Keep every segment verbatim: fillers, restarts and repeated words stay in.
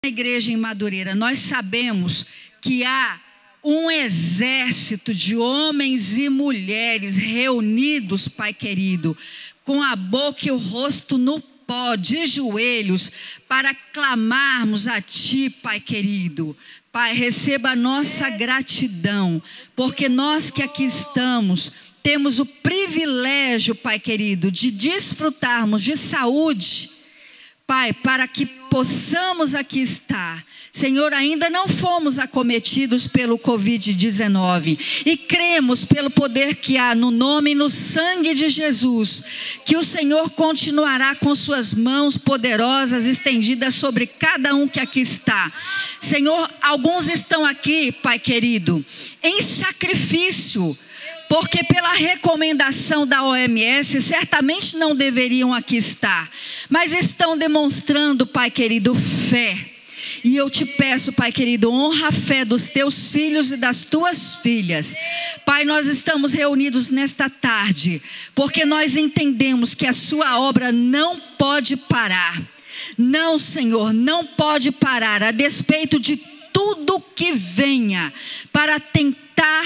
Na igreja em Madureira, nós sabemos que há um exército de homens e mulheres reunidos, Pai querido, com a boca e o rosto no pó, de joelhos, para clamarmos a Ti, Pai querido. Pai, receba a nossa gratidão, porque nós que aqui estamos, temos o privilégio, Pai querido, de desfrutarmos de saúde, Pai, para que possamos aqui estar. Senhor, ainda não fomos acometidos pelo covid dezenove e cremos pelo poder que há no nome e no sangue de Jesus, que o Senhor continuará com suas mãos poderosas estendidas sobre cada um que aqui está. Senhor, alguns estão aqui, Pai querido, em sacrifício, porque pela recomendação da O M S, certamente não deveriam aqui estar, mas estão demonstrando, Pai querido, fé. E eu te peço, Pai querido, honra a fé dos teus filhos e das tuas filhas. Pai, nós estamos reunidos nesta tarde, porque nós entendemos que a sua obra não pode parar. Não, Senhor, não pode parar, a despeito de tudo que venha para tentar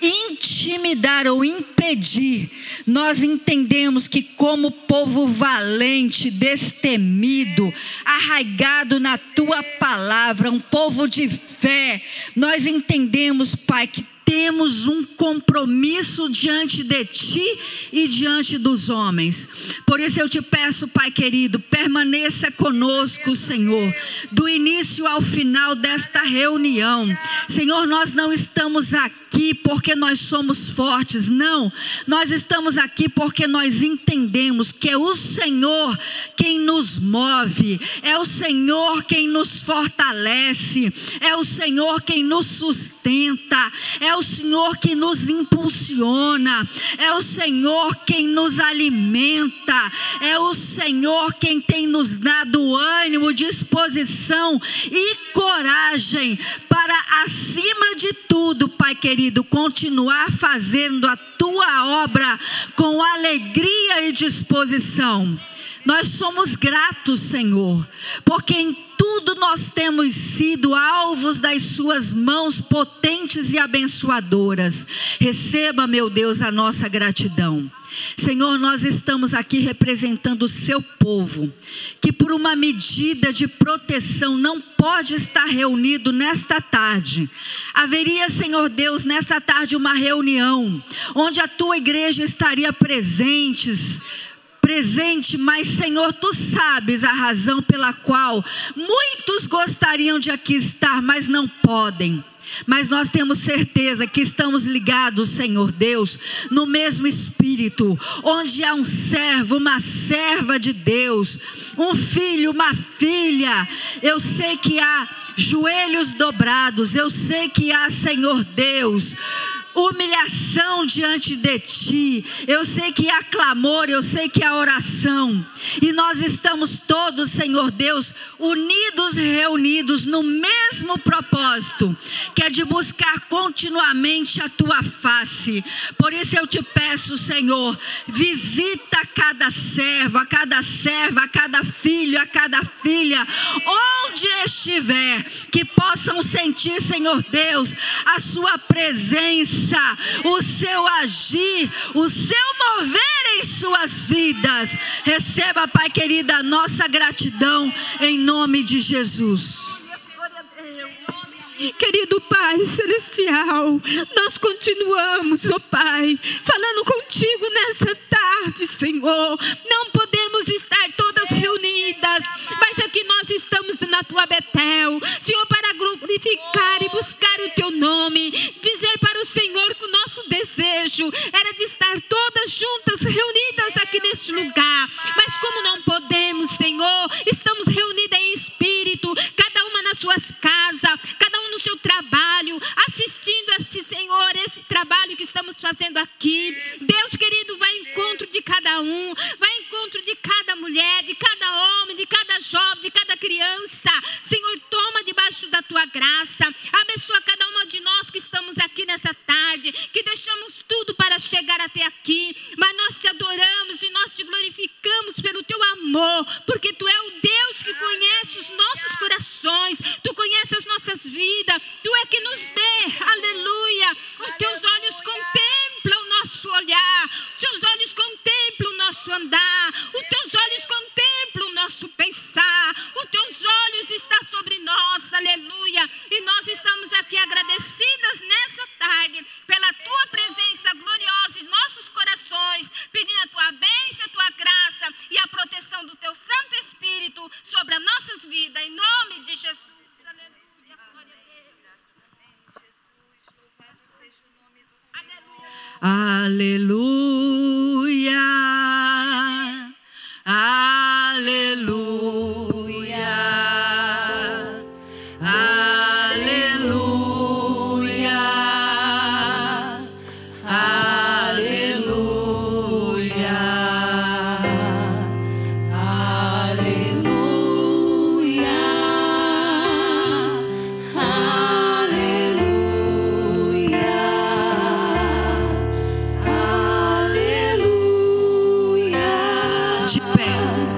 intimidar ou impedir. Nós entendemos que como povo valente, destemido, arraigado na tua palavra, um povo de fé, nós entendemos, Pai, que temos um compromisso diante de Ti e diante dos homens. Por isso eu te peço, Pai querido, permaneça conosco, Senhor, do início ao final desta reunião. Senhor, nós não estamos aqui porque nós somos fortes, não. Nós estamos aqui porque nós entendemos que é o Senhor quem nos move, é o Senhor quem nos fortalece, é o Senhor quem nos sustenta, é o Senhor que nos impulsiona, é o Senhor quem nos alimenta, é o Senhor quem tem nos dado ânimo, disposição e coragem para, acima de tudo, Pai querido, continuar fazendo a tua obra com alegria e disposição. Nós somos gratos, Senhor, porque em tudo nós temos sido alvos das suas mãos potentes e abençoadoras. Receba, meu Deus, a nossa gratidão. Senhor, nós estamos aqui representando o seu povo, que por uma medida de proteção não pode estar reunido nesta tarde. Haveria, Senhor Deus, nesta tarde uma reunião, onde a tua igreja estaria presentes, presente, mas Senhor, tu sabes a razão pela qual muitos gostariam de aqui estar, mas não podem. Mas nós temos certeza que estamos ligados, Senhor Deus, no mesmo espírito, onde há um servo, uma serva de Deus, um filho, uma filha. Eu sei que há joelhos dobrados, eu sei que há, Senhor Deus, humilhação diante de Ti. Eu sei que há clamor, eu sei que há oração. E nós estamos todos, Senhor Deus, unidos, reunidos no mesmo propósito, que é de buscar continuamente a Tua face. Por isso eu te peço, Senhor, visita cada servo, a cada serva, a cada filho, a cada filha, onde estiver, que possam sentir, Senhor Deus, a Sua presença, o seu agir, o seu mover em suas vidas. Receba, Pai querido, a nossa gratidão em nome de Jesus. Querido Pai Celestial, nós continuamos, ó Pai, falando contigo nessa tarde, Senhor. Não podemos estar todas reunidas, mas aqui nós estamos na Tua Betel, Senhor, para glorificar e buscar o Teu nome, dizer para o Senhor que o nosso desejo era de estar todas juntas, reunidas aqui neste lugar, mas como não podemos, Senhor, estamos reunidas em espírito, cada uma nas suas casas, cada um no seu trabalho, assistindo esse, Senhor, esse trabalho que estamos fazendo aqui. Deus querido, vai ao encontro de cada um, vai ao encontro de cada mulher, de cada homem, de cada jovem, de cada criança. Senhor, toma debaixo da Tua graça, abençoa cada uma de nós que estamos aqui nessa tarde, que deixamos tudo para chegar até aqui, mas nós te adoramos e nós te glorificamos pelo Teu amor, porque Tu é o Deus que conhece os nossos corações, vidas. Tu é que nos vê, aleluia. Os teus olhos contemplam o nosso olhar, os teus olhos contemplam o nosso andar, os teus olhos contemplam o nosso pensar, os teus olhos estão sobre nós, aleluia. E nós estamos aqui agradecidas nessa tarde pela tua presença gloriosa em nossos corações, pedindo a tua bênção, a tua graça e a proteção do teu Santo Espírito sobre as nossas vidas, em nome de Jesus. Aleluia, glória a Deus. Aleluia, aleluia, aleluia, aleluia, aleluia, aleluia. De pé.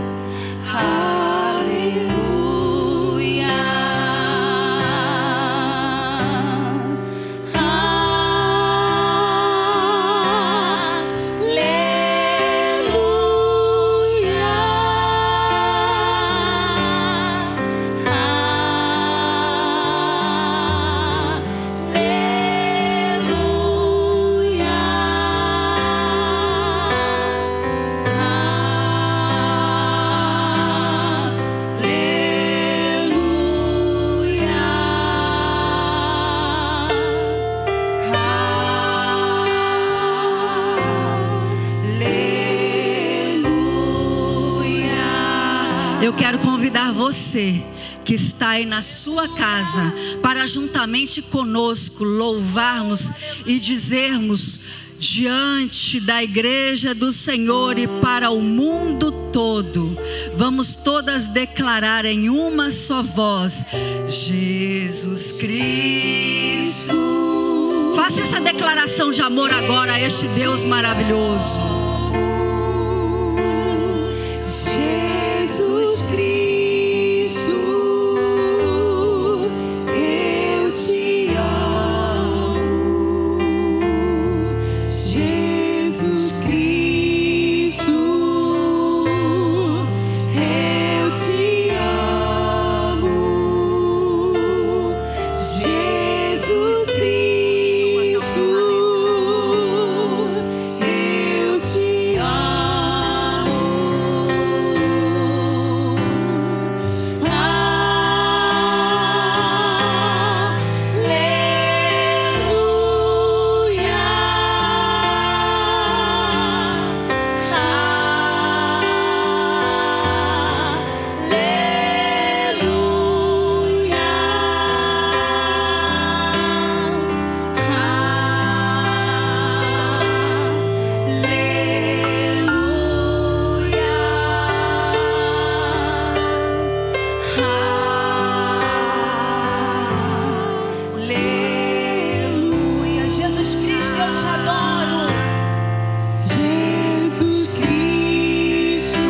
Eu quero convidar você que está aí na sua casa para juntamente conosco louvarmos e dizermos diante da igreja do Senhor e para o mundo todo. Vamos todas declarar em uma só voz: Jesus Cristo. Faça essa declaração de amor agora a este Deus maravilhoso. Jesus Cristo, eu te amo. Jesus Cristo, eu te amo. Jesus Cristo, eu te amo. Aleluia. Jesus Cristo, eu te adoro. Jesus Cristo,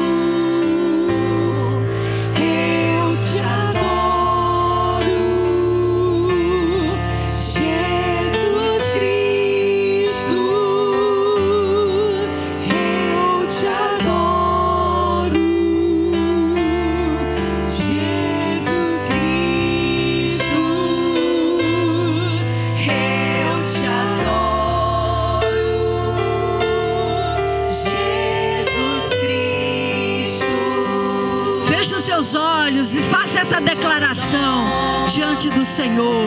eu te adoro. Jesus Cristo, eu te adoro. Jesus Cristo, eu te adoro. Jesus Cristo. Feche os seus olhos e faça esta declaração diante do Senhor.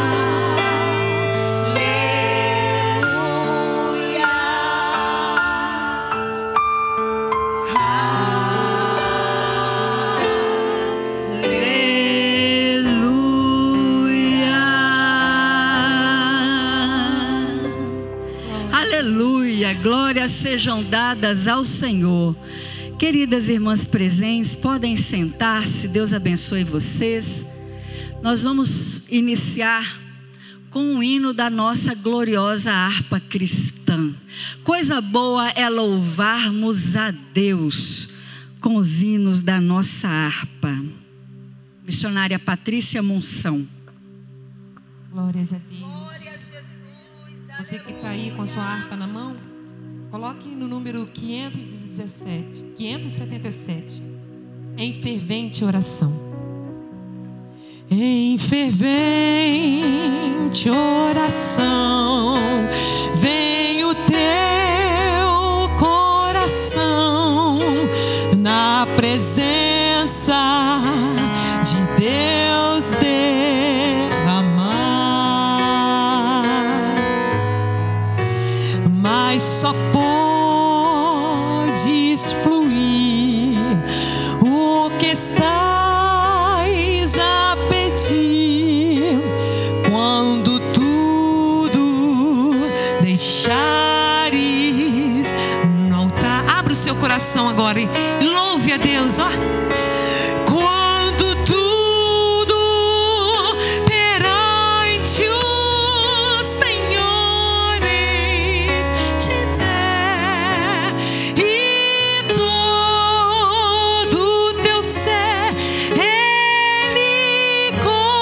Aleluia. Aleluia, glórias sejam dadas ao Senhor. Queridas irmãs presentes, podem sentar-se, Deus abençoe vocês. Nós vamos iniciar com o hino da nossa gloriosa harpa cristã. Coisa boa é louvarmos a Deus com os hinos da nossa harpa. Missionária Patrícia Monção. Glórias a Deus. Você que está aí com a sua harpa na mão, coloque no número quinhentos e dezessete, quinhentos e setenta e sete, em fervente oração. Em fervente oração, vem o teu coração na presença de Deus derramar, mas só podes fluir o que estás a pedir quando tudo deixares no altar. Abra o seu coração agora e louve a Deus, ó. Quando tudo perante o Senhor estiver e todo o teu ser Ele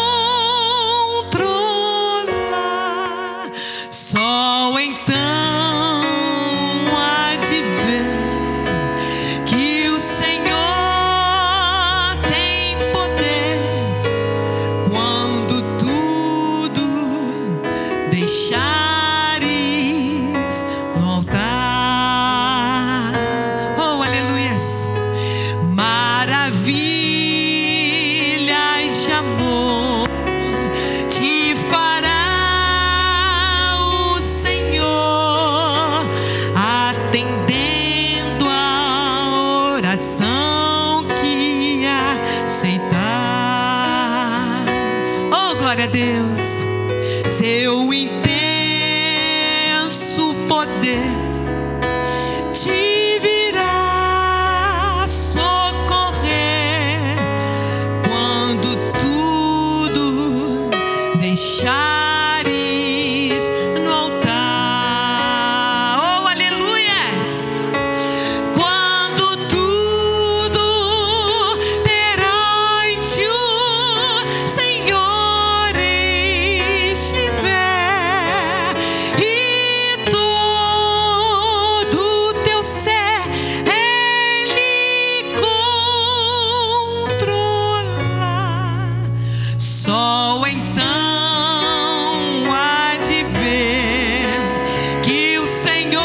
controla, só então há de ver que o Senhor tem poder quando tudo deixares no altar. Oh, aleluias! Maravilhas de amor te fará o Senhor, atendendo a oração que aceitar. Oh, glória a Deus! Seu intenso poder te virá socorrer quando tudo deixares no altar. Oh, aleluias! Quando tudo perante o Senhor estiver e todo o teu ser Ele controla, só então há de ver que o Senhor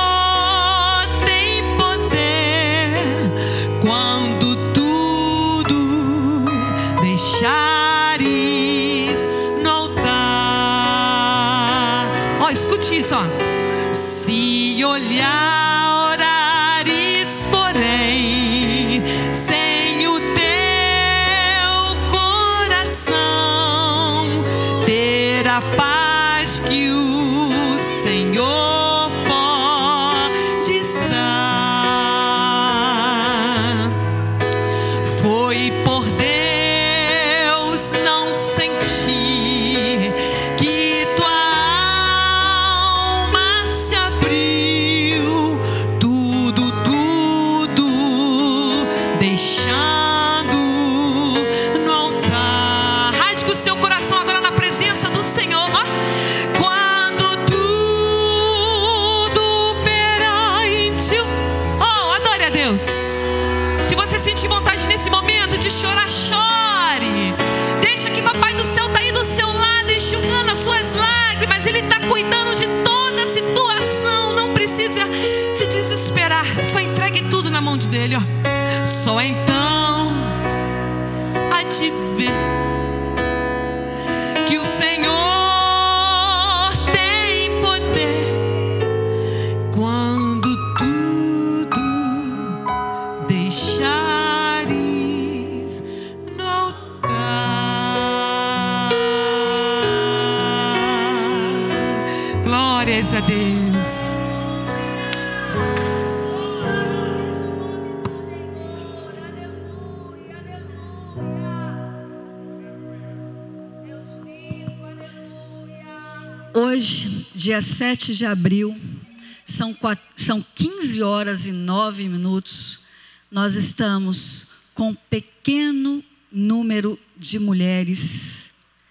tem poder quando tudo deixares no altar. Ó, escute isso, ó. Se olhar, orares, porém, sem o teu coração, ter a paz que o Senhor pode dar. Foi por Deus não sentir que tua alma se abriu, tudo, tudo deixando no altar. Rasgue o seu coração agora na presença do Senhor, ó. Quando tudo perante o... Oh, adore a Deus. Se você sentir vontade nesse momento de chorar, chore. Deixa que Papai do Céu está aí do seu lado, enxugando as suas lágrimas. Ele está cuidando de toda a situação. Não precisa se desesperar. Só entregue tudo na mão de dele, ó. Só então há de ver que o Senhor tem poder quando tudo deixares no altar. Glórias a Deus. Hoje, dia sete de abril, são, quatro, são quinze horas e nove minutos. Nós estamos com um pequeno número de mulheres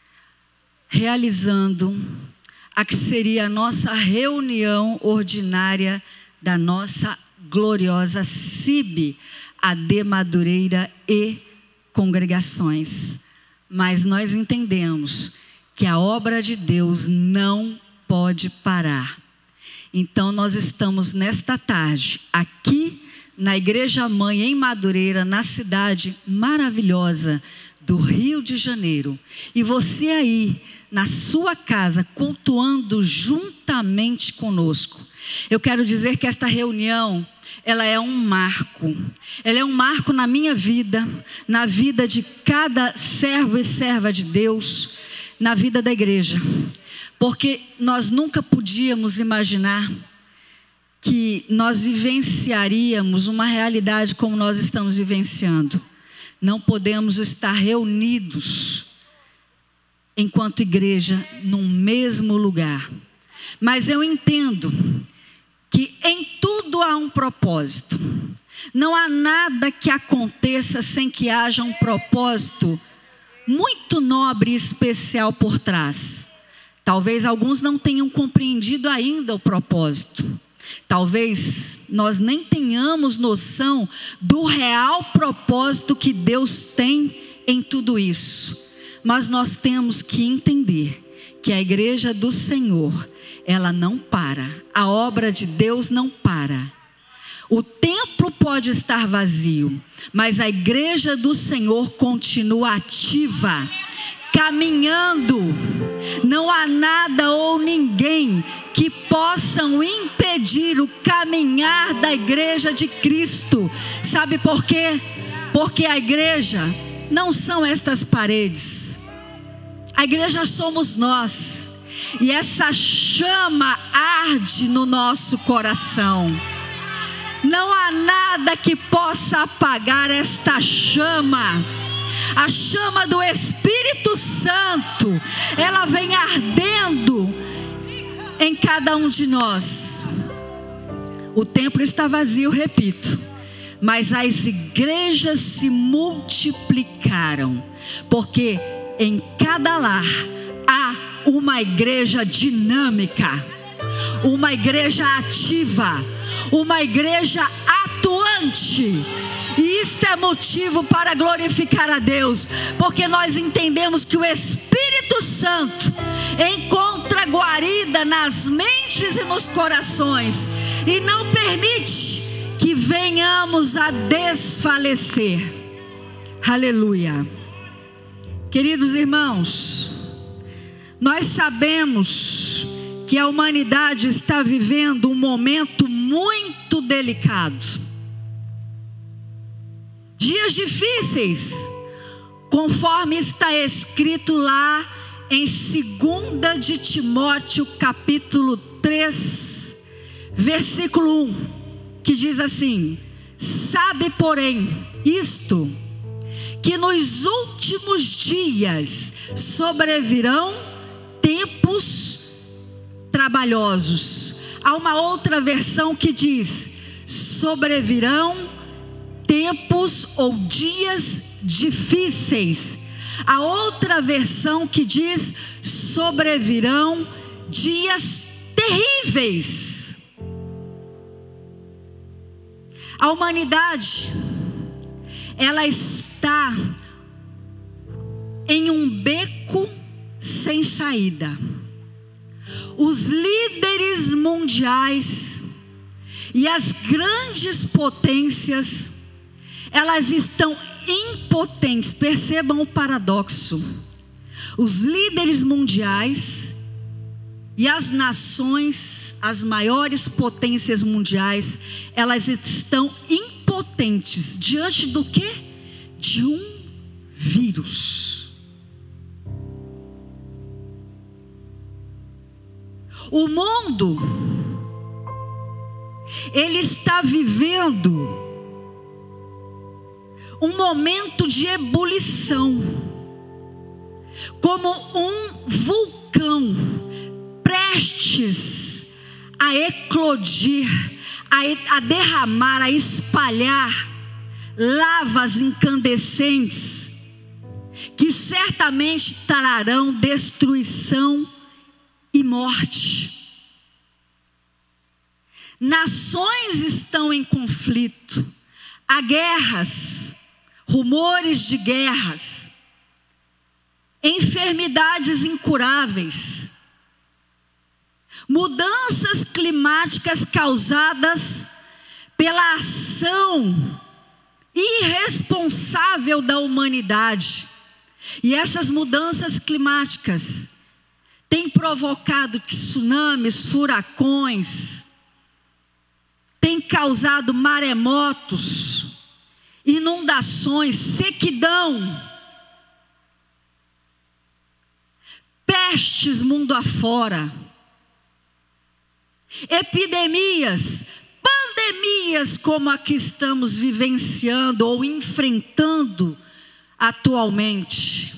realizando a que seria a nossa reunião ordinária da nossa gloriosa C I B, A D Madureira e Congregações. Mas nós entendemos que a obra de Deus não pode parar. Então nós estamos nesta tarde aqui na Igreja Mãe em Madureira, na cidade maravilhosa do Rio de Janeiro. E você aí na sua casa cultuando juntamente conosco. Eu quero dizer que esta reunião, ela é um marco. Ela é um marco na minha vida, na vida de cada servo e serva de Deus, na vida da igreja. Porque nós nunca podíamos imaginar que nós vivenciaríamos uma realidade como nós estamos vivenciando. Não podemos estar reunidos enquanto igreja num mesmo lugar. Mas eu entendo que em tudo há um propósito. Não há nada que aconteça sem que haja um propósito muito nobre e especial por trás. Talvez alguns não tenham compreendido ainda o propósito. Talvez nós nem tenhamos noção do real propósito que Deus tem em tudo isso. Mas nós temos que entender que a igreja do Senhor, ela não para. A obra de Deus não para. O templo pode estar vazio, mas a igreja do Senhor continua ativa, caminhando. Não há nada ou ninguém que possam impedir o caminhar da igreja de Cristo. Sabe por quê? Porque a igreja não são estas paredes. A igreja somos nós. E essa chama arde no nosso coração. Não há nada que possa apagar esta chama. A chama do Espírito Santo, ela vem ardendo em cada um de nós. O templo está vazio, repito, mas as igrejas se multiplicaram, porque em cada lar há uma igreja dinâmica, uma igreja ativa, uma igreja atuante. E isto é motivo para glorificar a Deus, porque nós entendemos que o Espírito Santo encontra guarida nas mentes e nos corações, e não permite que venhamos a desfalecer. Aleluia. Queridos irmãos, nós sabemos que a humanidade está vivendo um momento muito delicado. Dias difíceis, conforme está escrito lá em segunda de Timóteo, capítulo três, versículo um, que diz assim: sabe, porém, isto, que nos últimos dias sobrevirão tempos trabalhosos. Há uma outra versão que diz: sobrevirão tempos ou dias difíceis. A outra versão que diz: sobrevirão dias terríveis. A humanidade, ela está em um beco sem saída. Os líderes mundiais e as grandes potências, elas estão impotentes. Percebam o paradoxo. Os líderes mundiais e as nações, as maiores potências mundiais, elas estão impotentes diante do quê? De um vírus. O mundo, ele está vivendo um momento de ebulição, como um vulcão prestes a eclodir, a, a derramar, a espalhar lavas incandescentes, que certamente trarão destruição e morte. Nações estão em conflito, há guerras, rumores de guerras, enfermidades incuráveis, mudanças climáticas causadas pela ação irresponsável da humanidade. E essas mudanças climáticas têm provocado tsunamis, furacões, têm causado maremotos, inundações, sequidão, pestes mundo afora, epidemias, pandemias como a que estamos vivenciando ou enfrentando atualmente.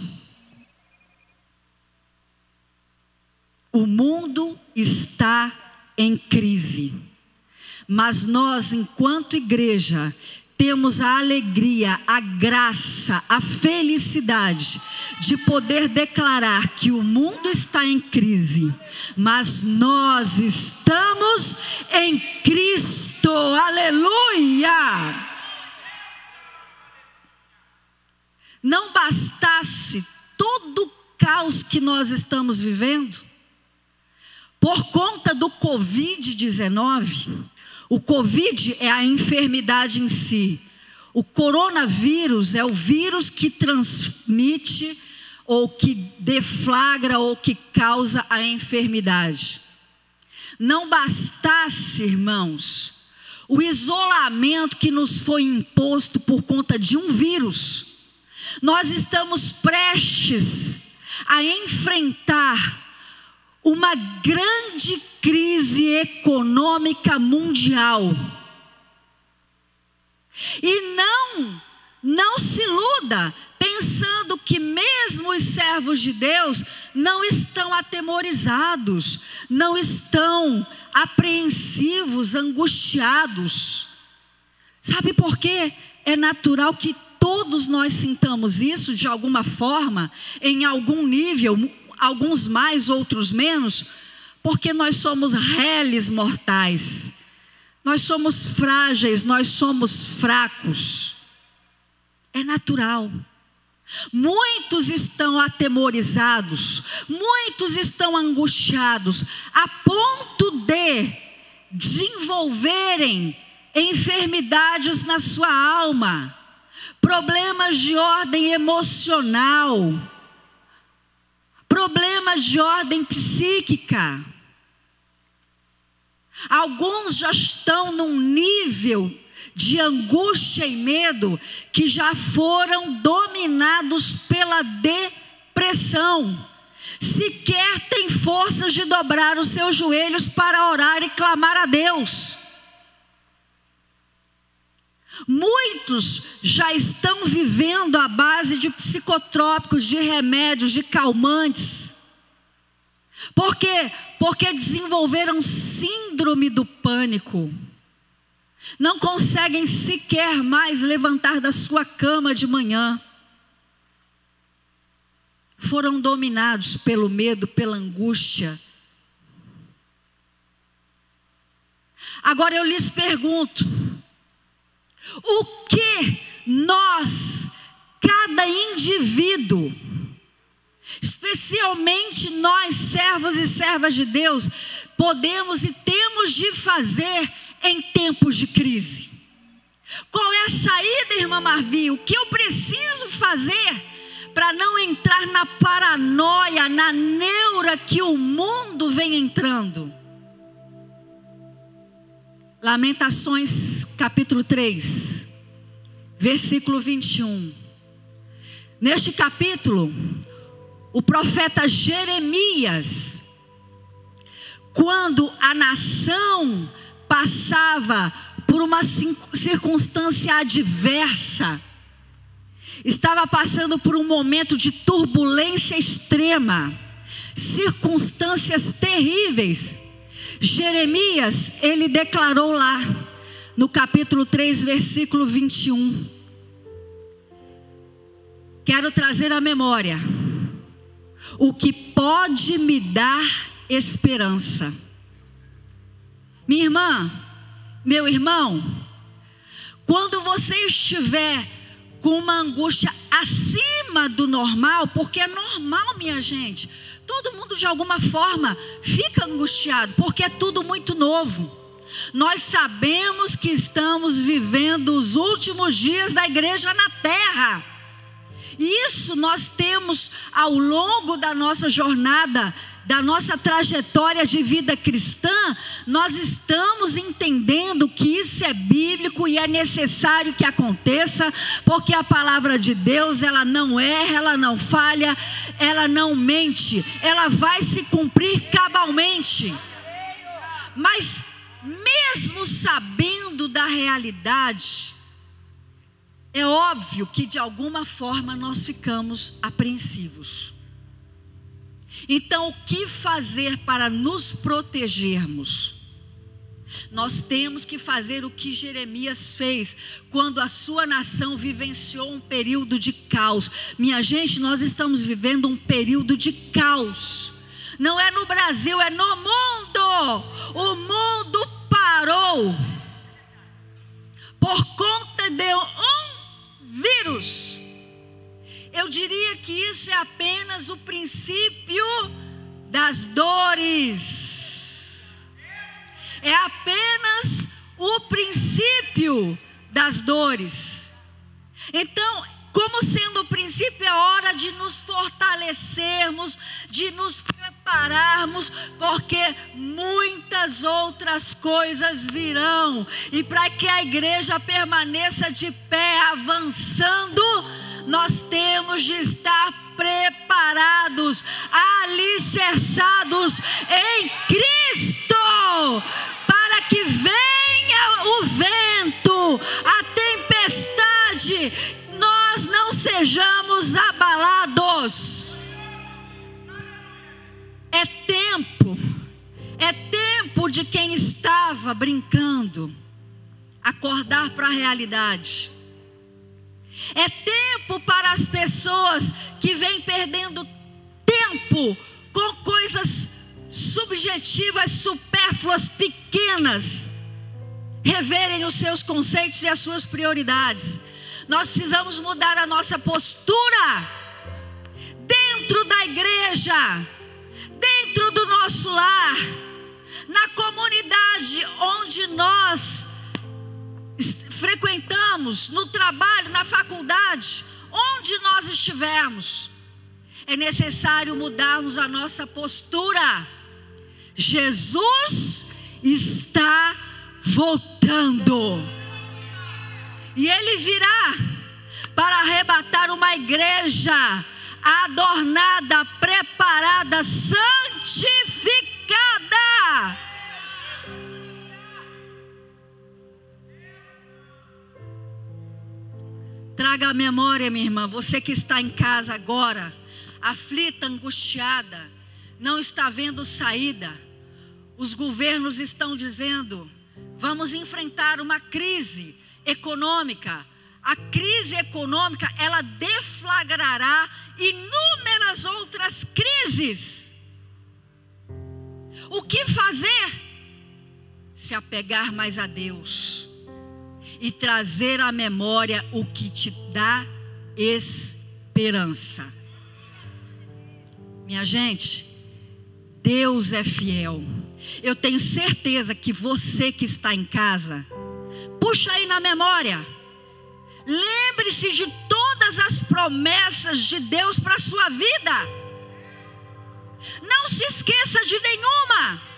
O mundo está em crise, mas nós, enquanto igreja, temos a alegria, a graça, a felicidade de poder declarar que o mundo está em crise, mas nós estamos em Cristo, aleluia! Não bastasse todo o caos que nós estamos vivendo, por conta do covid dezenove, o Covid é a enfermidade em si. O coronavírus é o vírus que transmite, ou que deflagra, ou que causa a enfermidade. Não bastasse, irmãos, o isolamento que nos foi imposto por conta de um vírus, nós estamos prestes a enfrentar uma grande crise econômica mundial. E não, não se iluda pensando que mesmo os servos de Deus não estão atemorizados, não estão apreensivos, angustiados. Sabe por quê? É natural que todos nós sintamos isso de alguma forma, em algum nível, alguns mais, outros menos, porque nós somos réis mortais, nós somos frágeis, nós somos fracos, é natural. Muitos estão atemorizados, muitos estão angustiados, a ponto de desenvolverem enfermidades na sua alma, problemas de ordem emocional, problemas de ordem psíquica. Alguns já estão num nível de angústia e medo que já foram dominados pela depressão. Sequer têm forças de dobrar os seus joelhos para orar e clamar a Deus. Muitos já estão vivendo à base de psicotrópicos, de remédios, de calmantes. Por quê? Porque desenvolveram síndrome do pânico. Não conseguem sequer mais levantar da sua cama de manhã. Foram dominados pelo medo, pela angústia. Agora eu lhes pergunto: o que nós, cada indivíduo, especialmente nós, servos e servas de Deus, podemos e temos de fazer em tempos de crise? Qual é a saída, irmã Marvi? O que eu preciso fazer para não entrar na paranoia, na neura que o mundo vem entrando? Lamentações capítulo três, versículo vinte e um. Neste capítulo, o profeta Jeremias, quando a nação passava por uma circunstância adversa, estava passando por um momento de turbulência extrema, circunstâncias terríveis. Jeremias, ele declarou lá, no capítulo três, versículo vinte e um. Quero trazer à memória o que pode me dar esperança. Minha irmã, meu irmão, quando você estiver com uma angústia acima do normal, porque é normal, minha gente, todo mundo de alguma forma fica angustiado, porque é tudo muito novo. Nós sabemos que estamos vivendo os últimos dias da igreja na terra. Isso nós temos ao longo da nossa jornada, da nossa trajetória de vida cristã, nós estamos entendendo que isso é bíblico e é necessário que aconteça, porque a palavra de Deus, ela não erra, ela não falha, ela não mente, ela vai se cumprir cabalmente. Mas mesmo sabendo da realidade, é óbvio que de alguma forma nós ficamos apreensivos. Então, o que fazer para nos protegermos? Nós temos que fazer o que Jeremias fez quando a sua nação vivenciou um período de caos. Minha gente, nós estamos vivendo um período de caos. Não é no Brasil, é no mundo. O mundo parou por conta de um vírus. Eu diria que isso é apenas o princípio das dores. É apenas o princípio das dores. Então, como sendo o princípio, é hora de nos fortalecermos, de nos prepararmos, porque muitas outras coisas virão. E para que a igreja permaneça de pé, avançando, nós temos de estar preparados, alicerçados em Cristo, para que venha o vento, a tempestade, nós não sejamos abalados. É tempo, é tempo de quem estava brincando acordar para a realidade. É tempo para as pessoas que vêm perdendo tempo com coisas subjetivas, supérfluas, pequenas, reverem os seus conceitos e as suas prioridades. Nós precisamos mudar a nossa postura dentro da igreja, dentro do nosso lar, na comunidade onde nós frequentamos, no trabalho, na faculdade, onde nós estivermos. É necessário mudarmos a nossa postura. Jesus está voltando, e Ele virá para arrebatar uma igreja adornada, preparada, santificada. Traga a memória, minha irmã, você que está em casa agora, aflita, angustiada, não está vendo saída. Os governos estão dizendo: vamos enfrentar uma crise econômica. A crise econômica, ela deflagrará inúmeras outras crises. O que fazer? Se apegar mais a Deus e trazer à memória o que te dá esperança. Minha gente, Deus é fiel. Eu tenho certeza que você que está em casa, puxa aí na memória, lembre-se de todas as promessas de Deus para a sua vida. Não se esqueça de nenhuma.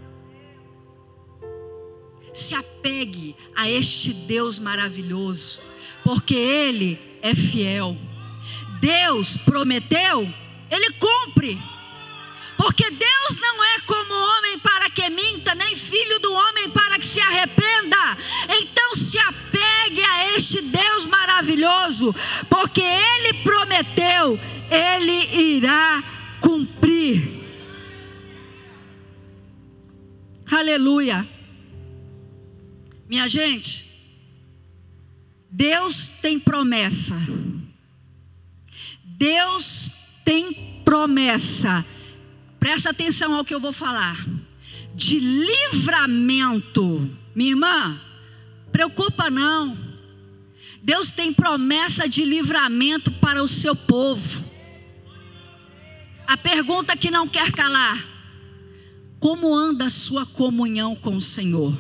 Se apegue a este Deus maravilhoso, porque Ele é fiel. Deus prometeu, Ele cumpre. Porque Deus não é como homem para que minta, nem filho do homem para que se arrependa. Então se apegue a este Deus maravilhoso, porque Ele prometeu, Ele irá cumprir. Aleluia. Minha gente, Deus tem promessa. Deus tem promessa. Presta atenção ao que eu vou falar. De livramento. Minha irmã, preocupa não. Deus tem promessa de livramento para o seu povo. A pergunta que não quer calar: como anda a sua comunhão com o Senhor?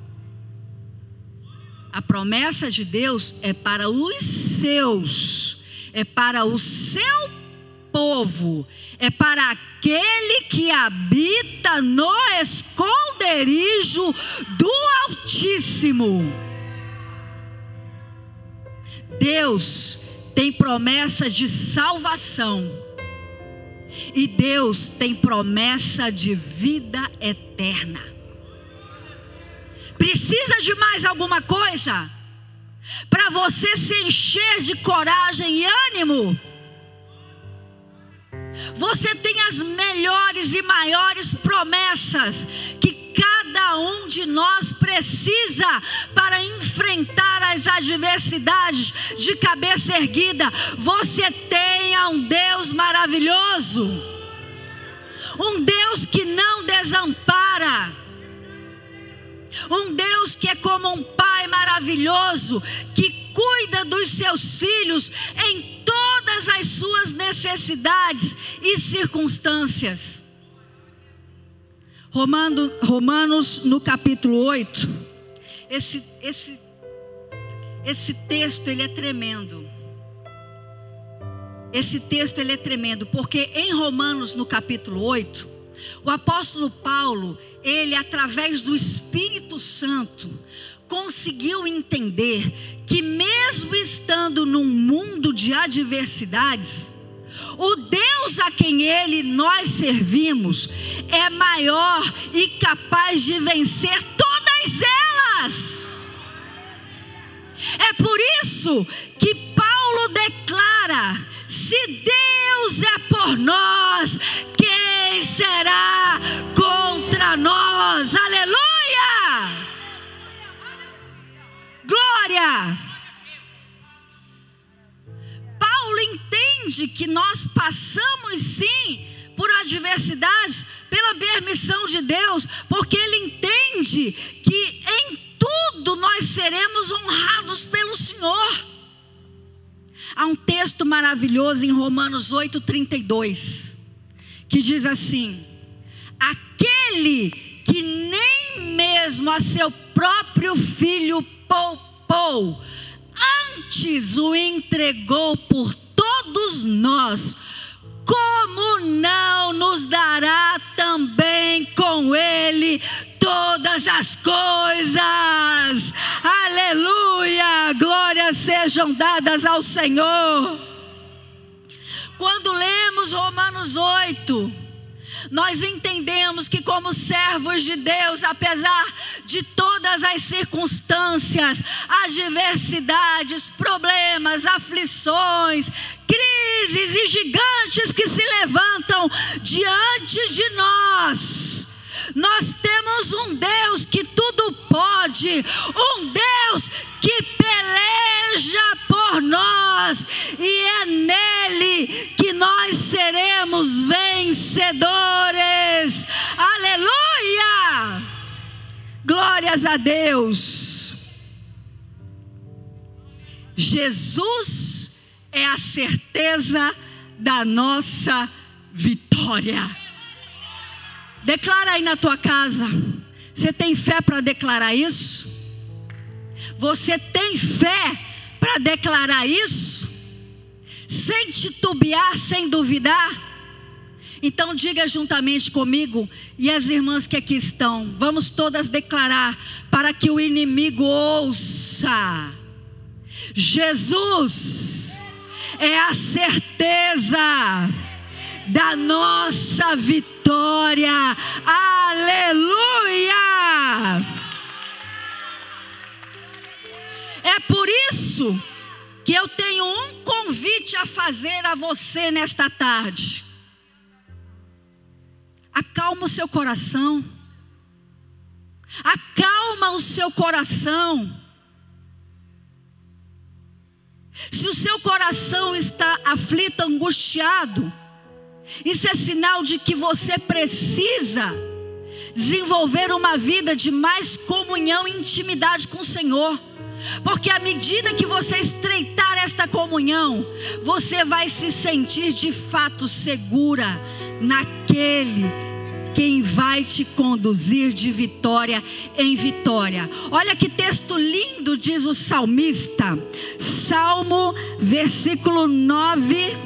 A promessa de Deus é para os seus, é para o seu povo, é para aquele que habita no esconderijo do Altíssimo. Deus tem promessa de salvação e Deus tem promessa de vida eterna. Precisa de mais alguma coisa para você se encher de coragem e ânimo? Você tem as melhores e maiores promessas que cada um de nós precisa para enfrentar as adversidades de cabeça erguida. Você tem um Deus maravilhoso, um Deus que não desampara, um Deus que é como um pai maravilhoso, que cuida dos seus filhos em todas as suas necessidades e circunstâncias. Romano, Romanos no capítulo oito, esse, esse, esse texto ele é tremendo. Esse texto ele é tremendo, porque em Romanos no capítulo oito, o apóstolo Paulo, ele através do Espírito Santo, conseguiu entender que mesmo estando num mundo de adversidades, o Deus a quem ele nós servimos é maior e capaz de vencer todas elas. É por isso que Paulo declara: se Deus é por nós, quem será contra nós? Aleluia! Glória! Paulo entende que nós passamos sim por adversidades pela permissão de Deus, porque ele entende que em tudo nós seremos honrados pelo Senhor. Há um texto maravilhoso em Romanos oito, trinta e dois, que diz assim: aquele que nem mesmo a seu próprio filho poupou, antes o entregou por todos nós, como não nos dará também com ele todas as coisas? Aleluia! Glórias sejam dadas ao Senhor. Quando lemos Romanos oito, nós entendemos que como servos de Deus, apesar de todas as circunstâncias, adversidades, problemas, aflições, crises e gigantes que se levantam diante de nós, nós temos um Deus que tudo pode, um Deus que peleja por nós, e é nele que nós seremos vencedores. Aleluia! Glórias a Deus. Jesus é a certeza da nossa vitória. Declara aí na tua casa. Você tem fé para declarar isso? Você tem fé para declarar isso? Sem titubear, sem duvidar? Então diga juntamente comigo e as irmãs que aqui estão. Vamos todas declarar para que o inimigo ouça. Jesus é a certeza da nossa vitória. Aleluia! É por isso que eu tenho um convite a fazer a você nesta tarde. Acalma o seu coração. Acalma o seu coração. Se o seu coração está aflito, angustiado, isso é sinal de que você precisa desenvolver uma vida de mais comunhão e intimidade com o Senhor. Porque à medida que você estreitar esta comunhão, você vai se sentir de fato segura naquele quem vai te conduzir de vitória em vitória. Olha que texto lindo, diz o salmista. Salmo, versículo nove.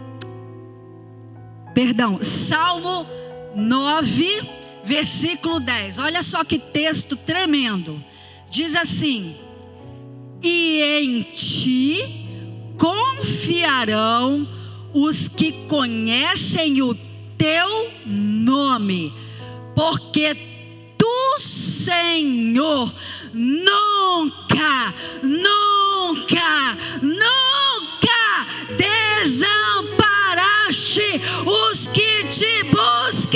Perdão, Salmo nove, versículo dez. Olha só que texto tremendo. Diz assim: e em ti confiarão os que conhecem o teu nome, porque tu, Senhor, nunca, nunca, nunca desamparaste os que te buscam.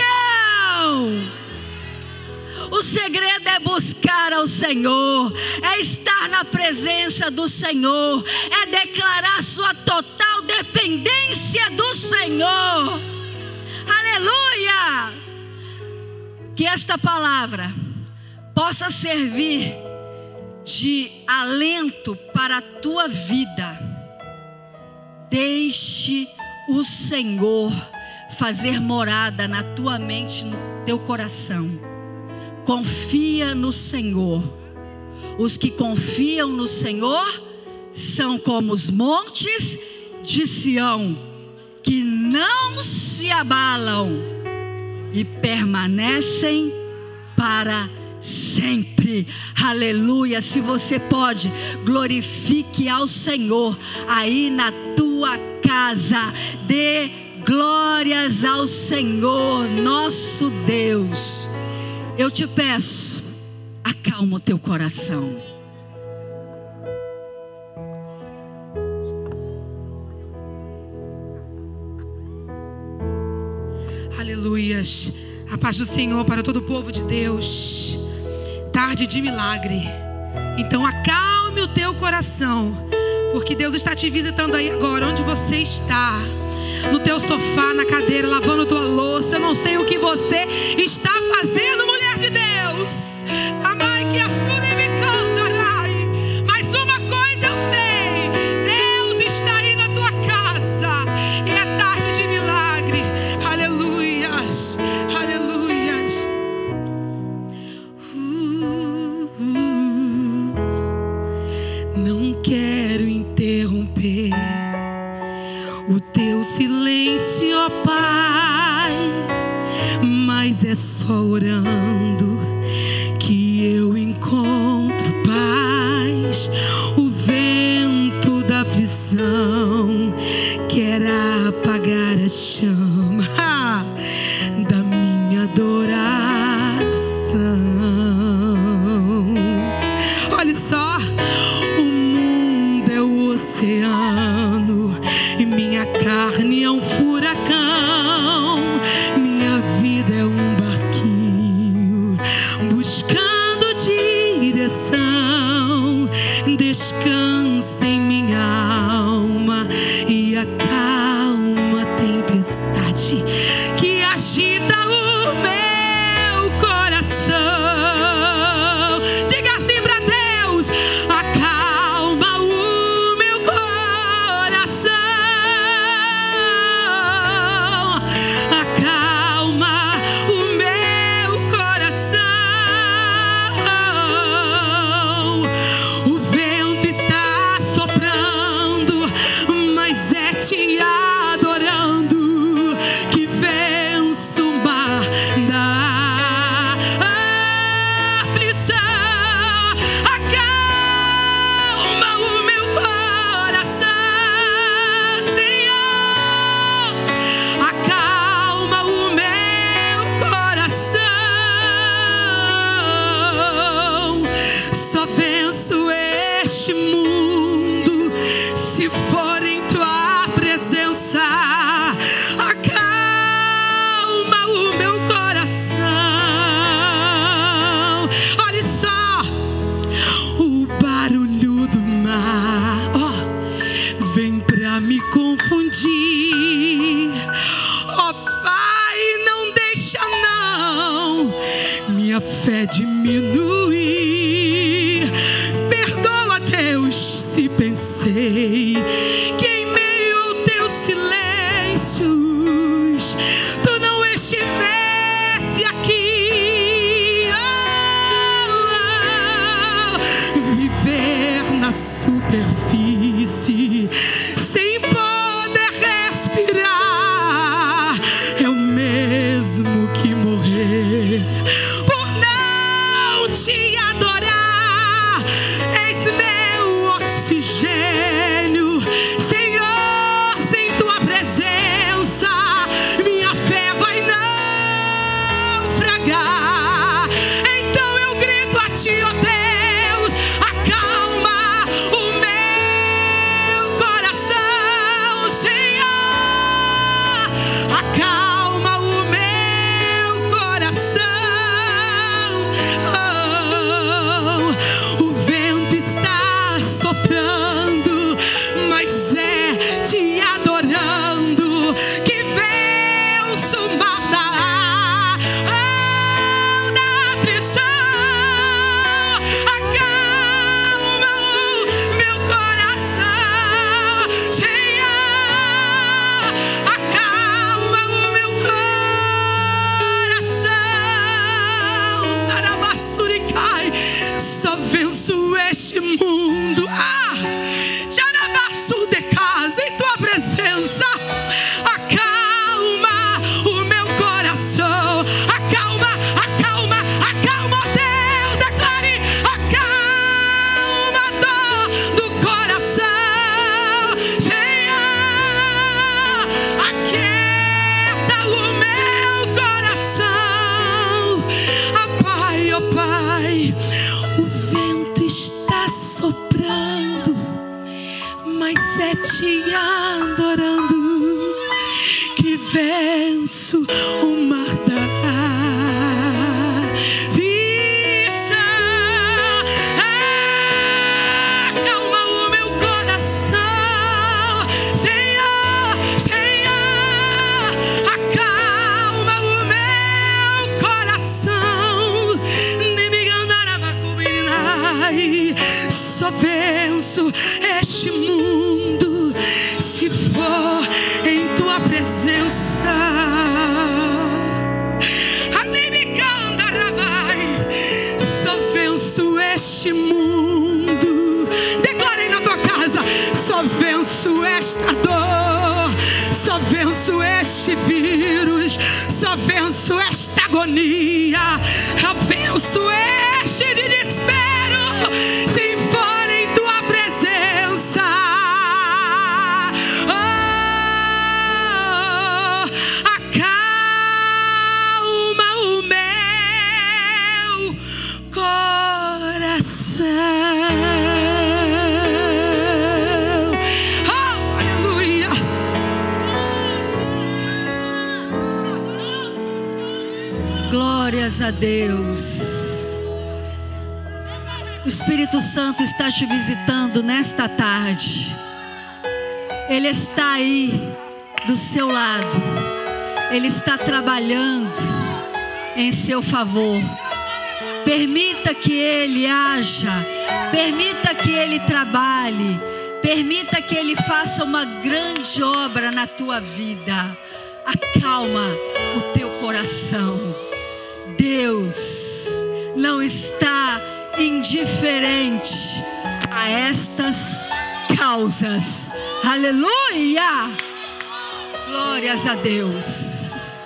O segredo é buscar ao Senhor, é estar na presença do Senhor, é declarar sua total dependência do Senhor. Aleluia! Que esta palavra possa servir de alento para a tua vida. Deixe o Senhor fazer morada na tua mente, no teu coração. Confia no Senhor. Os que confiam no Senhor são como os montes de Sião, que não se abalam e permanecem para sempre. Aleluia. Se você pode, glorifique ao Senhor aí na tua casa. Dê glórias ao Senhor, nosso Deus. Eu te peço, acalma o teu coração. Aleluias. A paz do Senhor para todo o povo de Deus. Tarde de milagre. Então acalme o teu coração, porque Deus está te visitando aí agora, onde você está. No teu sofá, na cadeira, lavando tua louça. Eu não sei o que você está fazendo, mulher de Deus. Amai que a sua me cantarai. Mas uma coisa eu sei: Deus está aí na tua casa. E é tarde de milagre. Aleluias, aleluias. uh, uh, Não quero interromper o teu silêncio, ó Pai, mas é só orando que eu encontro paz. O vento da aflição quer apagar a chama da minha adoração. Olha só, o mundo é o oceano e minha carne é um furacão. Minha vida é um barquinho buscando direção. Descansa em minha alma e acalma a tempestade que agita o meu coração. Diga assim pra Deus: acalma o meu coração. Acalma o meu coração. O vento está soprando, mas é te adorando que venço o mar da aflição. Acalma o meu coração, Senhor. Acalma o meu coração. Só venço este mundo se for em tua presença. Acalma o meu coração. sei que em meio aos teus silêncios tu não estivesse aqui. Oh, oh, viver na superfície sem poder respirar é o mesmo que morrer por não te adorar. És meu oxigênio, Senhor. Sem tua presença minha fé vai naufragar. Então eu grito a ti, ó Deus, acalma o meu coração, Senhor, acalma o meu coração. Oh, o vento está soprando, mas é te adorando que venço o mar da, oh, da aflição. Acalma o meu coração, Senhor, acalma o meu coração. Narabassuricai, só venço este mundo. Ah, Jarabassu de casa em tua presença. Acalma o meu coração. Acalma, acalma, acalma, ó Deus. Declare, acalma a dor do coração, Senhor, aquieta o meu coração. Ah, Pai, ó Pai, o vento está soprando, mas é te adorando que venço o mar da aflição. Acalma o meu coração, Senhor, Senhor, acalma o meu coração. Nem me enganar a macubirinai. Só venço este mundo se for em tua presença. Animicandarabai. Só venço este mundo. Declarei na tua casa. Só venço esta dor. Só venço este vírus. Só venço esta agonia. Eu venço este desespero se for em tua presença. Oh, acalma o meu coração. Oh, aleluia. Glórias a Deus. O Espírito Santo está te visitando nesta tarde. Ele está aí do seu lado. Ele está trabalhando em seu favor. Permita que Ele haja. Permita que Ele trabalhe. Permita que Ele faça uma grande obra na tua vida. Acalma o teu coração. Deus não está indiferente a estas causas. Aleluia! Glórias a Deus.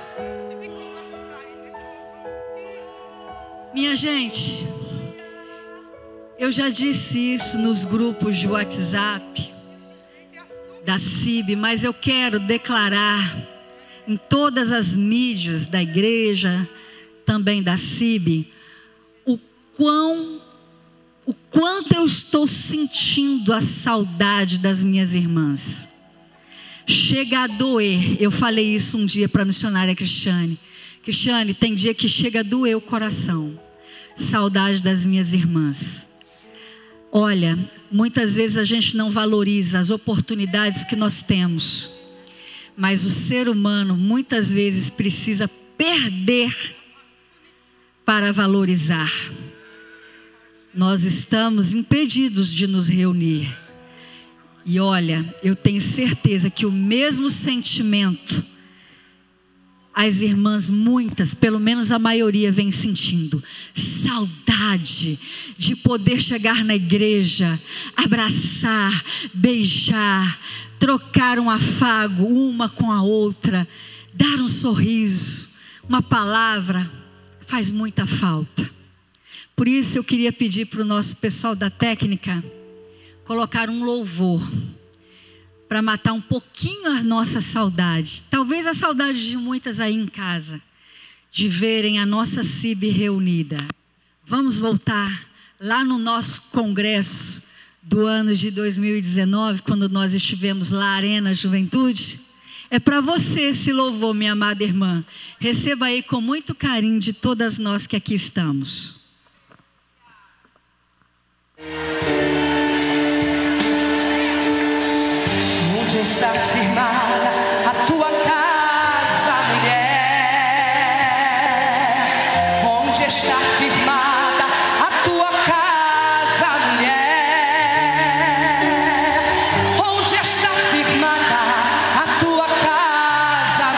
Minha gente, eu já disse isso nos grupos de WhatsApp da C I B, mas eu quero declarar em todas as mídias da igreja, também da C I B, o quão o quanto eu estou sentindo a saudade das minhas irmãs. Chega a doer. Eu falei isso um dia para a missionária Cristiane. Cristiane, tem dia que chega a doer o coração. Saudade das minhas irmãs. Olha, muitas vezes a gente não valoriza as oportunidades que nós temos. Mas o ser humano muitas vezes precisa perder para valorizar. Nós estamos impedidos de nos reunir. E olha, eu tenho certeza que o mesmo sentimento as irmãs, muitas, pelo menos a maioria, vem sentindo saudade de poder chegar na igreja, abraçar, beijar, trocar um afago uma com a outra, dar um sorriso, uma palavra, faz muita falta. Por isso eu queria pedir para o nosso pessoal da técnica colocar um louvor para matar um pouquinho a nossa saudade, talvez a saudade de muitas aí em casa, de verem a nossa C I B reunida. Vamos voltar lá no nosso congresso do ano de dois mil e dezenove, quando nós estivemos lá, Arena Juventude. É para você esse louvor, minha amada irmã. Receba aí com muito carinho de todas nós que aqui estamos. Onde está firmada a tua casa, mulher? Onde está firmada a tua casa, mulher? Onde está firmada a tua casa,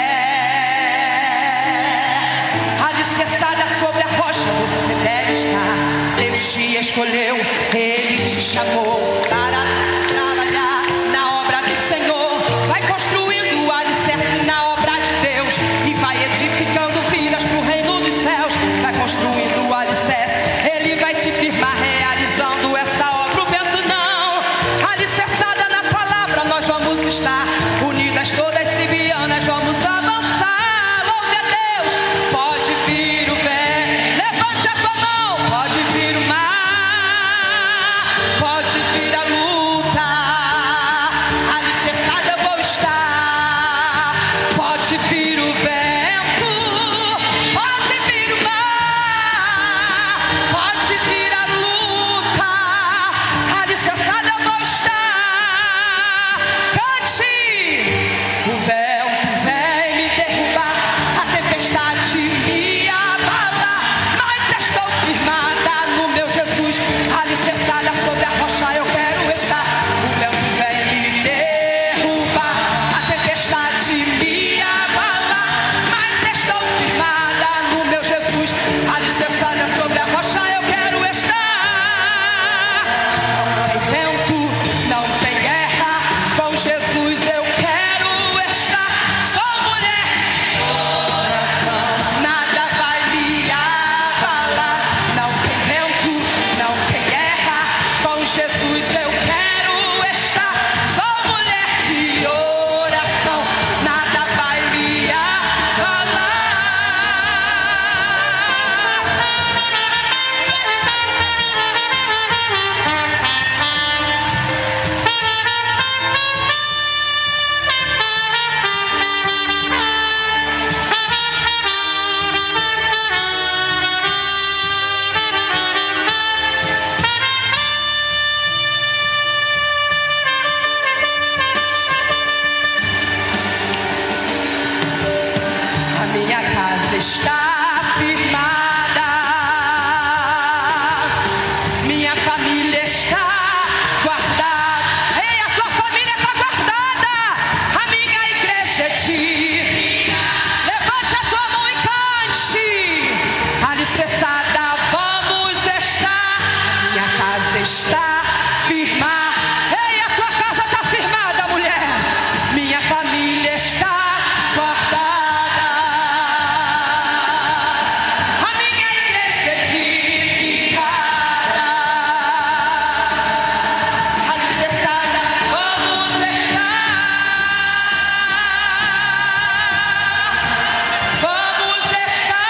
mulher? Alicerçada sobre a rocha você deve estar. Deus te escolheu, Ele te chamou para trabalhar na obra do Senhor. Vai construindo o alicerce na obra de Deus e vai edificando vidas para o reino dos céus. Vai construindo o alicerce, Ele vai te firmar realizando essa obra. O vento não, alicerçada na palavra nós vamos estar, unidas todas sibianas vamos avançar. Louve a Deus, pode vir o vento, levante a tua mão, pode vir o mar, pode vir a luta, alicerçada eu vou estar. Pode vir o vento, pode vir o mar, pode vir a luta, alicerçada eu vou estar. Cante! O vento vem me derrubar, a tempestade me abalar, mas estou firmada no meu Jesus, alicerçada sobre a rocha eu quero estar. O vento vem me derrubar, a tempestade me abalar, mas estou firmada no meu Jesus, alicerçada sobre a rocha eu quero estar. Não tem vento, não tem guerra, com Jesus eu quero estar. Sou mulher, nada vai me abalar. Não tem vento, não tem guerra, com Jesus eu quero estar. Sou mulher de oração, nada vai me abalar. A minha casa está firmada, minha família está guardada. Ei, a tua família está guardada, a minha igreja é de. Levante a tua mão e cante, alicerçada vamos estar. Minha casa está firmada. Ei, a tua casa está firmada, mulher. Minha família está guardada. A minha igreja é edificada, alicerçada vamos estar. Vamos estar.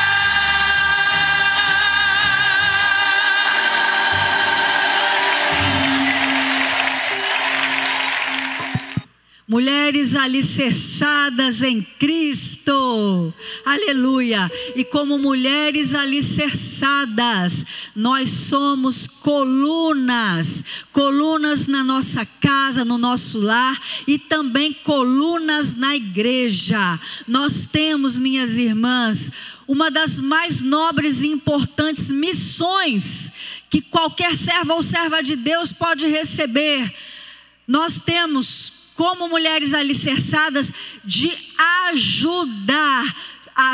Mulheres alicerçadas em Cristo, aleluia. E como mulheres alicerçadas, nós somos colunas, colunas na nossa casa, no nosso lar e também colunas na igreja. Nós temos, minhas irmãs, uma das mais nobres e importantes missões que qualquer serva ou serva de Deus pode receber. nós temos, como mulheres alicerçadas, de ajudar a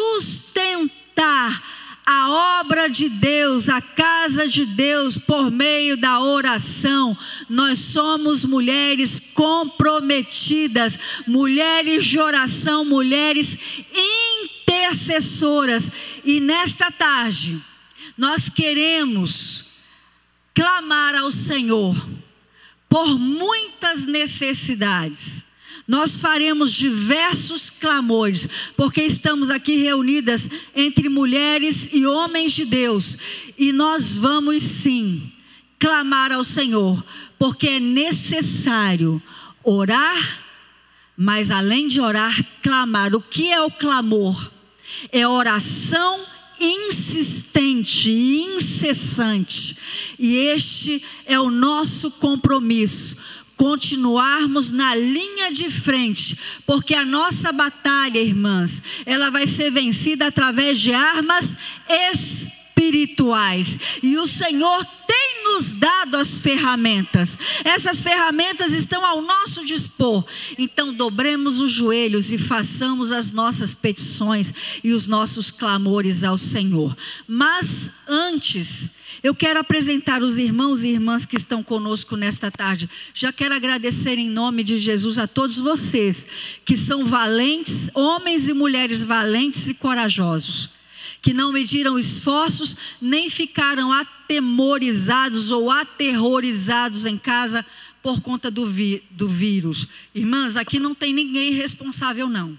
sustentar a obra de Deus, a casa de Deus, por meio da oração. Nós somos mulheres comprometidas, mulheres de oração, mulheres intercessoras. E nesta tarde, nós queremos clamar ao Senhor por muitas necessidades. Nós faremos diversos clamores, porque estamos aqui reunidas entre mulheres e homens de Deus, e nós vamos sim clamar ao Senhor, porque é necessário orar, mas além de orar, clamar. O que é o clamor? É oração insistente e incessante, e este é o nosso compromisso. Continuarmos na linha de frente, porque a nossa batalha, irmãs, ela vai ser vencida através de armas espirituais, e o Senhor tem nos dado as ferramentas. Essas ferramentas estão ao nosso dispor. Então dobremos os joelhos e façamos as nossas petições e os nossos clamores ao Senhor. Mas antes, eu quero apresentar os irmãos e irmãs que estão conosco nesta tarde. Já quero agradecer em nome de Jesus a todos vocês que são valentes, homens e mulheres valentes e corajosos, que não mediram esforços, nem ficaram atemorizados ou aterrorizados em casa por conta do, vi, do vírus. Irmãs, aqui não tem ninguém responsável não.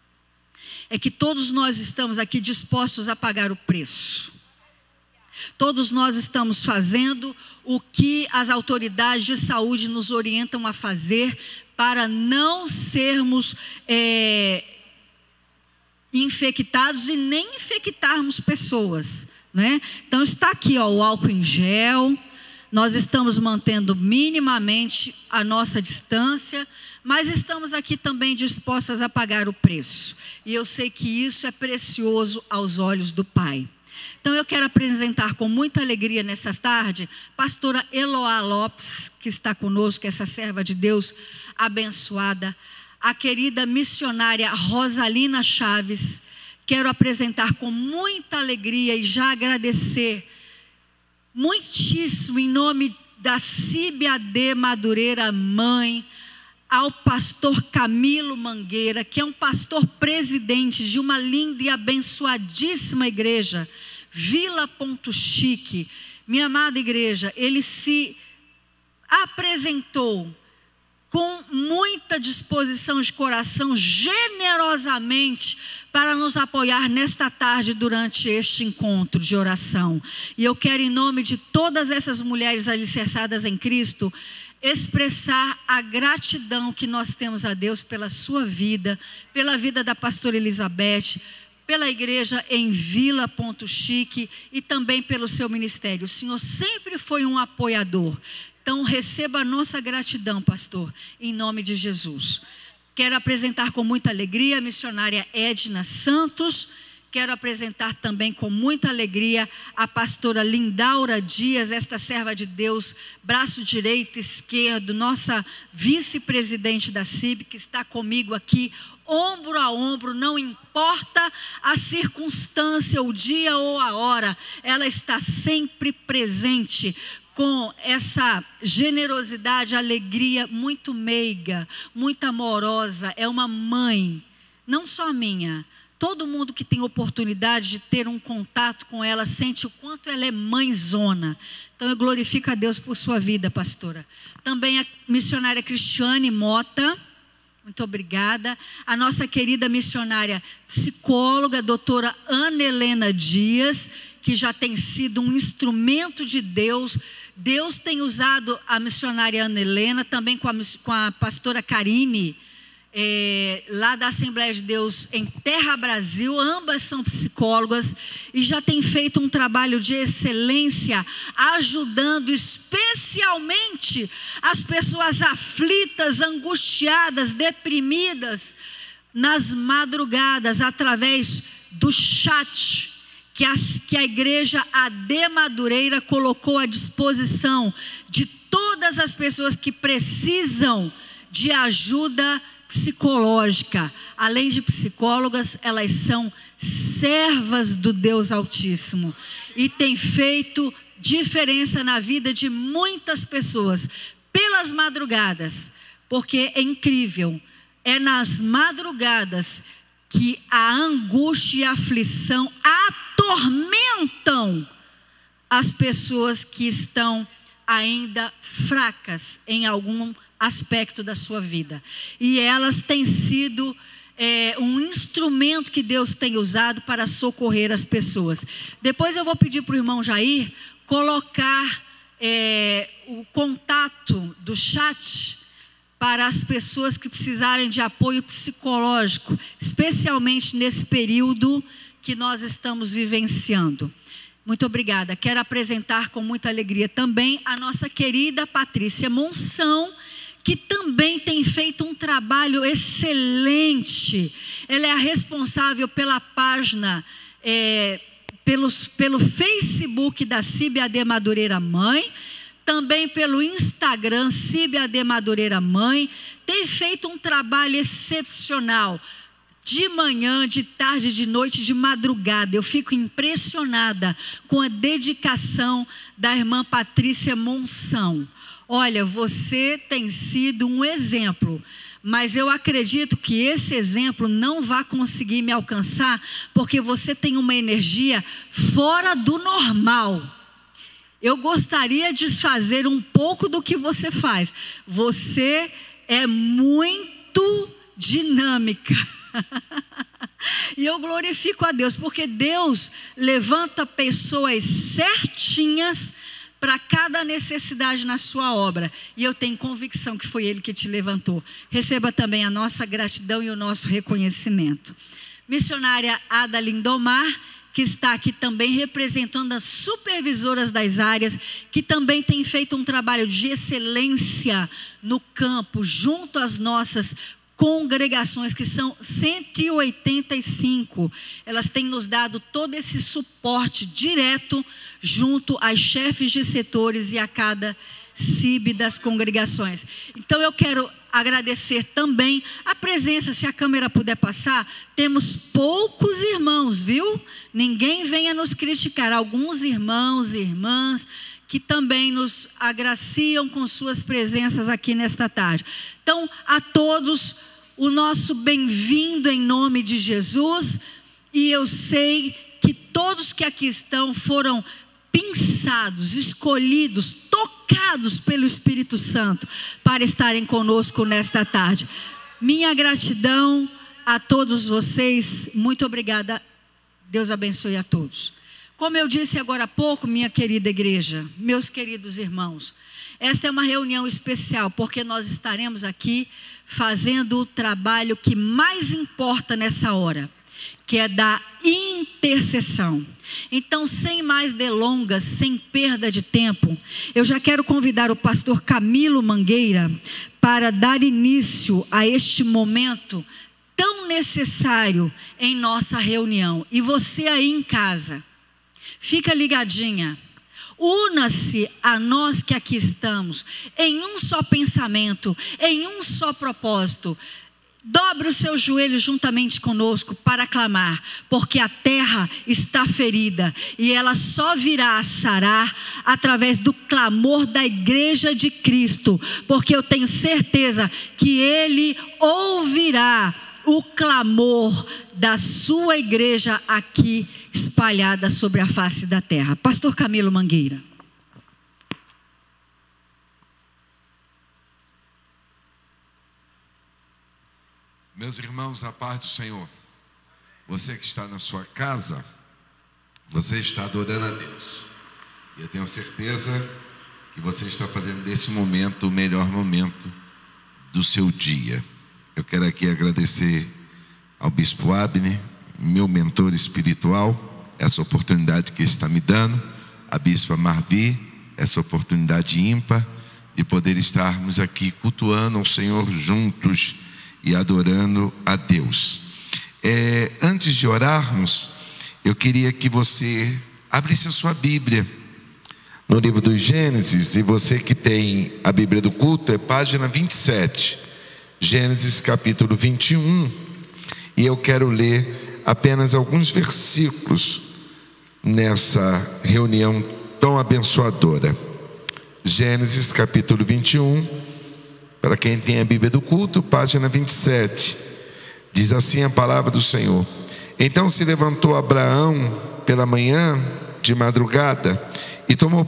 É que todos nós estamos aqui dispostos a pagar o preço. Todos nós estamos fazendo o que as autoridades de saúde nos orientam a fazer para não sermos é, infectados e nem infectarmos pessoas, né? Então está aqui, ó, o álcool em gel. Nós estamos mantendo minimamente a nossa distância, mas estamos aqui também dispostas a pagar o preço. E eu sei que isso é precioso aos olhos do Pai. Então eu quero apresentar com muita alegria nesta tarde, pastora Eloá Lopes, que está conosco, essa serva de Deus abençoada, a querida missionária Rosalina Chaves. Quero apresentar com muita alegria e já agradecer muitíssimo em nome da Cíbia D. Madureira, mãe, ao pastor Camilo Mangueira, que é um pastor presidente de uma linda e abençoadíssima igreja, Vila Ponto Chique. Minha amada igreja, ele se apresentou com muita disposição de coração, generosamente, para nos apoiar nesta tarde durante este encontro de oração. E eu quero, em nome de todas essas mulheres alicerçadas em Cristo, expressar a gratidão que nós temos a Deus pela sua vida, pela vida da pastora Elizabeth, pela igreja em Vila Ponto Chique e também pelo seu ministério. O Senhor sempre foi um apoiador. Então receba a nossa gratidão, pastor, em nome de Jesus. Quero apresentar com muita alegria a missionária Edna Santos. Quero apresentar também com muita alegria a pastora Lindaura Dias, esta serva de Deus, braço direito e esquerdo, nossa vice-presidente da C I B, que está comigo aqui, ombro a ombro, não importa a circunstância, o dia ou a hora, ela está sempre presente com essa generosidade, alegria muito meiga, muito amorosa. É uma mãe, não só minha. Todo mundo que tem oportunidade de ter um contato com ela sente o quanto ela é mãezona. Então eu glorifico a Deus por sua vida, pastora. Também a missionária Cristiane Mota, muito obrigada. A nossa querida missionária psicóloga, doutora Ana Helena Dias, que já tem sido um instrumento de Deus. Deus tem usado a missionária Ana Helena, também com a, com a pastora Karine, É, lá da Assembleia de Deus em Terra Brasil. Ambas são psicólogas e já tem feito um trabalho de excelência, ajudando especialmente as pessoas aflitas, angustiadas, deprimidas, nas madrugadas, através do chat, que, as, que a igreja A D Madureira colocou à disposição de todas as pessoas que precisam de ajuda psicológica. Além de psicólogas, elas são servas do Deus Altíssimo e tem feito diferença na vida de muitas pessoas pelas madrugadas, porque é incrível, é nas madrugadas que a angústia e a aflição atormentam as pessoas que estão ainda fracas em algum aspecto da sua vida, e elas têm sido É um instrumento que Deus tem usado para socorrer as pessoas. Depois eu vou pedir para o irmão Jair colocar é, o contato do chat para as pessoas que precisarem de apoio psicológico, especialmente nesse período que nós estamos vivenciando. Muito obrigada. Quero apresentar com muita alegria também a nossa querida Patrícia Monção, que também tem feito um trabalho excelente. Ela é a responsável pela página, é, pelos, pelo Facebook da C I B A D Madureira Mãe, também pelo Instagram C I B A D Madureira Mãe. Tem feito um trabalho excepcional, de manhã, de tarde, de noite, de madrugada. Eu fico impressionada com a dedicação da irmã Patrícia Monção. Olha, você tem sido um exemplo, mas eu acredito que esse exemplo não vai conseguir me alcançar, porque você tem uma energia fora do normal. Eu gostaria de fazer um pouco do que você faz. Você é muito dinâmica. E eu glorifico a Deus, porque Deus levanta pessoas certinhas para cada necessidade na sua obra, e eu tenho convicção que foi Ele que te levantou. Receba também a nossa gratidão e o nosso reconhecimento. Missionária Ada Lindomar, que está aqui também representando as supervisoras das áreas, que também tem feito um trabalho de excelência no campo, junto às nossas congregações, que são cento e oitenta e cinco. Elas têm nos dado todo esse suporte direto junto às chefes de setores e a cada C I B das congregações. Então eu quero agradecer também a presença, se a câmera puder passar, temos poucos irmãos, viu? Ninguém venha nos criticar, alguns irmãos e irmãs que também nos agraciam com suas presenças aqui nesta tarde. Então, a todos, o nosso bem-vindo em nome de Jesus, e eu sei que todos que aqui estão foram pinçados, escolhidos, tocados pelo Espírito Santo para estarem conosco nesta tarde. Minha gratidão a todos vocês, muito obrigada, Deus abençoe a todos. Como eu disse agora há pouco, minha querida igreja, meus queridos irmãos, esta é uma reunião especial, porque nós estaremos aqui fazendo o trabalho que mais importa nessa hora, que é da intercessão. Então, sem mais delongas, sem perda de tempo, eu já quero convidar o pastor Camilo Mangueira para dar início a este momento tão necessário em nossa reunião. E você aí em casa, fica ligadinha, una-se a nós que aqui estamos, em um só pensamento, em um só propósito. Dobre os seus joelhos juntamente conosco para clamar, porque a terra está ferida e ela só virá a sarar através do clamor da igreja de Cristo, porque eu tenho certeza que Ele ouvirá o clamor da sua igreja aqui espalhada sobre a face da terra. Pastor Camilo Mangueira. Meus irmãos, a paz do Senhor. Você que está na sua casa, você está adorando a Deus. E eu tenho certeza que você está fazendo desse momento o melhor momento do seu dia. Eu quero aqui agradecer ao Bispo Abner, meu mentor espiritual, essa oportunidade que ele está me dando, a Bispa Marvi, essa oportunidade ímpar de poder estarmos aqui cultuando ao Senhor juntos e adorando a Deus. É, antes de orarmos, eu queria que você abrisse a sua Bíblia no livro do Gênesis, e você que tem a Bíblia do culto, é página vinte e sete, Gênesis capítulo vinte e um, e eu quero ler apenas alguns versículos nessa reunião tão abençoadora. Gênesis capítulo vinte e um, para quem tem a Bíblia do culto, página vinte e sete, diz assim a palavra do Senhor: Então se levantou Abraão pela manhã de madrugada e tomou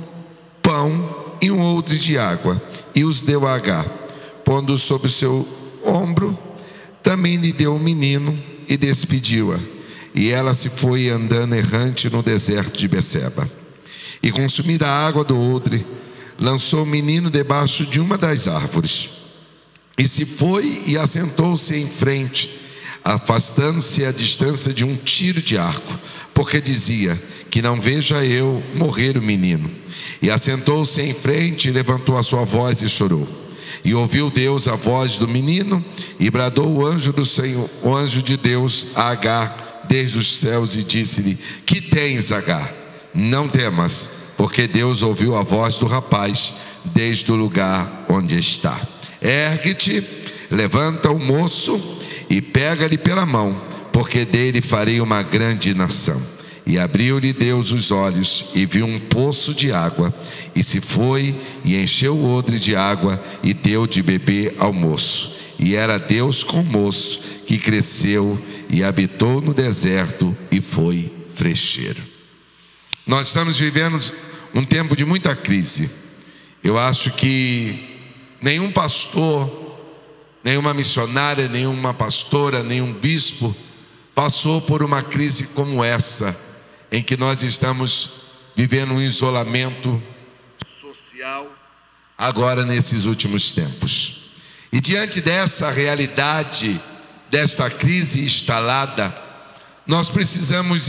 pão e um odre de água e os deu a Agar, pondo sobre o seu ombro. Também lhe deu um menino e despediu-a, e ela se foi andando errante no deserto de Beceba. E consumida a água do odre, lançou o menino debaixo de uma das árvores, e se foi e assentou-se em frente, afastando-se a distância de um tiro de arco, porque dizia: que não veja eu morrer o menino. E assentou-se em frente e levantou a sua voz e chorou. E ouviu Deus a voz do menino, e bradou o anjo do Senhor, o anjo de Deus a Agar desde os céus, e disse-lhe: que tens, Agar? Não temas, porque Deus ouviu a voz do rapaz desde o lugar onde está. Ergue-te, levanta o moço e pega-lhe pela mão, porque dele farei uma grande nação. E abriu-lhe Deus os olhos e viu um poço de água, e se foi e encheu o odre de água e deu de beber ao moço. E era Deus com o moço, que cresceu e habitou no deserto e foi frecheiro. Nós estamos vivendo um tempo de muita crise. Eu acho que nenhum pastor, nenhuma missionária, nenhuma pastora, nenhum bispo passou por uma crise como essa, em que nós estamos vivendo um isolamento social agora nesses últimos tempos. E diante dessa realidade, desta crise instalada, nós precisamos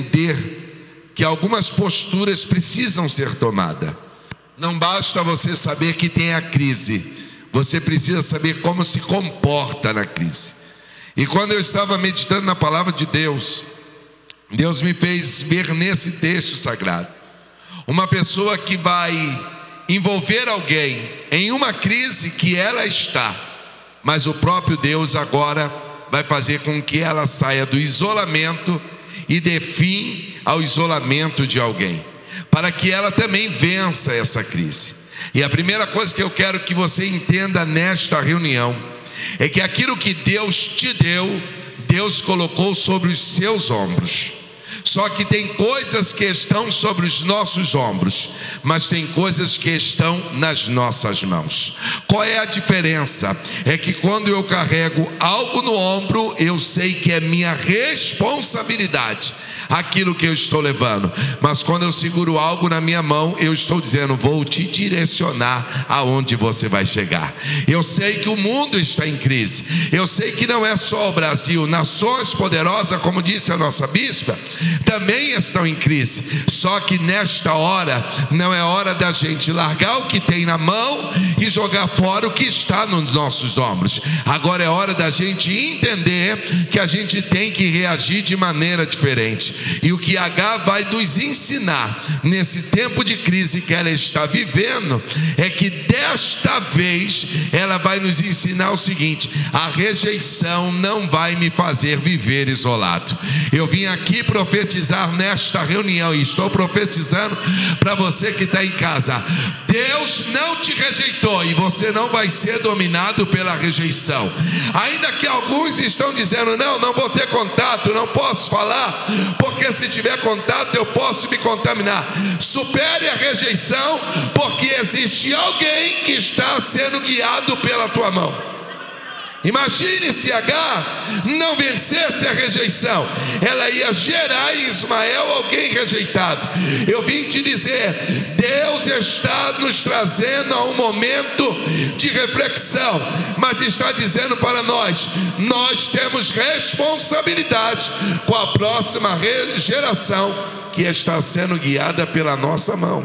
entender que algumas posturas precisam ser tomadas. Não basta você saber que tem a crise, você precisa saber como se comporta na crise. E quando eu estava meditando na palavra de Deus, Deus me fez ver nesse texto sagrado uma pessoa que vai envolver alguém em uma crise que ela está, mas o próprio Deus agora vai fazer com que ela saia do isolamento e dê fim ao isolamento de alguém, para que ela também vença essa crise. E a primeira coisa que eu quero que você entenda nesta reunião é que aquilo que Deus te deu, Deus colocou sobre os seus ombros. Só que tem coisas que estão sobre os nossos ombros, mas tem coisas que estão nas nossas mãos. Qual é a diferença? É que quando eu carrego algo no ombro, eu sei que é minha responsabilidade aquilo que eu estou levando, mas quando eu seguro algo na minha mão, eu estou dizendo: vou te direcionar aonde você vai chegar. Eu sei que o mundo está em crise, eu sei que não é só o Brasil, nações poderosas, como disse a nossa bispa, também estão em crise. Só que nesta hora, não é hora da gente largar o que tem na mão e jogar fora o que está nos nossos ombros. Agora é hora da gente entender que a gente tem que reagir de maneira diferente. E o que Agar vai nos ensinar nesse tempo de crise que ela está vivendo é que desta vez ela vai nos ensinar o seguinte: a rejeição não vai me fazer viver isolado. Eu vim aqui profetizar nesta reunião, e estou profetizando para você que está em casa: Deus não te rejeitou e você não vai ser dominado pela rejeição. Ainda que alguns estão dizendo: não, não vou ter contato, não posso falar, porque se tiver contato eu posso me contaminar. Supere a rejeição, porque existe alguém que está sendo guiado pela tua mão. Imagine se Agar não vencesse a rejeição, ela ia gerar em Ismael alguém rejeitado. Eu vim te dizer, Deus está nos trazendo a um momento de reflexão, mas está dizendo para nós: nós temos responsabilidade com a próxima geração que está sendo guiada pela nossa mão.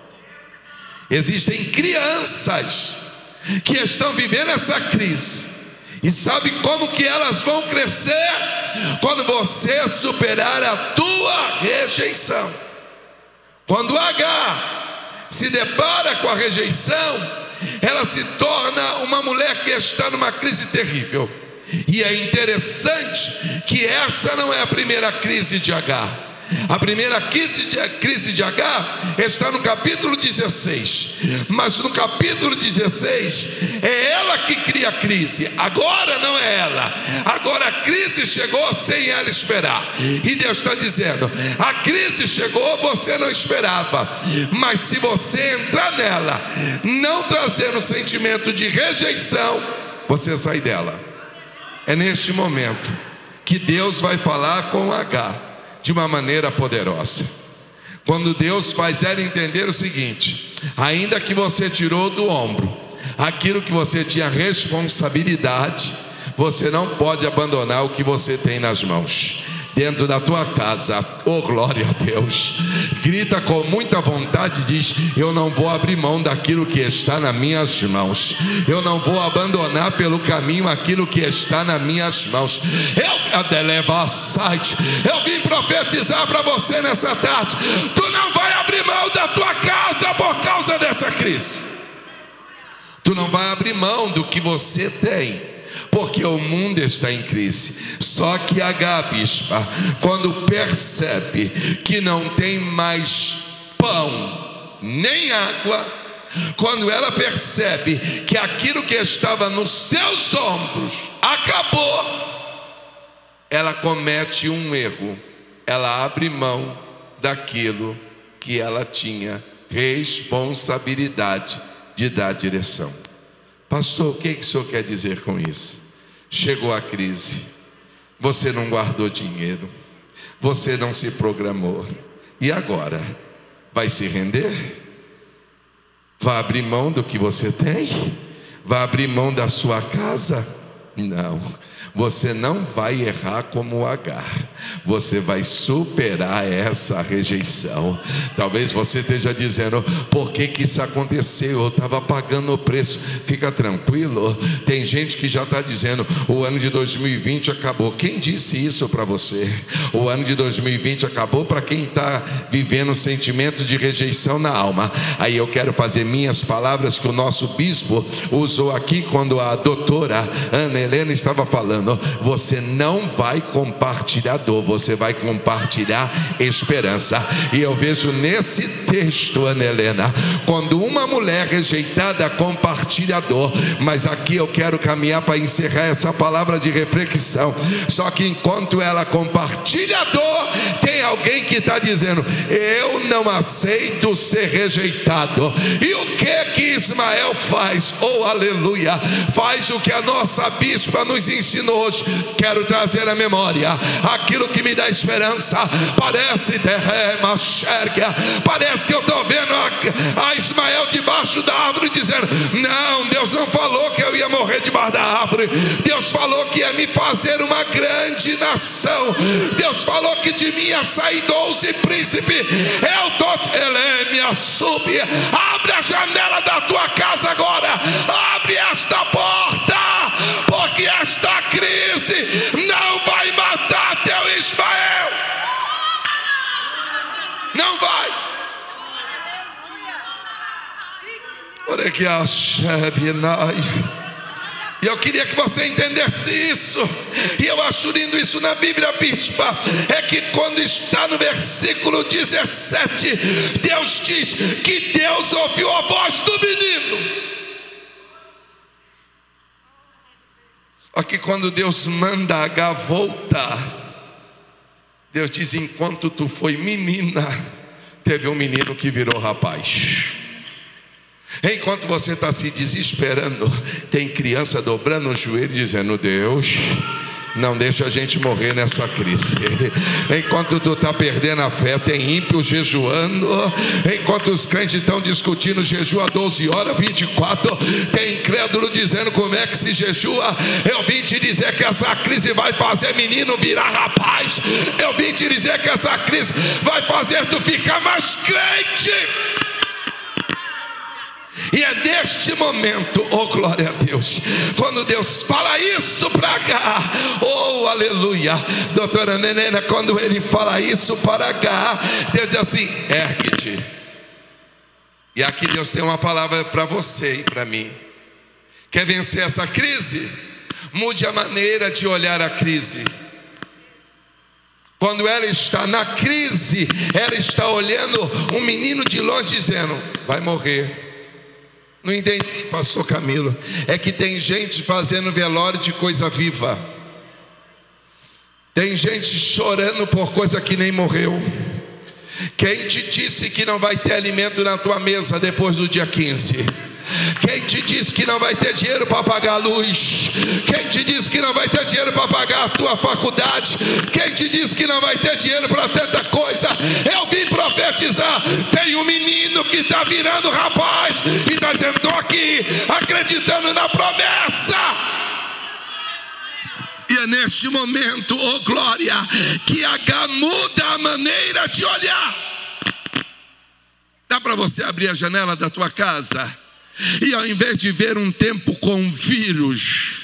Existem crianças que estão vivendo essa crise, e sabe como que elas vão crescer? quando você superar a tua rejeição. Quando Agar se depara com a rejeição, ela se torna uma mulher que está numa crise terrível. E é interessante que essa não é a primeira crise de Agar. A primeira crise de, crise de Agar está no capítulo dezesseis. Mas no capítulo dezesseis é ela que cria a crise. Agora não é ela. Agora a crise chegou sem ela esperar. E Deus está dizendo: a crise chegou, você não esperava, mas se você entrar nela, não trazendo sentimento de rejeição, você sai dela. É neste momento que Deus vai falar com Agar de uma maneira poderosa. Quando Deus faz ela entender o seguinte: ainda que você tirou do ombro aquilo que você tinha responsabilidade, você não pode abandonar o que você tem nas mãos. Dentro da tua casa, oh glória a Deus, grita com muita vontade, diz: eu não vou abrir mão daquilo que está nas minhas mãos, eu não vou abandonar pelo caminho aquilo que está nas minhas mãos. Eu adeleva a site, eu vim profetizar para você nessa tarde: tu não vai abrir mão da tua casa por causa dessa crise, tu não vai abrir mão do que você tem, porque o mundo está em crise. Só que Agar, bispa, quando percebe que não tem mais pão nem água, quando ela percebe que aquilo que estava nos seus ombros acabou, ela comete um erro. Ela abre mão daquilo que ela tinha responsabilidade de dar direção. Pastor, o que, que o senhor quer dizer com isso? Chegou a crise, você não guardou dinheiro, você não se programou, e agora? Vai se render? Vai abrir mão do que você tem? Vai abrir mão da sua casa? Não. Você não vai errar como Agar, você vai superar essa rejeição. Talvez você esteja dizendo: por que que isso aconteceu? Eu estava pagando o preço. Fica tranquilo, tem gente que já está dizendo: o ano de dois mil e vinte acabou. Quem disse isso para você? O ano de dois mil e vinte acabou para quem está vivendo um sentimento de rejeição na alma. Aí eu quero fazer minhas palavras que o nosso bispo usou aqui quando a doutora Ana Helena estava falando: você não vai compartilhar dor, você vai compartilhar esperança. E eu vejo nesse texto, Ana Helena, quando uma mulher rejeitada compartilha dor. Mas aqui eu quero caminhar para encerrar essa palavra de reflexão. Só que enquanto ela compartilha dor, tem alguém que está dizendo: eu não aceito ser rejeitado. E o que que Ismael faz? Oh aleluia, faz o que a nossa bispa nos ensinou hoje. Quero trazer à memória aquilo que me dá esperança. Parece derrama, xerga, parece que eu estou vendo a, a Ismael debaixo da árvore dizendo: não, Deus não falou que eu ia morrer debaixo da árvore. Deus falou que ia me fazer uma grande nação. Deus falou que de mim ia sair doze príncipes. Eu tô, ele me assume. Abre a janela da tua casa agora, abre esta porta, porque esta crise não vai matar teu Ismael. Não vai. Olha que a E eu queria que você entendesse isso. E eu acho lindo isso na Bíblia, bispa. É que quando está no versículo dezessete, Deus diz que Deus ouviu a voz do menino. Só que quando Deus manda Agar voltar, Deus diz: enquanto tu foi menina, teve um menino que virou rapaz. Enquanto você está se desesperando, tem criança dobrando o joelho dizendo: Deus, não deixa a gente morrer nessa crise. Enquanto tu está perdendo a fé, tem ímpio jejuando. Enquanto os crentes estão discutindo jejum a doze horas, vinte e quatro, tem incrédulo dizendo como é que se jejua. Eu vim te dizer que essa crise vai fazer menino virar rapaz. Eu vim te dizer que essa crise vai fazer tu ficar mais crente. E é neste momento, oh glória a Deus, quando Deus fala isso para Agar, oh aleluia, doutora Nenena, quando ele fala isso para Agar, Deus diz assim: ergue-te. E aqui Deus tem uma palavra para você e para mim. Quer vencer essa crise? Mude a maneira de olhar a crise. Quando ela está na crise, ela está olhando um menino de longe dizendo: vai morrer. Não entendi, pastor Camilo. É que tem gente fazendo velório de coisa viva. Tem gente chorando por coisa que nem morreu. Quem te disse que não vai ter alimento na tua mesa depois do dia quinze? Quem te disse que não vai ter dinheiro para pagar a luz? Quem te disse que não vai ter dinheiro para pagar a tua faculdade? Quem te disse que não vai ter dinheiro para tanta coisa? Eu vim profetizar. Tem um menino que está virando rapaz e está dizendo: estou aqui acreditando na promessa. E é neste momento, oh glória, que Agar muda a maneira de olhar. Dá para você abrir a janela da tua casa e, ao invés de ver um tempo com vírus,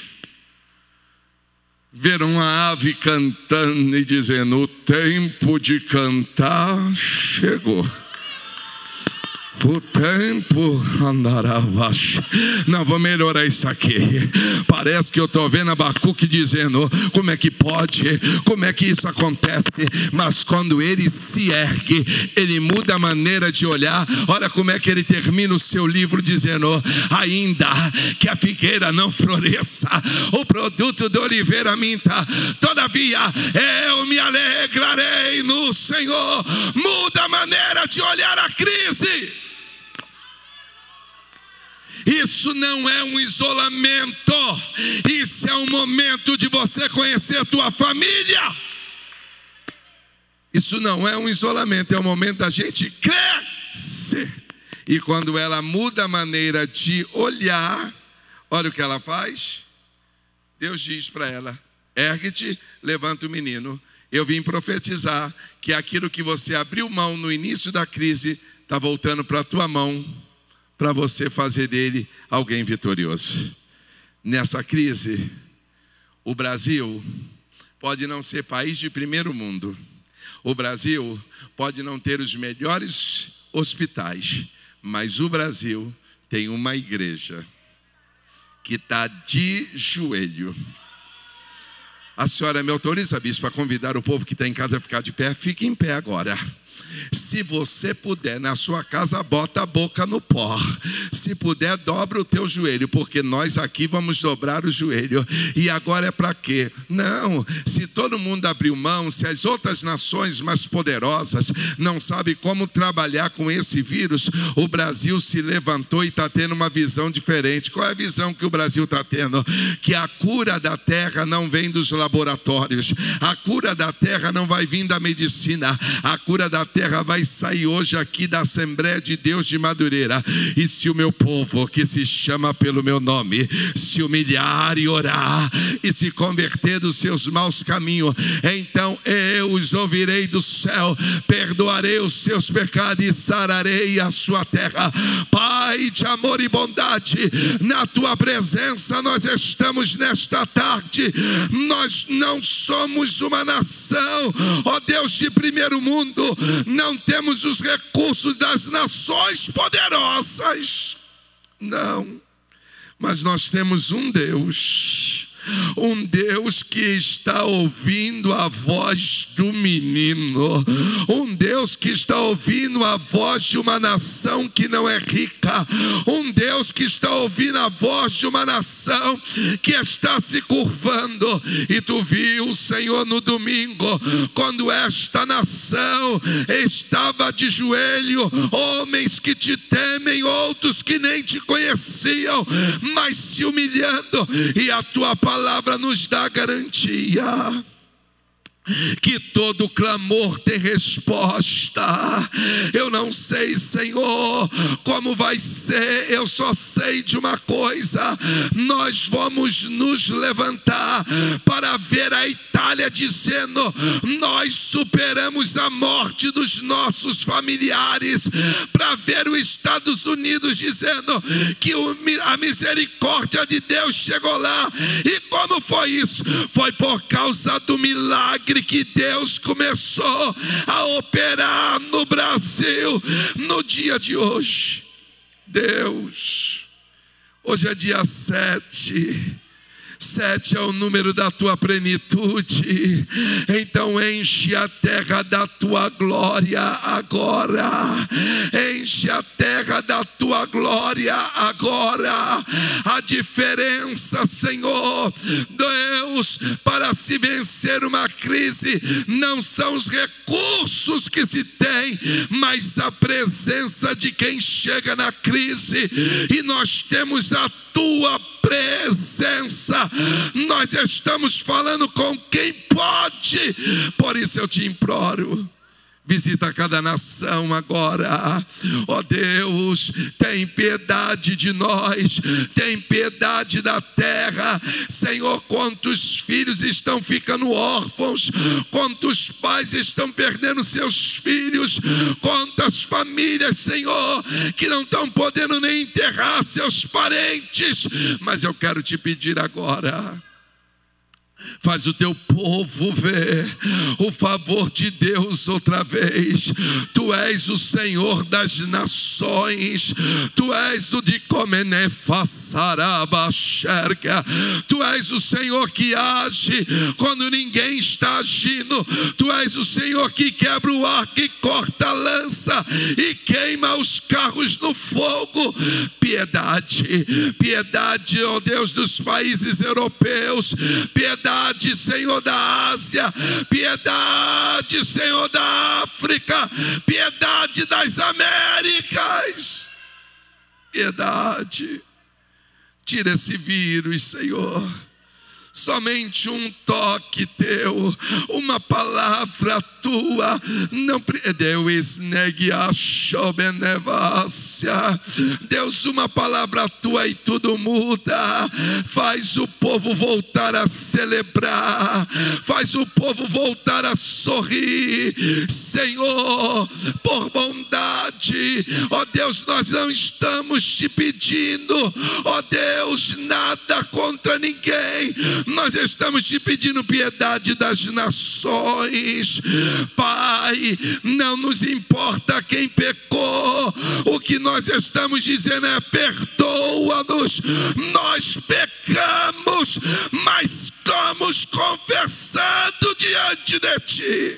ver uma ave cantando e dizendo: o tempo de cantar chegou. O tempo andará abaixo. Não, vou melhorar isso aqui. Parece que eu estou vendo Abacuque dizendo: como é que pode? Como é que isso acontece? Mas quando ele se ergue, ele muda a maneira de olhar. Olha como é que ele termina o seu livro dizendo: ainda que a figueira não floresça, o produto da oliveira minta, todavia eu me alegrarei no Senhor. Muda a maneira de olhar a crise. Isso não é um isolamento. Isso é um momento de você conhecer a tua família. Isso não é um isolamento, é um momento da gente crescer. E quando ela muda a maneira de olhar, olha o que ela faz. Deus diz para ela: ergue-te, levanta o menino. Eu vim profetizar que aquilo que você abriu mão no início da crise está voltando para a tua mão, para você fazer dele alguém vitorioso. Nessa crise, o Brasil pode não ser país de primeiro mundo. O Brasil pode não ter os melhores hospitais, mas o Brasil tem uma igreja que está de joelho. A senhora me autoriza, bispo, a convidar o povo que está em casa a ficar de pé? Fique em pé agora. Se você puder, na sua casa, bota a boca no pó. Se puder, dobra o teu joelho, porque nós aqui vamos dobrar o joelho. E agora é para quê? Não, se todo mundo abriu mão, se as outras nações mais poderosas não sabem como trabalhar com esse vírus, o Brasil se levantou e está tendo uma visão diferente. Qual é a visão que o Brasil está tendo? Que a cura da terra não vem dos laboratórios, a cura da terra não vai vir da medicina, a cura da terra vai sair hoje aqui da Assembleia de Deus de Madureira. E se o meu povo, que se chama pelo meu nome, se humilhar e orar e se converter dos seus maus caminhos, então eu os ouvirei do céu, perdoarei os seus pecados e sararei a sua terra. Pai de amor e bondade, na tua presença nós estamos nesta tarde. Nós não somos uma nação, ó Deus, de primeiro mundo. Não temos os recursos das nações poderosas, não, mas nós temos um Deus, um Deus que está ouvindo a voz do menino, um Deus que está ouvindo a voz de uma nação que não é rica, um Deus que está ouvindo a voz de uma nação que está se curvando. E tu viu, Senhor, no domingo, quando esta nação estava de joelho, homens que te temem, outros que nem te conheciam, mas se humilhando, e a tua palavra A palavra nos dá garantia. que todo clamor tem resposta. Eu não sei, Senhor, como vai ser. Eu só sei de uma coisa: nós vamos nos levantar para ver a Itália dizendo: nós superamos a morte dos nossos familiares, para ver os Estados Unidos dizendo que a misericórdia de Deus chegou lá. E como foi isso? Foi por causa do milagre que Deus começou a operar no Brasil no dia de hoje. Deus, hoje é dia sete. Sete é o número da tua plenitude. Então enche a terra da tua glória agora. Enche a terra da tua glória agora. A diferença, Senhor Deus, para se vencer uma crise não são os recursos que se tem, mas a presença de quem chega na crise. E nós temos a tua presença. Nós estamos falando com quem pode. Por isso eu te imploro, visita cada nação agora. Ó Deus, tem piedade de nós, tem piedade da terra. Senhor, quantos filhos estão ficando órfãos, quantos pais estão perdendo seus filhos, quantas famílias, Senhor, que não estão podendo nem enterrar seus parentes. Mas eu quero te pedir agora, faz o teu povo ver o favor de Deus outra vez. Tu és o Senhor das nações. Tu és o de Comenefassarabaxerga. Tu és o Senhor que age quando ninguém está agindo. Tu és o Senhor que quebra o arco e corta a lança e queima os carros no fogo. Piedade, piedade, ó Deus, dos países europeus. Piedade, Senhor, da Ásia. Piedade, Senhor, da África. Piedade das Américas. Piedade. Tira esse vírus, Senhor. Somente um toque teu, uma palavra tua. Não, Deus, Deus, uma palavra tua e tudo muda. Faz o povo voltar a celebrar, faz o povo voltar a sorrir, Senhor, por bondade. Ó Deus, nós não estamos te pedindo, ó Deus, nada contra ninguém. Nós estamos te pedindo piedade das nações. Pai, não nos importa quem pecou. O que nós estamos dizendo é: perdoa-nos. Nós pecamos, mas estamos confessando diante de ti.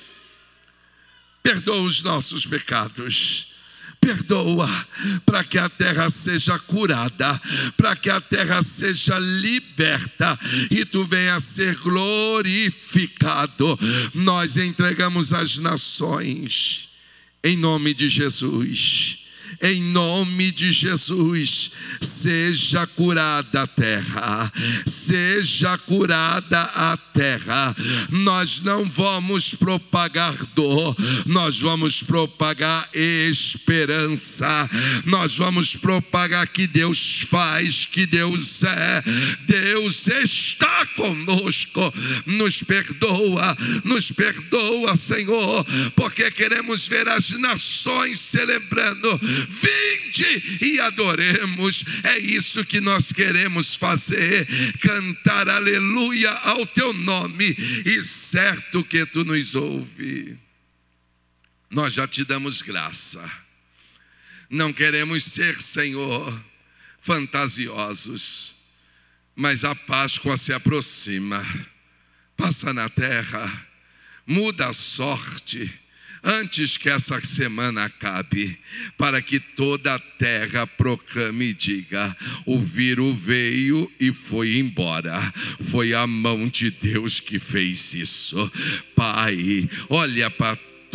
Perdoa os nossos pecados. Perdoa, para que a terra seja curada, para que a terra seja liberta e tu venha a ser glorificado. Nós entregamos as nações em nome de Jesus. Em nome de Jesus, seja curada a terra, seja curada a terra. Nós não vamos propagar dor, nós vamos propagar esperança. Nós vamos propagar que Deus faz, que Deus é. Deus está conosco. Nos perdoa, nos perdoa, Senhor, porque queremos ver as nações celebrando. Vinde e adoremos. É isso que nós queremos fazer, cantar aleluia ao teu nome, e certo que tu nos ouve. Nós já te damos graça. Não queremos ser, Senhor, fantasiosos, mas a Páscoa se aproxima. Passa na terra, muda a sorte antes que essa semana acabe, para que toda a terra proclame e diga: o vírus veio e foi embora. Foi a mão de Deus que fez isso. Pai, olha para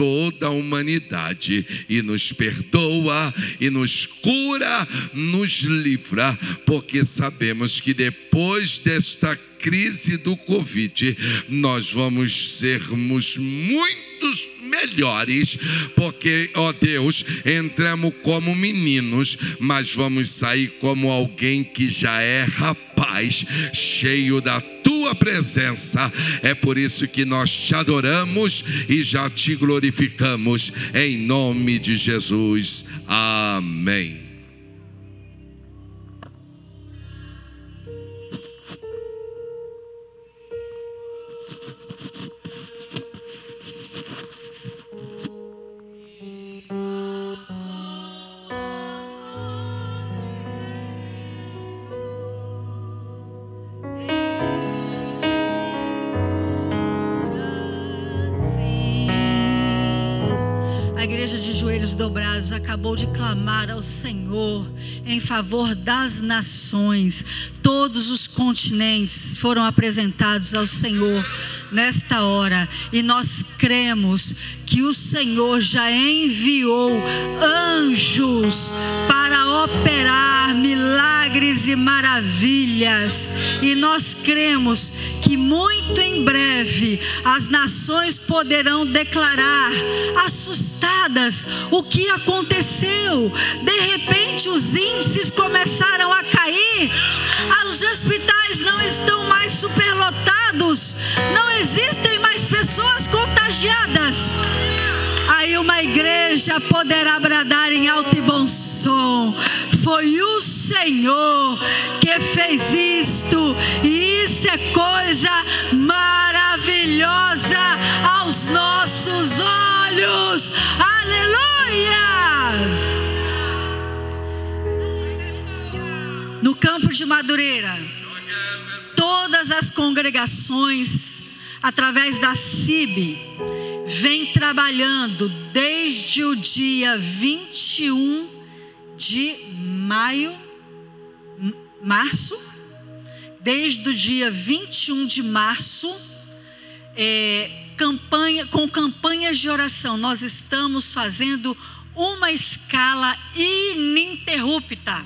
toda a humanidade, e nos perdoa, e nos cura, nos livra, porque sabemos que depois desta crise do Covid, nós vamos sermos muitos melhores, porque, ó Deus, entramos como meninos, mas vamos sair como alguém que já é rapaz, cheio da tua presença. É por isso que nós te adoramos e já te glorificamos, em nome de Jesus. Amém. A igreja de joelhos dobrados acabou de clamar ao Senhor em favor das nações. Todos os continentes foram apresentados ao Senhor nesta hora, e nós cremos que o Senhor já enviou anjos para operar milagres e maravilhas, e nós cremos que muito em breve as nações poderão declarar assustadas o que aconteceu. De repente os índices começaram a cair, os hospitais não estão mais superlotados, não existem mais pessoas contagiadas. Aí uma igreja poderá bradar em alto e bom som: foi o Senhor que fez isto, e isso é coisa maravilhosa aos nossos olhos. Aleluia! No campo de Madureira, todas as congregações, através da C I B, vem trabalhando desde o dia vinte e um de maio, março, desde o dia vinte e um de março, é, campanha, com campanhas de oração. Nós estamos fazendo uma escala ininterrupta.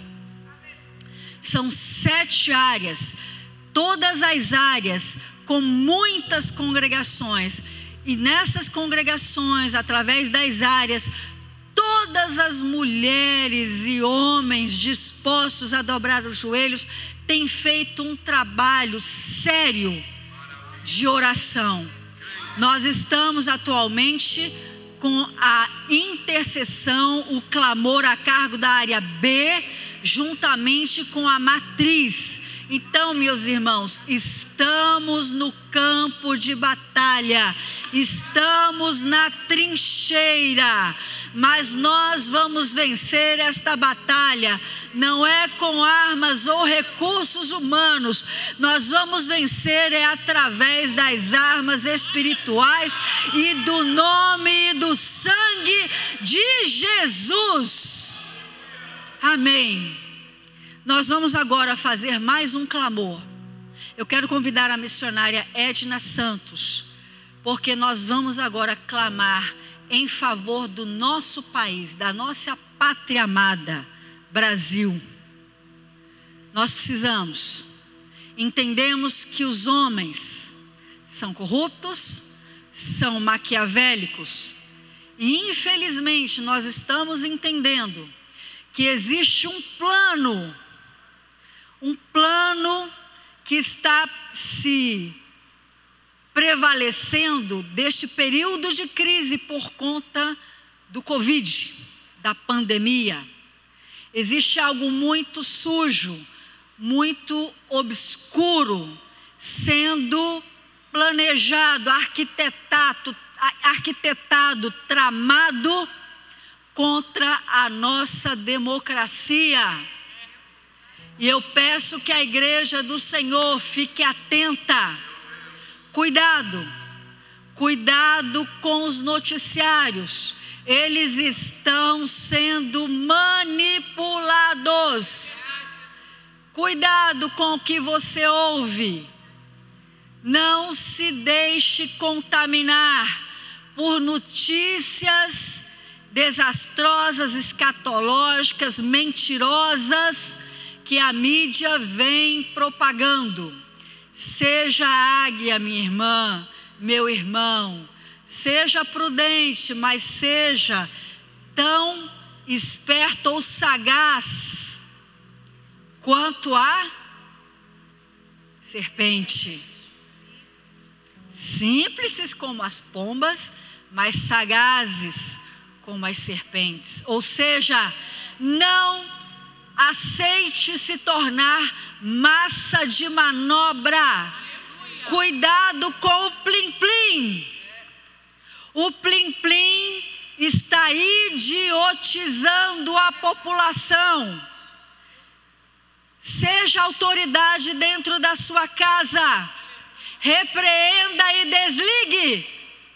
São sete áreas, todas as áreas com muitas congregações. E nessas congregações, através das áreas, todas as mulheres e homens dispostos a dobrar os joelhos têm feito um trabalho sério de oração. Nós estamos atualmente com a intercessão, o clamor a cargo da área B, juntamente com a matriz. Então, meus irmãos, estamos no campo de batalha, estamos na trincheira, mas nós vamos vencer esta batalha, não é com armas ou recursos humanos, nós vamos vencer é através das armas espirituais e do nome e do sangue de Jesus. Amém. Nós vamos agora fazer mais um clamor. Eu quero convidar a missionária Edna Santos, porque nós vamos agora clamar em favor do nosso país, da nossa pátria amada, Brasil. Nós precisamos, entendemos que os homens são corruptos, são maquiavélicos, e infelizmente nós estamos entendendo que existe um plano, um plano que está se prevalecendo deste período de crise por conta do Covid, da pandemia. Existe algo muito sujo, muito obscuro, sendo planejado, arquitetado, arquitetado, tramado contra a nossa democracia. E eu peço que a igreja do Senhor fique atenta. Cuidado, cuidado com os noticiários. Eles estão sendo manipulados. Cuidado com o que você ouve. Não se deixe contaminar por notícias desastrosas, escatológicas, mentirosas, que a mídia vem propagando. Seja águia, minha irmã, meu irmão, seja prudente, mas seja tão esperto ou sagaz quanto a serpente. Simples como as pombas, mas sagazes como as serpentes. Ou seja, não aceite se tornar massa de manobra. Cuidado com o plim-plim. O plim-plim está idiotizando a população. Seja autoridade dentro da sua casa. Repreenda e desligue.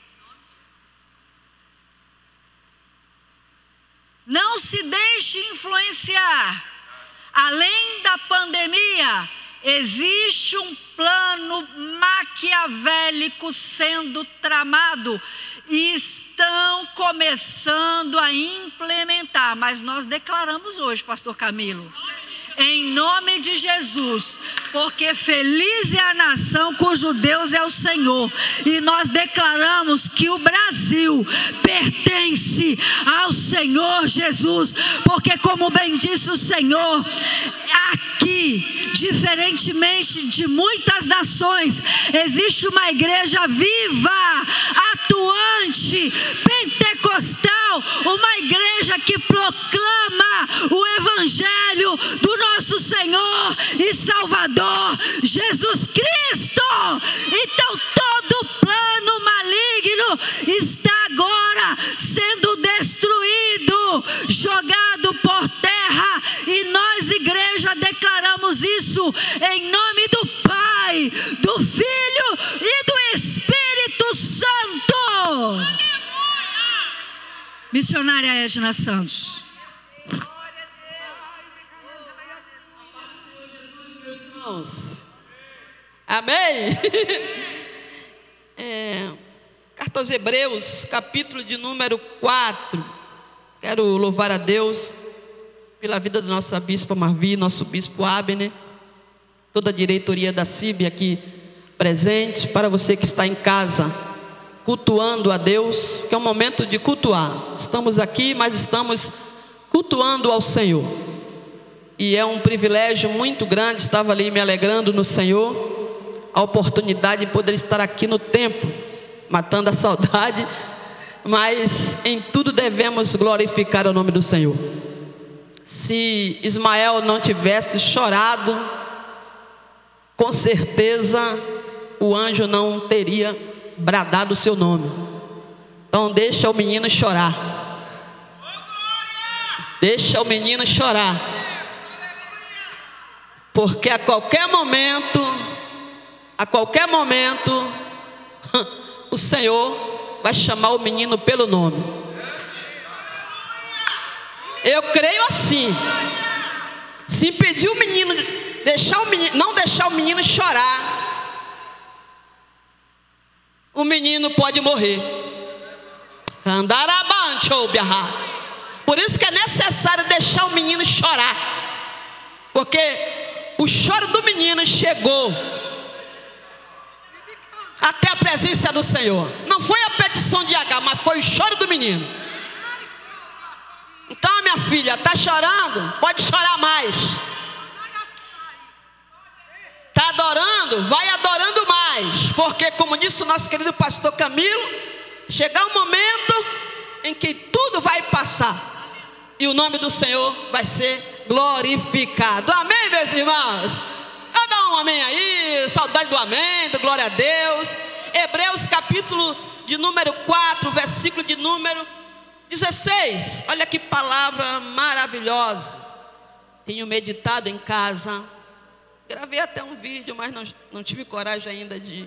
Não se deixe influenciar. Além da pandemia, existe um plano maquiavélico sendo tramado e estão começando a implementar. Mas nós declaramos hoje, pastor Camilo, em nome de Jesus, porque feliz é a nação cujo Deus é o Senhor, e nós declaramos que o Brasil pertence ao Senhor Jesus, porque como bem disse o Senhor, aqui, diferentemente de muitas nações, existe uma igreja viva, atuante, pentecostal, uma igreja que proclama o evangelho do nosso Senhor e Salvador Jesus Cristo. Então todo plano maligno está agora sendo destruído, jogado por terra, e nós, igreja, declaramos isso em nome do Pai, do Filho e do Espírito Santo. Missionária Edna Santos. Amém? É, carta aos Hebreus, capítulo de número quatro. Quero louvar a Deus pela vida da nossa bispa Marvi, nosso bispo Abner, toda a diretoria da C I B aqui presente, para você que está em casa cultuando a Deus, que é um momento de cultuar. Estamos aqui, mas estamos cultuando ao Senhor. E é um privilégio muito grande, estava ali me alegrando no Senhor, a oportunidade de poder estar aqui no templo, matando a saudade, mas em tudo devemos glorificar o nome do Senhor. Se Ismael não tivesse chorado, com certeza o anjo não teria bradado o seu nome. Então deixa o menino chorar. Deixa o menino chorar. Porque a qualquer momento, a qualquer momento, o Senhor vai chamar o menino pelo nome. Eu creio assim. Se impedir o menino, deixar o menino, não deixar o menino chorar, o menino pode morrer. Por isso que é necessário deixar o menino chorar, porque o choro do menino chegou até a presença do Senhor. Não foi a petição de Agar, mas foi o choro do menino. Então, minha filha, está chorando? Pode chorar mais. Está adorando? Vai adorando mais. Porque, como disse o nosso querido pastor Camilo, chegar um momento em que tudo vai passar e o nome do Senhor vai ser glorificado. Amém, meus irmãos? Eu dou um amém aí, saudade do amém, do glória a Deus. Hebreus capítulo de número quatro, versículo de número dezesseis. Olha que palavra maravilhosa. Tenho meditado em casa. Gravei até um vídeo, mas não, não tive coragem ainda de...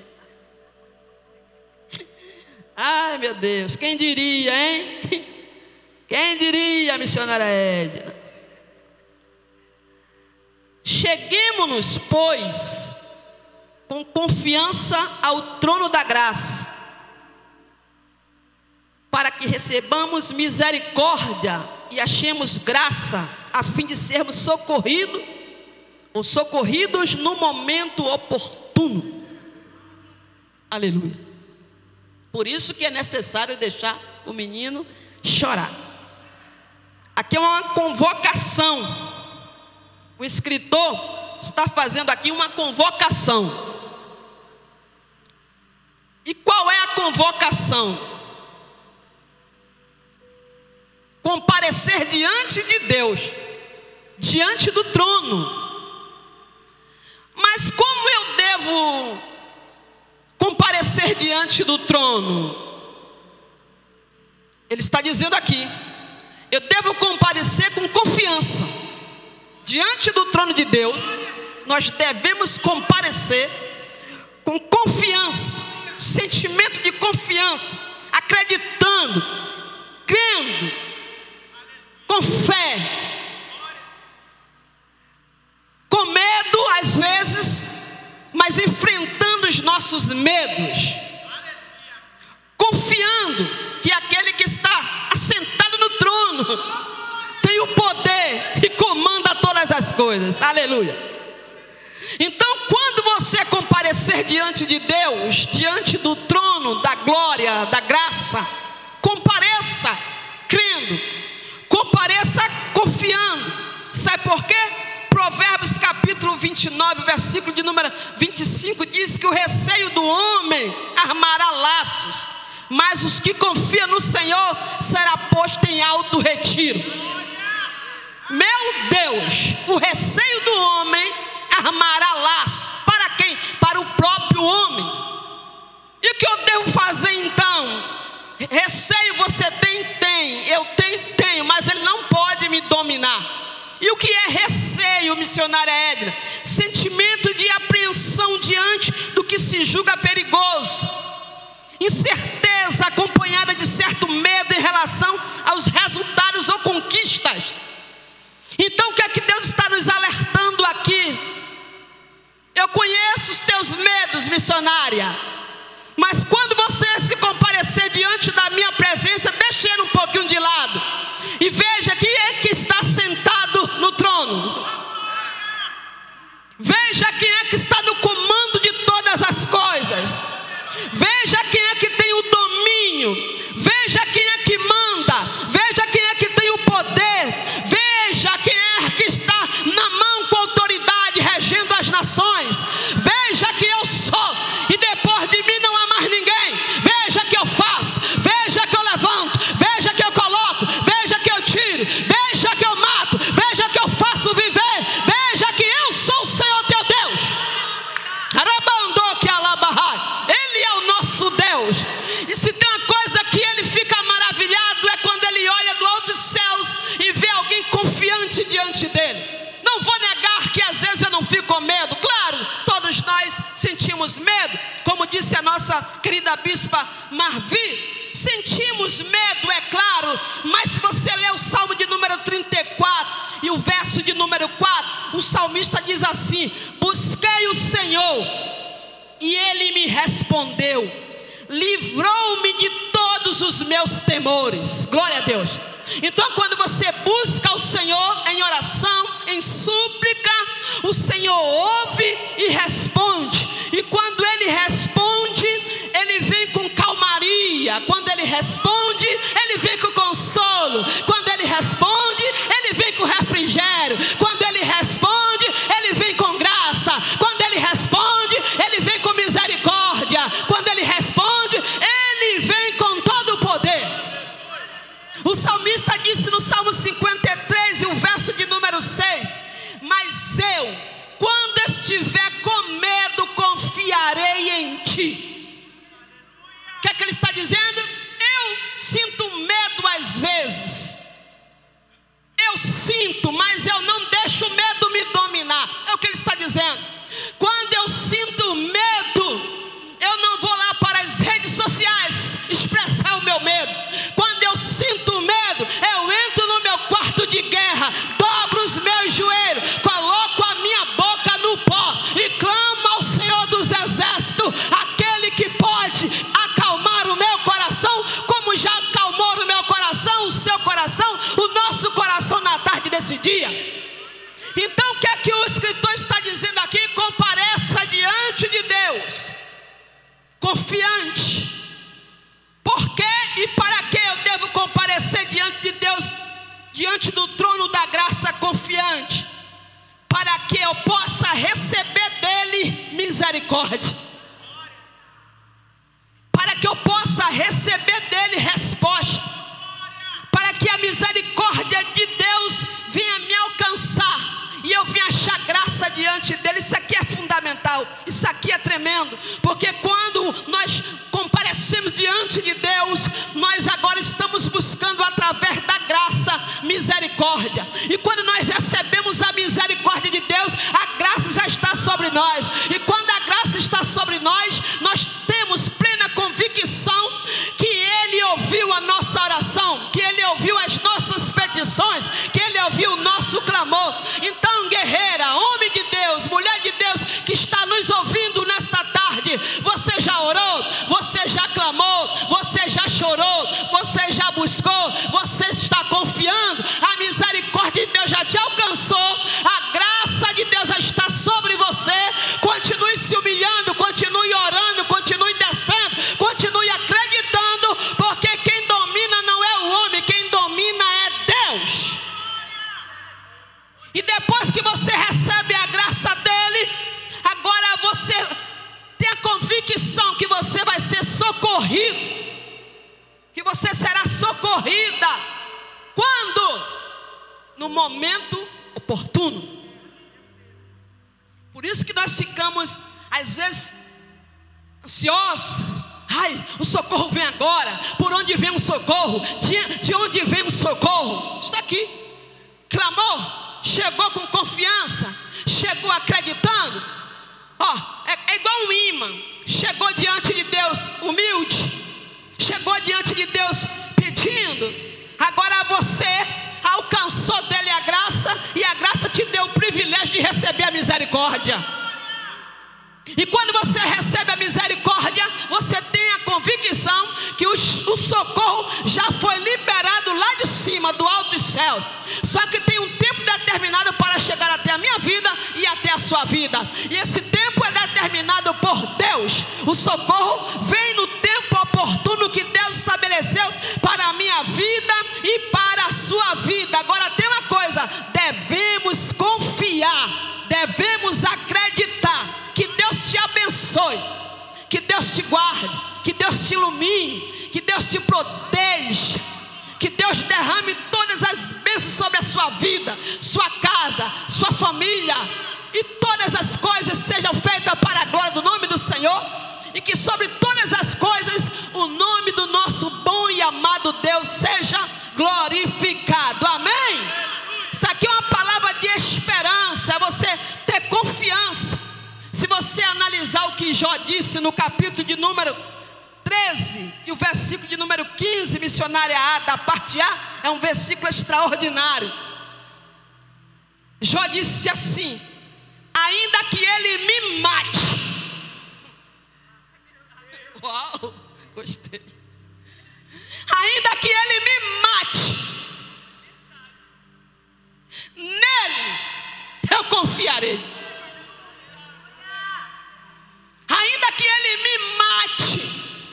Ai, meu Deus, quem diria, hein? Quem diria, missionária Edna? Cheguemo-nos, pois, com confiança ao trono da graça, para que recebamos misericórdia e achemos graça, a fim de sermos socorridos ou socorridos no momento oportuno. Aleluia. Por isso que é necessário deixar o menino chorar. Aqui é uma convocação. O escritor está fazendo aqui uma convocação. E qual é a convocação? Comparecer diante de Deus, diante do trono. Mas como eu devo comparecer diante do trono? Ele está dizendo aqui: eu devo comparecer com confiança. Diante do trono de Deus, nós devemos comparecer com confiança, sentimento de confiança, acreditando, crendo, com fé, com medo às vezes, mas enfrentando os nossos medos, confiando que aquele que está assentado no trono tem o poder e comanda todas as coisas. Aleluia. Então, quando você comparecer diante de Deus, diante do trono da glória, da graça, compareça crendo, compareça confiando. Sabe por quê? Provérbios capítulo vinte e nove, versículo de número vinte e cinco diz que o receio do homem armará laços, mas os que confiam no Senhor será posto em alto retiro. Meu Deus, o receio do homem armará laço. Para quem? Para o próprio homem. E o que eu devo fazer então? Receio você tem? Tem. Eu tenho? Tenho. Mas ele não pode me dominar. E o que é receio, missionária Edna? Sentimento de apreensão diante do que se julga perigoso. Incerteza acompanhada de certo medo em relação aos resultados ou conquistas. Então o que é que Deus está nos alertando aqui? Eu conheço os teus medos, missionária, mas quando você se comparecer diante da minha presença, deixe ele um pouquinho de lado e veja quem é que está sentado no trono. Veja quem é que está no comando de todas as coisas. Veja quem é que tem o domínio. Veja quem é que manda. Veja quem é que tem o poder. Veja quem é que está na mão com autoridade, regendo as nações. Veja que eu sou, e depois de mim não há mais ninguém. Veja que eu faço. Veja que eu levanto. Veja que eu coloco. Veja que eu tiro. Veja que eu mato. Veja que eu faço viver. Veja que eu sou o Senhor teu Deus. Ele é o nosso Deus. E se tem uma coisa que ele fica maravilhado, é quando ele olha do alto dos céus e vê alguém confiante diante dele. Não vou negar que às vezes eu não fico com medo. Claro, todos nós sentimos medo. Como disse a nossa querida bispa Marvi, sentimos medo, é claro. Mas se você ler o Salmo de número trinta e quatro e o verso de número quatro, o salmista diz assim: busquei o Senhor e ele me respondeu, livrou-me de todos os meus temores. Glória a Deus. Então quando você busca o Senhor em oração, em súplica, o Senhor ouve e responde. E quando ele responde, ele vem com calmaria. Quando ele responde, ele vem com consolo. Quando ele responde, ele vem com refrigério. Quando ele responde, ele vem com graça. Quando ele responde, ele vem com misericórdia. Quando ele responde, ele vem com todo o poder. O salmista disse no Salmo cinquenta e três e o verso de número seis: mas eu, quando estiver com medo, confiarei em ti. O que é que ele está dizendo? Eu sinto medo às vezes. Eu sinto, mas eu não deixo o medo me dominar. É o que ele está dizendo. Quando eu sinto medo, eu não vou lá para as redes sociais expressar o meu medo. Quando eu sinto medo, eu entro no meu quarto de guerra, dobro os meus joelhos, coloco a minha boca no pó e clamo ao Senhor dos Exércitos, aquele que pode acalmar o meu coração, como já acalmou eu possa receber dele misericórdia, para que eu possa receber dele resposta, para que a misericórdia de Deus venha me alcançar e eu venha achar graça diante dele. Isso aqui é fundamental, isso aqui é tremendo, porque quando nós comparecemos diante de Deus, nós agora estamos buscando através da graça misericórdia, e quando nós recebemos a misericórdia de Deus, a graça já está sobre nós, e quando a graça está sobre nós, nós temos plena convicção que Ele ouviu a nossa oração, que Ele ouviu as nossas petições, que Ele ouviu o nosso clamor. Então, guerreira, homem de Deus, mulher de Deus que está nos ouvindo nesta tarde, você já orou, você já clamou, você já chorou, você já buscou, você está confiando, a misericórdia de Deus já te alcançou, a graça de Deus já está sobre você. Continue se humilhando, continue orando, continue descendo, continue acreditando, porque quem domina não é o homem, quem domina é Deus. E depois que você recebe a graça dele, agora você tem a convicção que você vai ser socorrido, que você será socorrida. Quando? No momento oportuno. Por isso que nós ficamos às vezes ansiosos. Ai, o socorro vem agora. Por onde vem o socorro? De, de onde vem o socorro? Está aqui. Clamou, chegou com confiança, chegou acreditando. Ó, é, é igual um imã. Chegou diante de Deus humilde, chegou diante de Deus pedindo. Agora você alcançou dele a graça, e a graça te deu o privilégio de receber a misericórdia. E quando você recebe a misericórdia, você tem a convicção que o, o socorro já foi liberado lá de cima, do alto dos céus. Só que tem um tempo determinado para chegar até a minha vida e até a sua vida, e esse tempo é determinado por Deus. O socorro vem no tempo oportuno que Deus estabeleceu para a minha vida e para a sua vida. Agora tem uma coisa: devemos confiar, devemos acreditar. Que Deus te abençoe, que Deus te guarde, que Deus te ilumine, que Deus te proteja, que Deus derrame todas as bênçãos sobre a sua vida, sua casa, sua família, e todas as coisas sejam feitas para a glória do nome do Senhor, e que sobre todas as coisas o nome do nosso bom e amado Deus seja glorificado. Amém? Isso aqui é uma palavra de esperança, é você ter confiança. Se você analisar o que Jó disse no capítulo de número treze e o versículo de número quinze, missionária A, da parte A, é um versículo extraordinário. Jó disse assim: ainda que ele me mate. Uau, gostei. Ainda que ele me mate, nele eu confiarei. Ainda que ele me mate,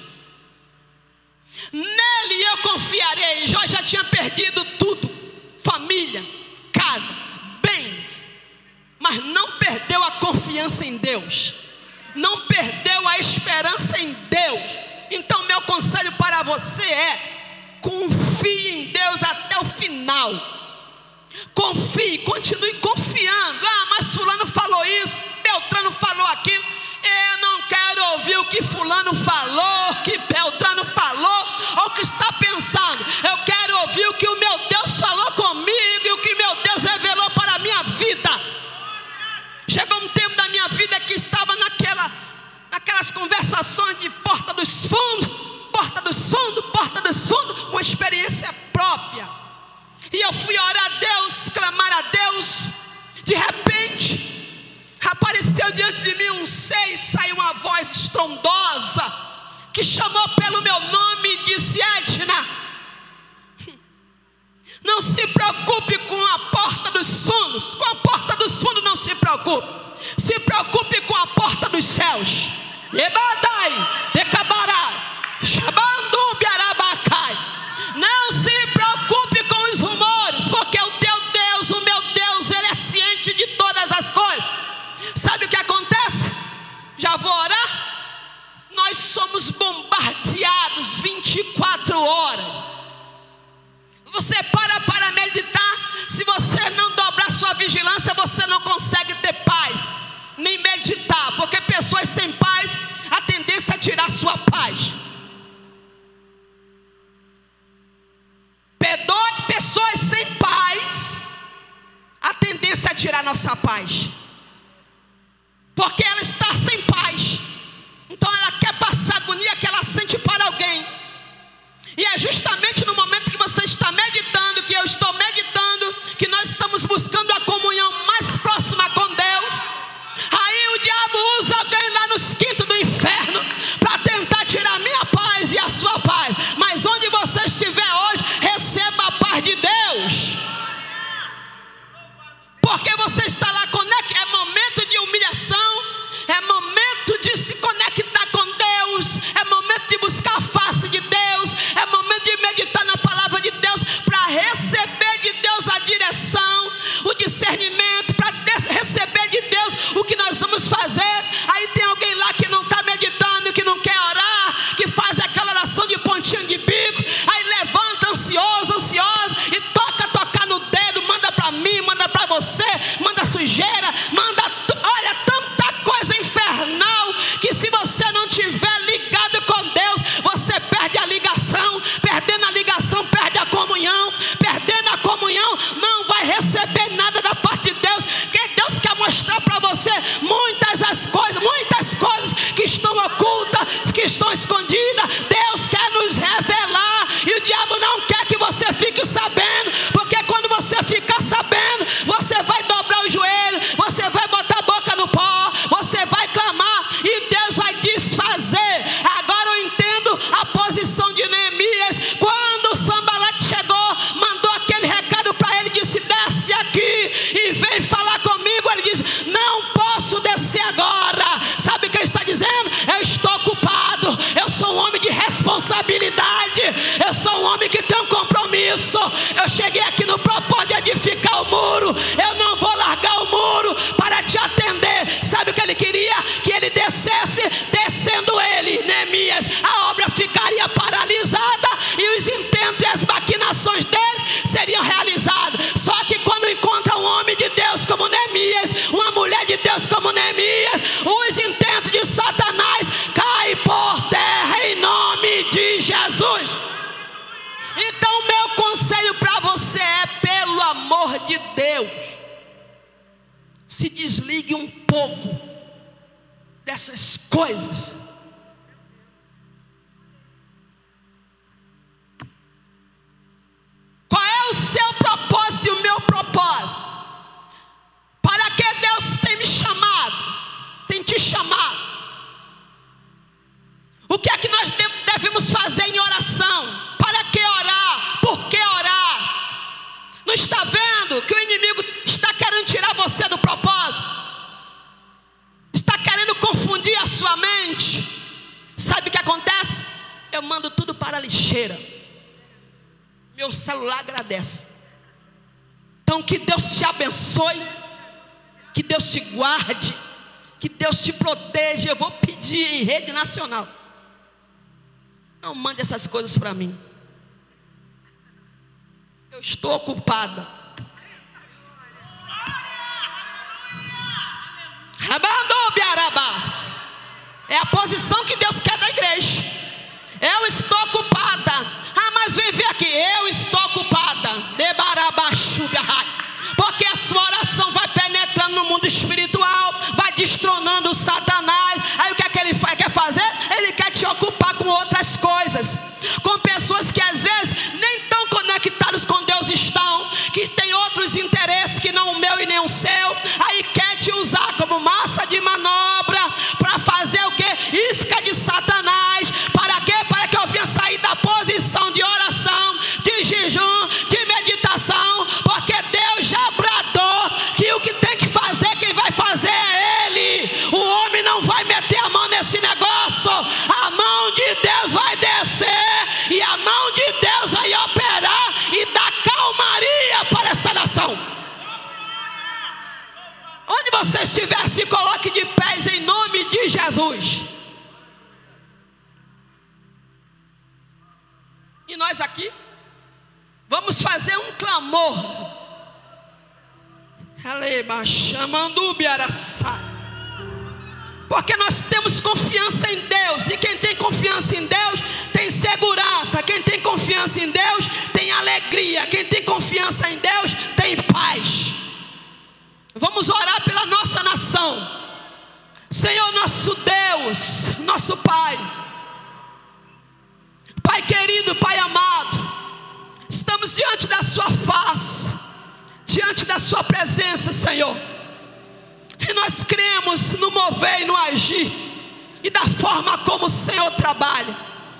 nele eu confiarei. Jó já tinha perdido tudo: família, casa, bens, mas não perdeu a confiança em Deus, não perdeu a esperança em Deus. Então meu conselho para você é: confie em Deus até o final. Confie, continue confiando. Ah, mas fulano falou isso, Beltrano falou aquilo. Eu não quero ouvir o que fulano falou, que Beltrano falou, ou o que está pensando. Eu quero ouvir o que o meu Deus falou comigo e o que meu Deus revelou para a minha vida. Chegou um tempo da minha vida que estava naquela, naquelas conversações de porta dos fundos, porta dos fundos, porta dos fundos, uma experiência própria. E eu fui orar a Deus, clamar a Deus. De repente apareceu diante de mim um ser, saiu uma voz estrondosa que chamou pelo meu nome e disse: Edna, não se preocupe com a porta dos fundos. Com a porta dos fundos não se preocupe. Se preocupe com a porta dos céus. Ebadai, decabará, shabandu biarabacai. Não se preocupe com os rumores, porque o teu Deus, o meu Deus, ele é ciente de todas as coisas. somos bombardeados vinte e quatro horas. Você para para meditar, se você não dobrar sua vigilância, você não consegue ter paz, nem meditar, porque pessoas sem paz, a tendência é tirar sua paz. Perdoe, pessoas sem paz, a tendência é tirar nossa paz, porque ela está sem paz, então ela quer passar a agonia que ela sente para alguém. E é justamente no momento que você está meditando, que eu estou meditando, que nós estamos buscando a comunhão mais próxima com Deus. Aí o diabo usa alguém lá nos quintos do inferno para tentar tirar a minha paz e a sua paz. Mas onde você estiver hoje, receba a paz de Deus, porque você está lá conectado. É momento de humilhação, é momento de se conectar com Deus, é momento de buscar a face de Deus, é momento de meditar na palavra de Deus, para receber de Deus a direção, o discernimento, para receber de Deus o que nós vamos fazer. Aí tem alguém lá que não está meditando, que não quer orar, que faz aquela oração de pontinha de bico, aí levanta ansioso, ansiosa, e toca, tocar no dedo, manda para mim, manda para você, manda sujeira, manda, olha, tanta coisa infernal, que se você não tiver ligado com Deus, você perde a ligação. Perdendo a ligação, perde a comunhão. Perdendo a comunhão, não vai receber nada da parte de Deus. Que Deus quer mostrar para você muitas as coisas, muitas coisas que estão ocultas, que estão escondidas. Deus quer nos revelar, e o diabo não quer que você fique sabendo, porque quando você ficar sabendo, você vai dobrar o joelho, você vai botar a boca no pó, você vai clamar, e Deus vai desfazer. Agora eu entendo a posição de Neemias. Quando Sanbalate chegou, mandou aquele recado para ele, disse: desce aqui e vem falar comigo. Ele disse: não posso descer agora. Sabe o que ele está dizendo? Eu estou ocupado, eu sou um homem de responsabilidade, eu sou um homem que tem um compromisso. Eu cheguei aqui no propósito de edificar o muro, eu não vou largar o muro para te atender. Sabe o que ele queria? Que ele descesse. Descendo ele, Neemias, a obra ficaria paralisada, e os intentos e as maquinações dele seriam realizados. Só que quando encontra um homem de Deus como Neemias, uma mulher de Deus como Neemias, os intentos de Satanás caem por terra em nome de Jesus. Então meu conselho para você é, pelo amor de Deus, se desligue um pouco dessas coisas. Qual é o seu propósito e o meu propósito? Para que Deus tem me chamado, tem te chamado? O que é que nós devemos fazer em oração? Para que orar? Por que orar? Não está vendo que o inimigo está querendo tirar você do propósito? Está querendo confundir a sua mente? Sabe o que acontece? Eu mando tudo para a lixeira. Meu celular agradece. Então que Deus te abençoe, que Deus te guarde, que Deus te proteja. Eu vou pedir em rede nacional: não mande essas coisas para mim. Eu estou ocupada. É a posição que Deus quer da igreja. Eu estou ocupada. Ah, mas vem ver aqui. Eu estou ocupada. Porque a sua oração vai penetrando no mundo espiritual, vai destronando o Satanás. Aí o que é que ele quer fazer? Ele quer te ocupar com outras coisas, com pessoas que às vezes nem tão conectados com Deus estão, que tem outros interesses que não o meu e nem o seu. Aí quer te usar como massa de manobra para fazer o que? Isca de Satanás. Para quê? Para que eu venha sair da posição de oração, de jejum, de meditação, porque Deus já bradou que o que tem que fazer, quem vai fazer é Ele. O homem não vai meter a mão nesse negócio. A mão de Deus vai descer, e a mão de Deus vai operar e dar calmaria para esta nação. Onde você estiver, se coloque de pés em nome de Jesus. nós aqui vamos fazer um clamor. Porque nós temos confiança em Deus. E quem tem confiança em Deus tem segurança. Quem tem confiança em Deus tem alegria. Quem tem confiança em Deus tem paz. Vamos orar pela nossa nação. Senhor nosso Deus, nosso Pai, Pai querido, Pai amado, estamos diante da sua face, diante da sua presença, Senhor. E nós cremos no mover e no agir, e da forma como o Senhor trabalha.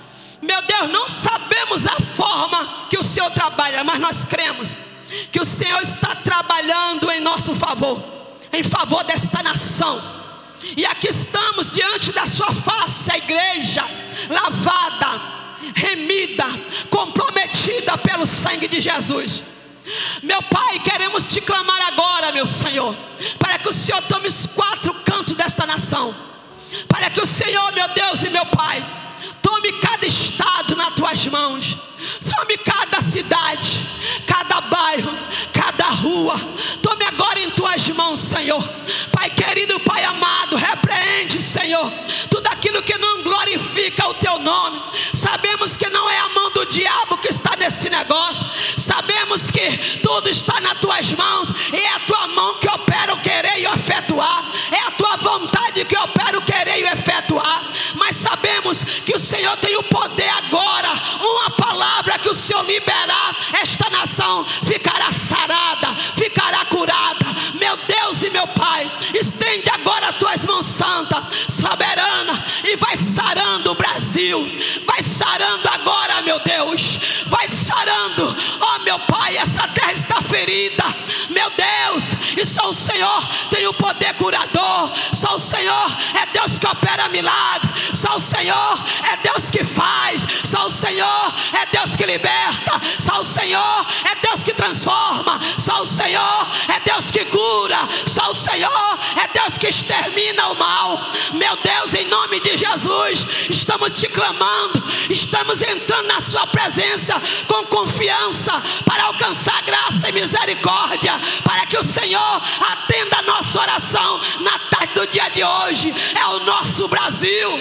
Meu Deus, não sabemos a forma que o Senhor trabalha, mas nós cremos que o Senhor está trabalhando em nosso favor, em favor desta nação. E aqui estamos diante da sua face, a igreja lavada, remida, comprometida pelo sangue de Jesus. Meu Pai, queremos te clamar agora, meu Senhor, para que o Senhor tome os quatro cantos desta nação, para que o Senhor, meu Deus e meu Pai, tome cada estado nas tuas mãos, tome cada cidade, cada bairro, cada rua, tome agora em tuas mãos, Senhor. Pai querido, Pai amado, repreende, Senhor, tudo aquilo que não glorifica o teu nome. Sabemos que não é a mão do diabo que está nesse negócio, sabemos que tudo está nas tuas mãos, e é a tua mão que opera o querer e o efetuar, é a tua vontade que opera o querer e o efetuar. Mas sabemos que o Senhor tem o poder agora. Uma palavra que o Senhor liberar, esta nação ficará sarada, ficará curada. Meu Deus e meu Pai, estende agora as tuas mãos santas, soberana, e vai sarando o Brasil, vai sarando agora, meu Deus, vai sarando, ó meu Pai, essa terra está ferida, meu Deus, e só o Senhor tem o poder curador, só o Senhor é Deus que opera milagre, só o Senhor é Deus que faz, só o Senhor é Deus que liberta, só o Senhor é Deus que transforma, só o Senhor é Deus que cura, só o Senhor é Deus que extermina o mal. Meu Deus, em nome de Jesus, estamos te clamando, estamos entrando na sua presença com confiança para alcançar graça e misericórdia, para que o Senhor atenda a nossa oração na tarde do dia de hoje. É o nosso Brasil,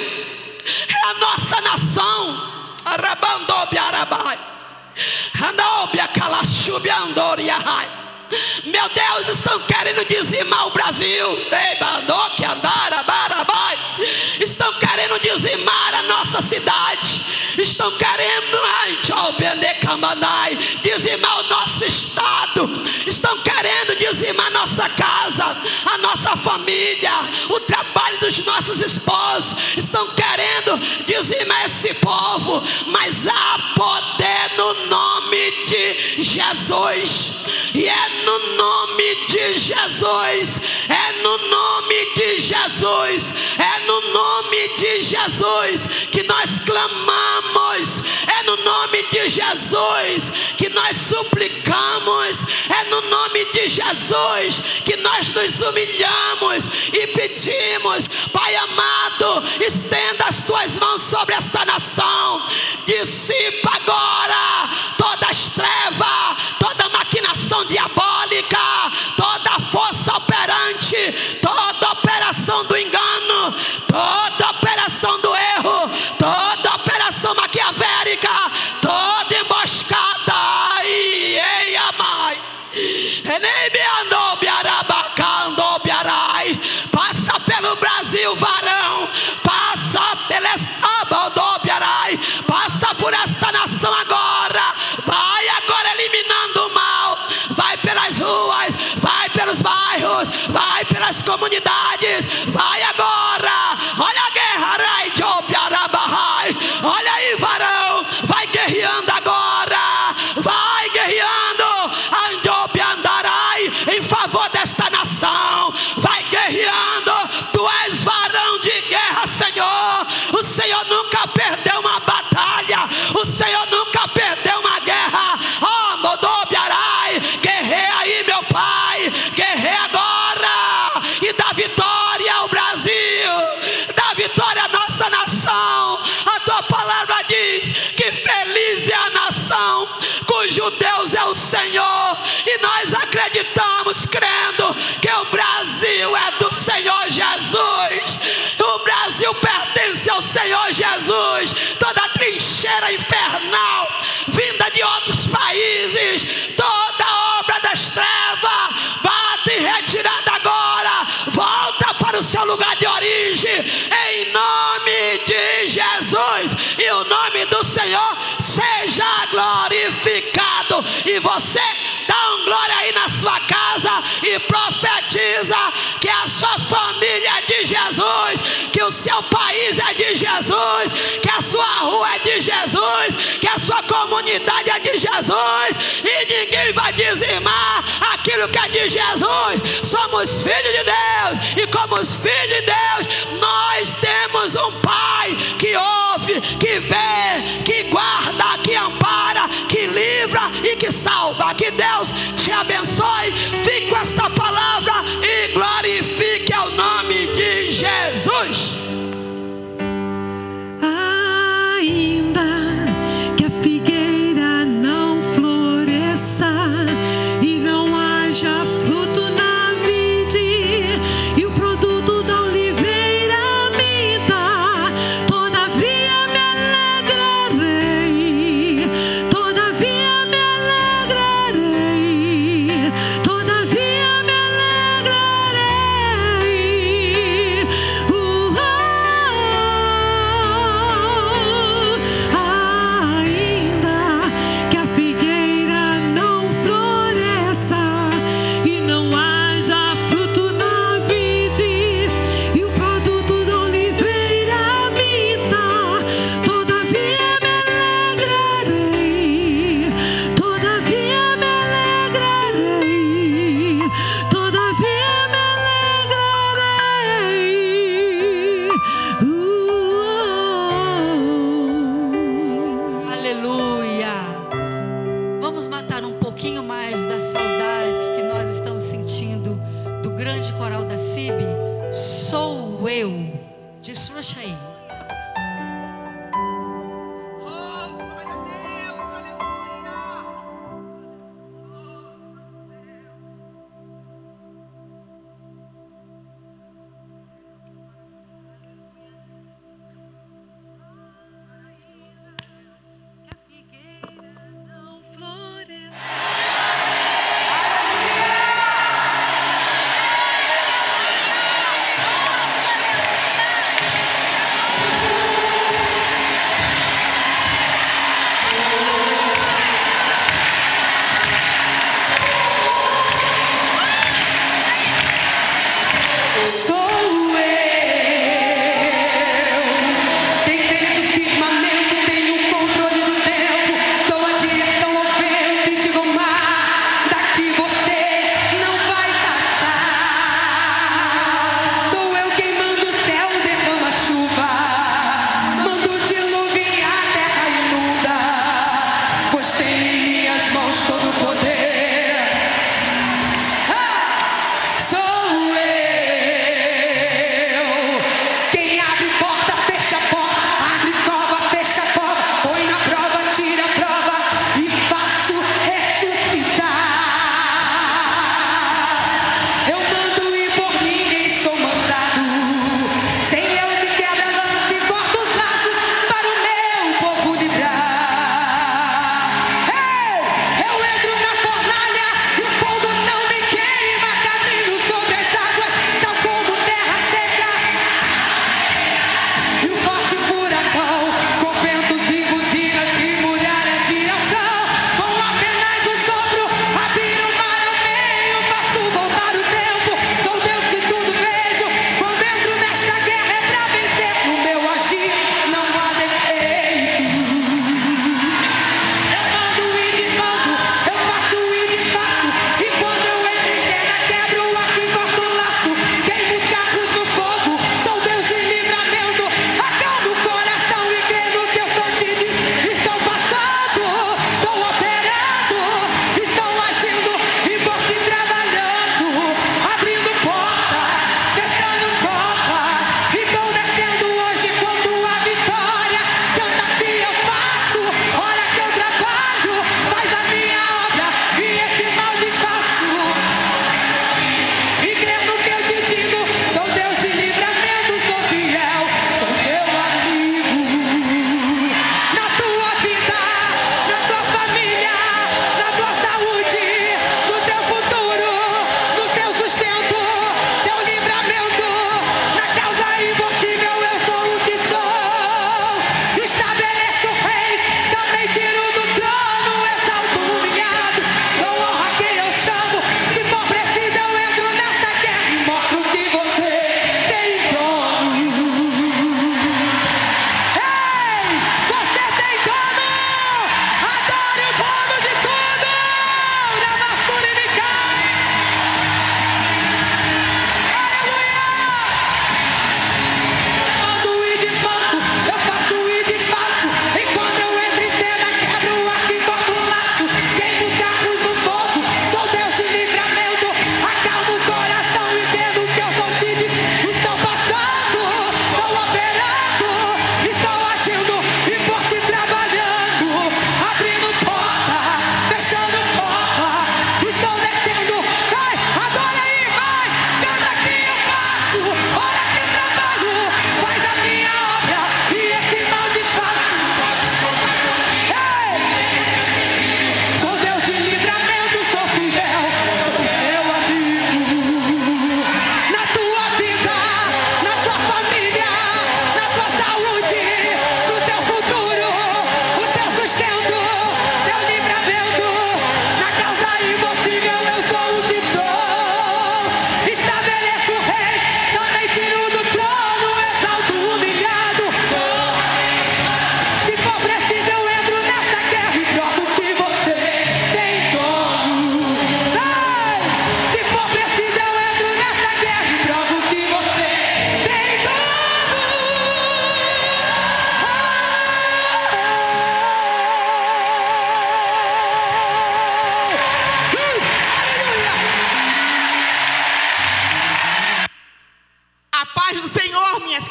é a nossa nação. Meu Deus, estão querendo dizimar o Brasil, estão querendo dizimar a nossa cidade, estão querendo dizimar o nosso estado, estão querendo dizimar a nossa casa, a nossa família, o trabalho dos nossos esposos, estão querendo dizimar esse povo. Mas há poder no nome de Jesus, e é no nome de Jesus, é no nome de Jesus, é no nome de Jesus que nós clamamos, é no nome de Jesus que nós suplicamos, é no nome de Jesus que nós nos humilhamos e pedimos. Pai amado, estenda as tuas mãos sobre esta nação, dissipa agora todas as trevas, toda maquinação diabólica, toda força operante, toda operação do engano, toda operação do erro, toda operação maquiavélica, toda emboscada. Ai, ei, amai. Passa pelo Brasil, varão, passa pela passa por esta nação agora, vai agora eliminando o mal, vai pelas ruas, vai pelos bairros, vai pelas comunidades, vai agora. Olha a guerra, olha aí, varão, vai guerreando agora, vai guerreando em favor desta nação, vai guerreando. Tu és varão de guerra, Senhor. O Senhor nunca perdeu uma batalha, o Senhor nunca perdeu uma guerra. Oh, Modobiarai, guerreia aí, meu Pai, guerreia agora e dá vitória ao Brasil, dá vitória à nossa nação. A tua palavra diz que feliz é a nação Senhor, e nós acreditamos, crendo que o Brasil é do Senhor Jesus. O Brasil pertence ao Senhor Jesus. Toda trincheira infernal vinda de outros países, toda obra das trevas, bate em retirada agora, volta para o seu lugar de origem, em nome de Jesus, e o nome do Senhor seja glorificado. E você dá um glória aí na sua casa e profetiza que a sua família é de Jesus, que o seu país é de Jesus, que a sua rua é de Jesus, que a sua comunidade é de Jesus, e ninguém vai dizimar aquilo que é de Jesus. Somos filhos de Deus, e como os filhos de Deus, nós temos um Pai que ouve, que vê, que guarda, que ampara, que livra e que salva. Que Deus te abençoe. Fique com esta palavra e glorifique o nome de Jesus. Ainda que a figueira não floresça e não haja fruto na vide, e o produto da oliveira minta, todavia me alegrarei, todavia me alegrarei, todavia me alegrarei. Uh, Ainda que a figueira não floresça e não haja fruto na vide, e o produto da oliveira minta, todavia me alegrarei, todavia me alegrarei, todavia me alegrarei. Uh, Aleluia. Vamos matar um pouquinho mais das saudades que nós estamos sentindo do grande coral da C I B. Sou eu. Desfruta aí. não floresça.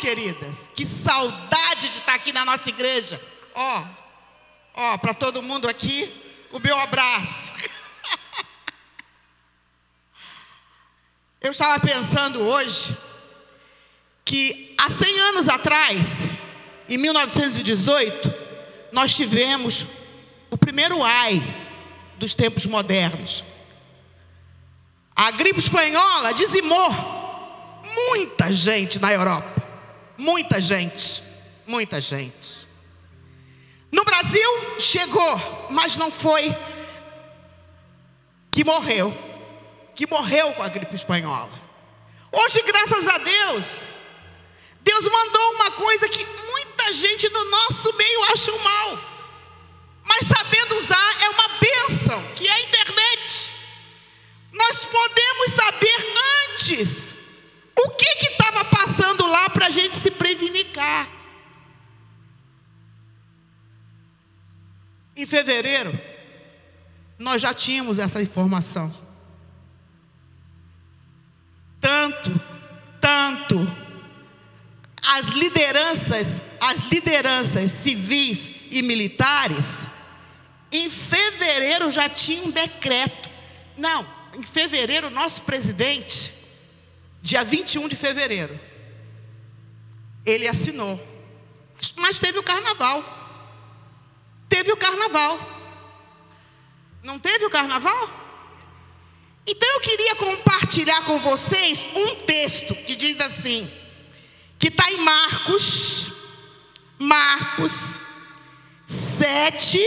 queridas, que saudade de estar aqui na nossa igreja. Ó, ó, para todo mundo aqui, o meu abraço. Eu estava pensando hoje que há cem anos atrás, em mil novecentos e dezoito, nós tivemos o primeiro ai dos tempos modernos. A gripe espanhola dizimou muita gente na Europa. Muita gente, muita gente. No Brasil chegou, mas não foi que morreu. Que morreu com a gripe espanhola. Hoje, graças a Deus, Deus mandou uma coisa que muita gente no nosso meio acha um mal, mas sabendo usar é uma bênção, que é a internet. Nós podemos saber antes o que que estava passando lá para a gente se prevenir. Em fevereiro, nós já tínhamos essa informação. Tanto, tanto, as lideranças, as lideranças civis e militares, em fevereiro já tinha um decreto. Não, em fevereiro, nosso presidente, dia vinte e um de fevereiro, ele assinou. Mas teve o carnaval. Teve o carnaval. Não teve o carnaval? Então eu queria compartilhar com vocês um texto que diz assim, que está em Marcos, Marcos sete,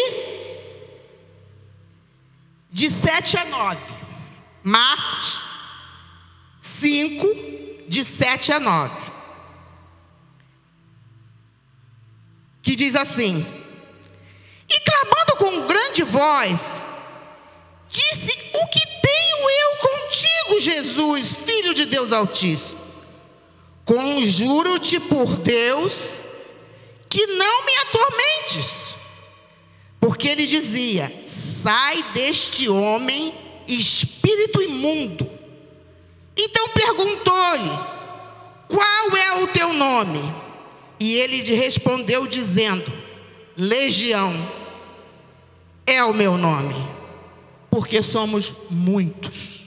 de sete a nove. Marcos cinco, de sete a nove. Que diz assim: e clamando com grande voz, disse: o que tenho eu contigo, Jesus, Filho de Deus Altíssimo? Conjuro-te por Deus que não me atormentes. Porque ele dizia: sai deste homem, espírito imundo. Então perguntou-lhe: qual é o teu nome? E ele lhe respondeu dizendo: Legião é o meu nome, porque somos muitos.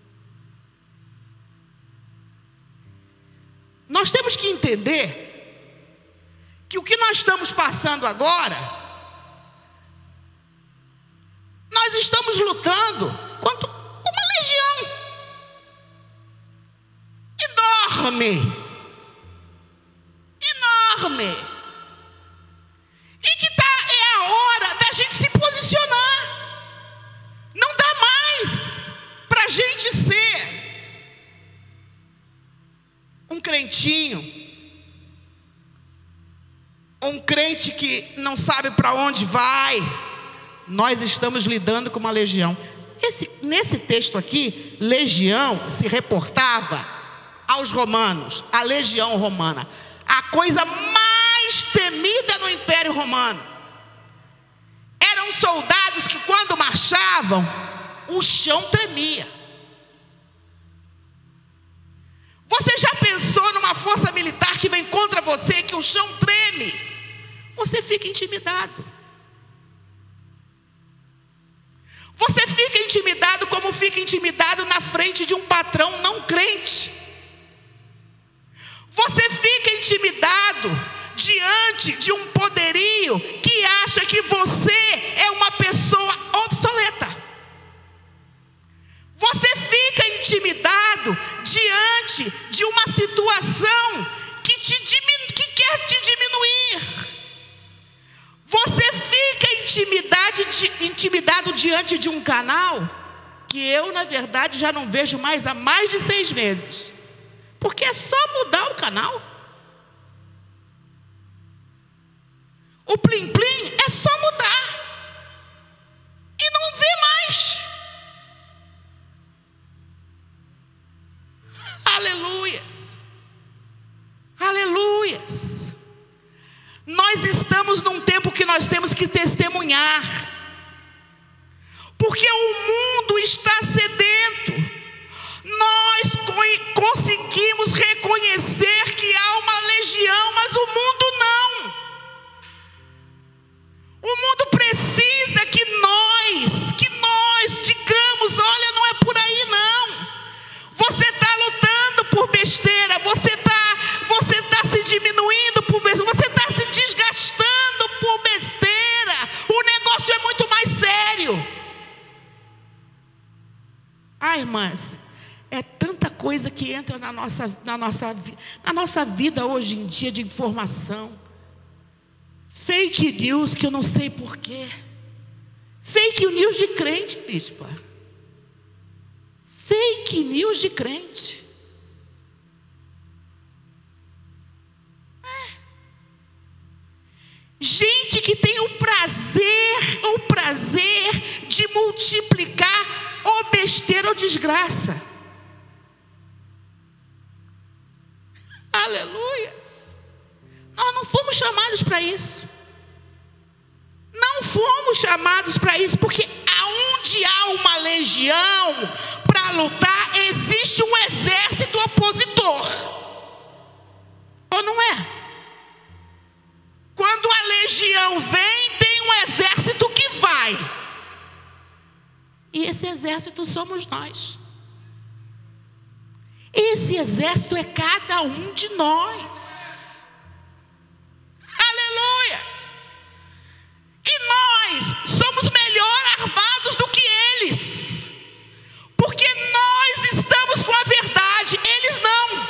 Nós temos que entender que o que nós estamos passando agora, nós estamos lutando contra uma legião enorme, enorme, e que tá, é a hora da gente se posicionar. Não dá mais para a gente ser um crentinho, um crente que não sabe para onde vai. Nós estamos lidando com uma legião. Esse, nesse texto aqui, legião se reportava aos romanos, a legião romana, a coisa mais temida no Império Romano. Eram soldados que quando marchavam, o chão tremia. Você já pensou numa força militar que vem contra você, que o chão treme? Você fica intimidado. Você fica intimidado como fica intimidado na frente de um patrão não crente. Você fica intimidado diante de um poderio que acha que você é uma pessoa obsoleta. Você fica intimidado diante de uma situação que, te diminu- que quer te diminuir. Você fica intimidado, intimidado diante de um canal que eu, na verdade, já não vejo mais há mais de seis meses. Porque é só mudar o canal. O plim-plim é só mudar. E não vê mais. Aleluias. Aleluias. Nós estamos num tempo que nós temos que testemunhar. Porque o mundo está sedento. Nós conseguimos reconhecer que há uma legião religião, mas o mundo não. O mundo precisa que nós, que nós digamos, olha, não é por aí não. Você está lutando por besteira, você está você tá se diminuindo por besteira, você está se desgastando por besteira. O negócio é muito mais sério. Ah, irmãs, é tanta coisa que entra na nossa, na nossa, na nossa vida hoje em dia de informação. Fake news que eu não sei porquê. Fake news de crente, bispa. Fake news de crente. É. Gente que tem o prazer, o prazer de multiplicar ou besteira ou desgraça. Aleluias. Nós não fomos chamados para isso. Não fomos chamados para isso, porque aonde há uma legião para lutar, existe um exército opositor. Ou não é? Quando a legião vem, tem um exército que vai. E esse exército somos nós. Esse exército é cada um de nós. Aleluia! E nós somos melhor armados do que eles, porque nós estamos com a verdade, eles não.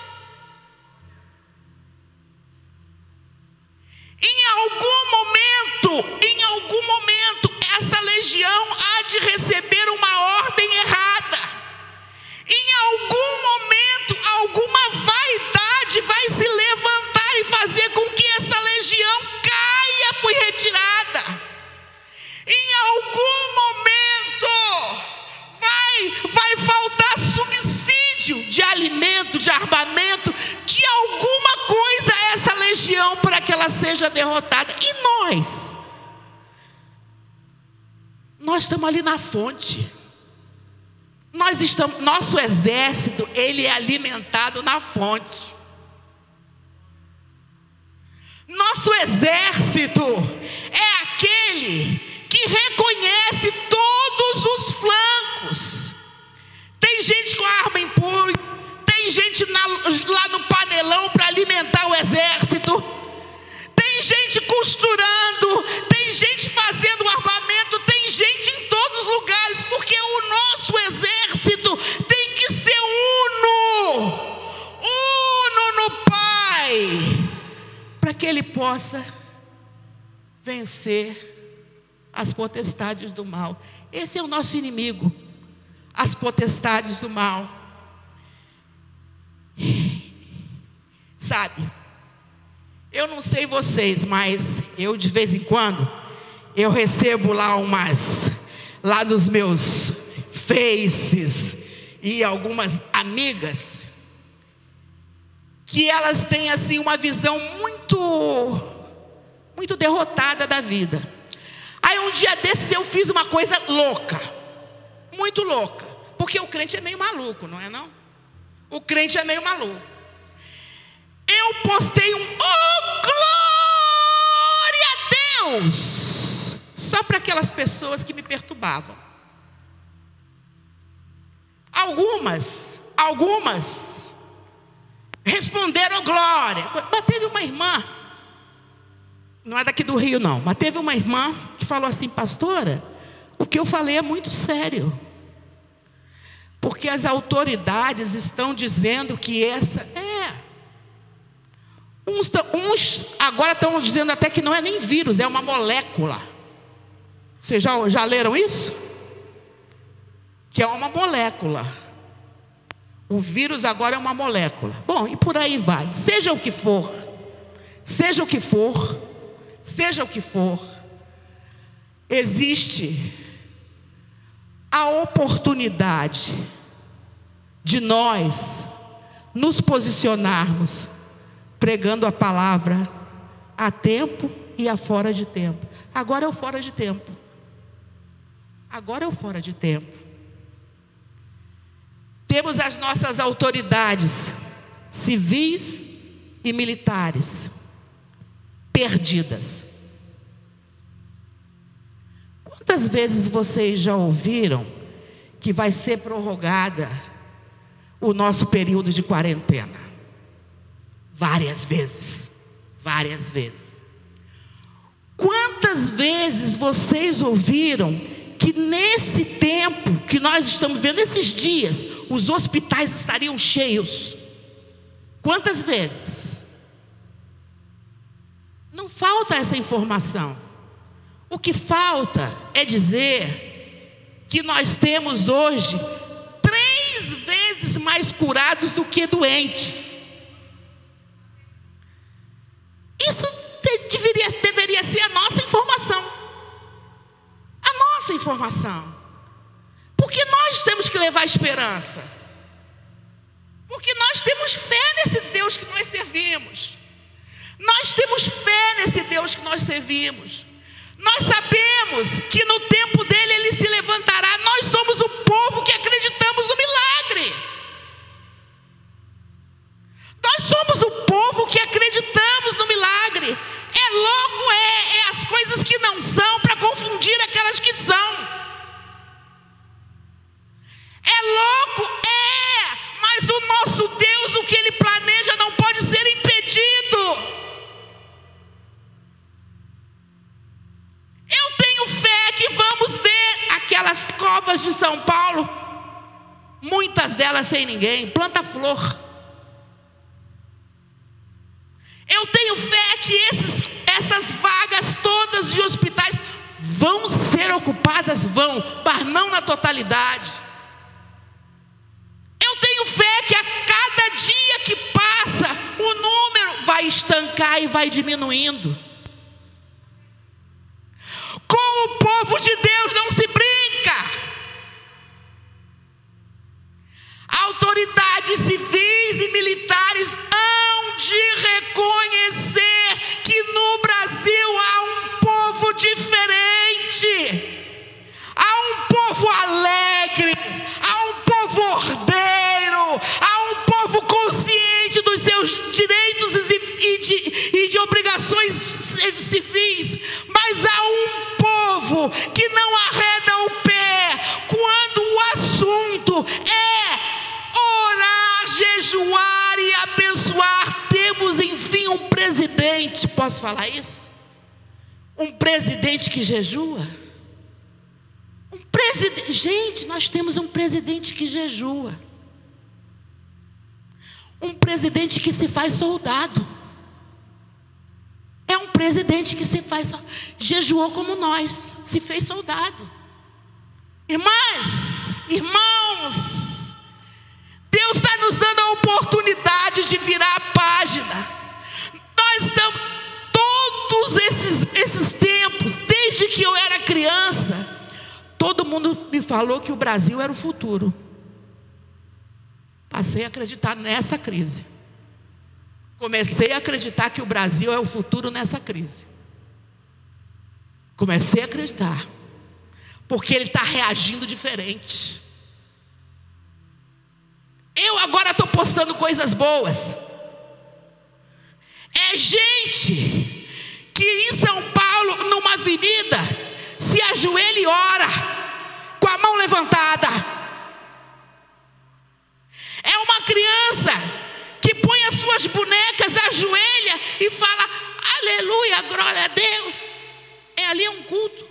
Em algum momento, em algum momento, essa legião há de receber uma ordem errada. Em algum momento, alguma vaidade vai se levantar e fazer com que essa legião caia por retirada. Em algum momento, vai, vai faltar subsídio de alimento, de armamento, de alguma coisa a essa legião para que ela seja derrotada. E nós? Nós estamos ali na fonte. Nós estamos, nosso exército, ele é alimentado na fonte. Nosso exército é aquele que reconhece todos os flancos. Tem gente com arma em punho, tem gente na, lá no panelão para alimentar o exército, tem gente costurando, tem gente fazendo armamento, tem gente em todos os lugares, porque o nosso exército tem que ser uno, uno no Pai, para que ele possa vencer as potestades do mal. Esse é o nosso inimigo, as potestades do mal. Sabe, eu não sei vocês, mas eu de vez em quando eu recebo lá umas, lá nos meus faces e algumas amigas, que elas têm assim uma visão muito, muito derrotada da vida. Aí um dia desses eu fiz uma coisa louca, muito louca, porque o crente é meio maluco, não é não? O crente é meio maluco. Eu postei um oh glória a Deus, só para aquelas pessoas que me perturbavam. Algumas, algumas responderam glória. Mas teve uma irmã, não é daqui do Rio não, mas teve uma irmã que falou assim: pastora, o que eu falei é muito sério, porque as autoridades estão dizendo que essa é uns, uns agora estão dizendo até que não é nem vírus, é uma molécula. Vocês já, já leram isso? Que é uma molécula. O vírus agora é uma molécula. Bom, e por aí vai. Seja o que for, seja o que for, seja o que for, existe a oportunidade de nós nos posicionarmos pregando a palavra a tempo e a fora de tempo. Agora é o fora de tempo. Agora é o fora de tempo. Temos as nossas autoridades civis e militares perdidas. Quantas vezes vocês já ouviram que vai ser prorrogada o nosso período de quarentena? Várias vezes, várias vezes. Quantas vezes vocês ouviram que nesse tempo que nós estamos vendo, nesses dias, os hospitais estariam cheios? Quantas vezes? Não falta essa informação. O que falta é dizer que nós temos hoje três vezes mais curados do que doentes. Isso deveria, deveria ser a nossa informação. A nossa informação. Porque nós temos que levar esperança. Porque nós temos fé nesse Deus que nós servimos. Nós temos fé nesse Deus que nós servimos. Nós sabemos que no tempo dele ele se levantará. Nós somos o povo que acreditamos no milagre. Nós somos o povo que acreditamos no milagre. É louco, é, é as coisas que não são para confundir aquelas que são. É louco, é, mas o nosso Deus, o que ele planeja não pode ser impedido. Eu tenho fé que vamos ver aquelas covas de São Paulo, muitas delas sem ninguém, planta flor. Eu tenho fé que esses, essas vagas todas de hospitais vão ser ocupadas, vão, mas não na totalidade. Eu tenho fé que a cada dia que passa, o número vai estancar e vai diminuindo. Com o povo de Deus não se brinca. Autoridades civis e militares hão de reconhecer que no Brasil há um povo diferente, há um povo alegre, há um povo ordeiro, há um povo consciente dos seus direitos e de, e de obrigações civis, mas há um povo que não arreda o pé quando o assunto é orar, jejuar e abençoar. Temos enfim um presidente, posso falar isso? Um presidente que jejua. Um presidente, gente, nós temos um presidente que jejua. Um presidente que se faz soldado. É um presidente que se faz, jejuou como nós, se fez soldado. Irmãs, irmãos, Deus está nos dando a oportunidade de virar a página. Nós estamos, todos esses, esses tempos, desde que eu era criança, todo mundo me falou que o Brasil era o futuro. Passei a acreditar nessa crise. Comecei a acreditar que o Brasil é o futuro nessa crise. Comecei a acreditar. Porque ele está reagindo diferente. Eu agora estou postando coisas boas. É gente que em São Paulo, numa avenida, se ajoelha e ora, com a mão levantada. É uma criança que põe as suas bonecas, ajoelha e fala, aleluia, glória a Deus. É ali um culto.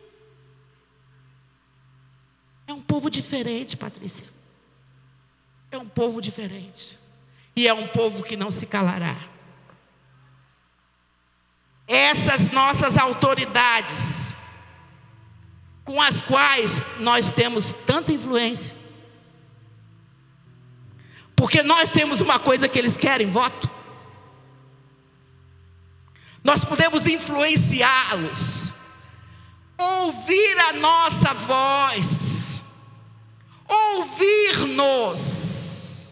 É um povo diferente, Patrícia. É um povo diferente. E é um povo que não se calará. Essas nossas autoridades, com as quais nós temos tanta influência, porque nós temos uma coisa que eles querem, voto. Nós podemos influenciá-los, ouvir a nossa voz, ouvir-nos,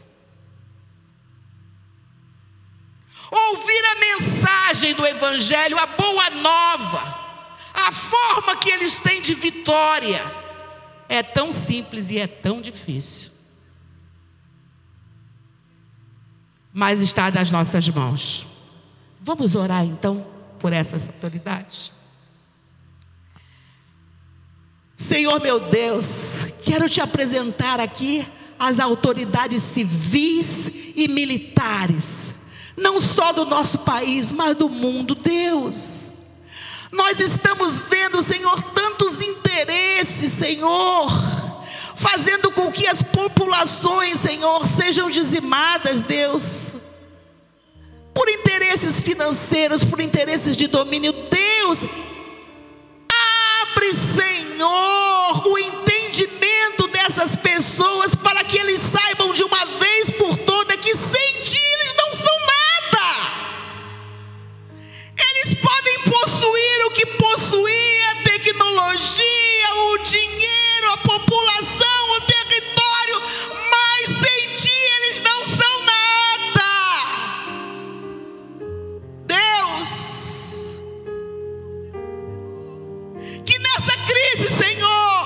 ouvir a mensagem do Evangelho, a boa nova, a forma que eles têm de vitória. É tão simples e é tão difícil. mas está nas nossas mãos. Vamos orar então por essas autoridades. Senhor meu Deus, quero te apresentar aqui as autoridades civis e militares, não só do nosso país, mas do mundo. Deus, nós estamos vendo, Senhor, tantos interesses, Senhor, fazendo com que as populações, Senhor, sejam dizimadas, Deus, por interesses financeiros, por interesses de domínio. Deus, abre, Senhor, o entendimento dessas pessoas, para que eles saibam de uma vez por toda que sem ti eles não são nada. Eles podem possuir o que possuir, a tecnologia, o dinheiro, a população, o território, mas sem ti eles não são nada. Deus, que nessa crise, Senhor,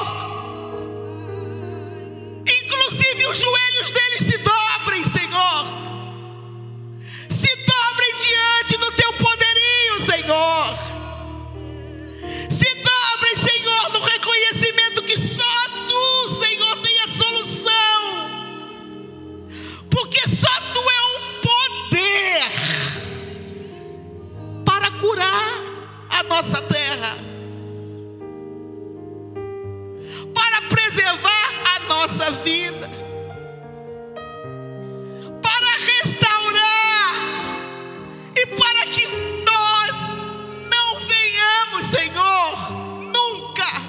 inclusive os joelhos deles se dobrem, Senhor, se dobrem diante do teu poderio, Senhor, se dobrem, Senhor, no reconhecimento que só tu, Senhor, tem a solução, porque só tu é o poder para curar a nossa terra, para preservar a nossa vida, para restaurar e para que nós não venhamos, Senhor, nunca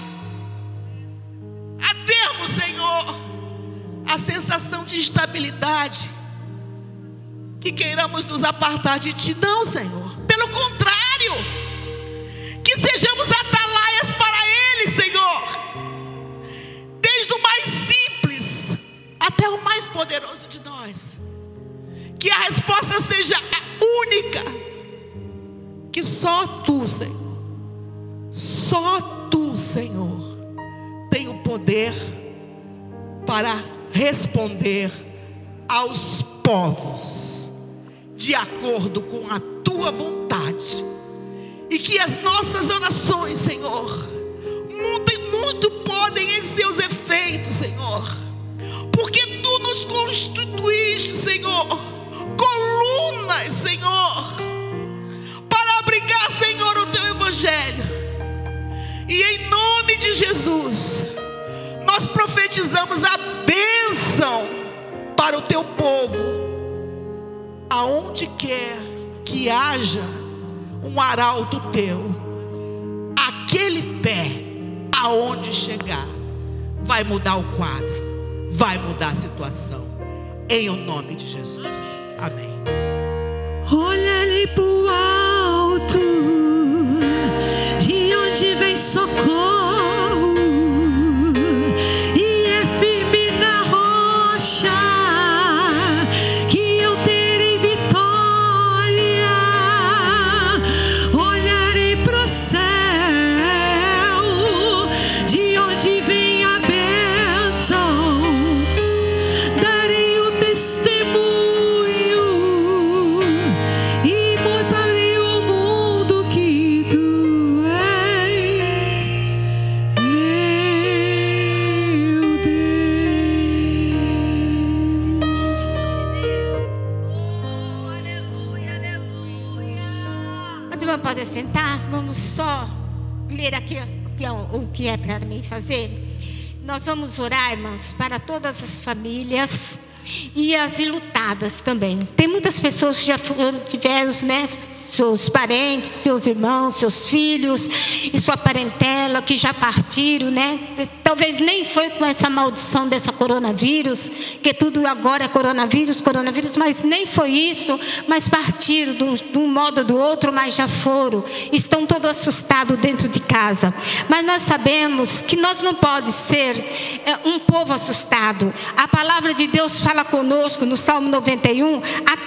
a termos, Senhor, a sensação de instabilidade, que queiramos nos apartar de ti. Não, Senhor, pelo contrário, que sejamos atalaias para ele, Senhor, desde o mais simples até o mais poderoso de nós. Que a resposta seja a única, que só tu, Senhor, só tu, Senhor, tem o poder para responder aos povos de acordo com a tua vontade. E que as nossas orações, Senhor, muito, muito podem em seus efeitos, Senhor, porque tu nos constituíste, Senhor, colunas, Senhor, para abrigar, Senhor, o teu evangelho. E em nome de Jesus, nós profetizamos a bênção para o teu povo, aonde quer que haja um arauto teu, aquele pé, aonde chegar, vai mudar o quadro, vai mudar a situação, em o nome de Jesus, amém. Olha ali pro alto, de onde vem socorro, e é firme na rocha, que eu terei vitória. Olharei pro céu, de onde vem a bênção, darei o testemunho e mostrarei ao mundo que tu és meu Deus. Mas irmã, pode sentar? Vamos só ler aqui o que é para mim fazer. Nós vamos orar, irmãos, para todas as famílias e as enlutadas também. Tem muitas pessoas que já foram, tiveram, né, seus parentes, seus irmãos, seus filhos e sua parentela que já partiram, né? Talvez nem foi com essa maldição dessa coronavírus, que tudo agora é coronavírus, coronavírus, mas nem foi isso, mas partiram de um, de um modo ou do outro, mas já foram, estão todos assustados dentro de casa. Mas nós sabemos que nós não pode ser é, um povo assustado. A palavra de Deus fala conosco no Salmo noventa e um, aquele que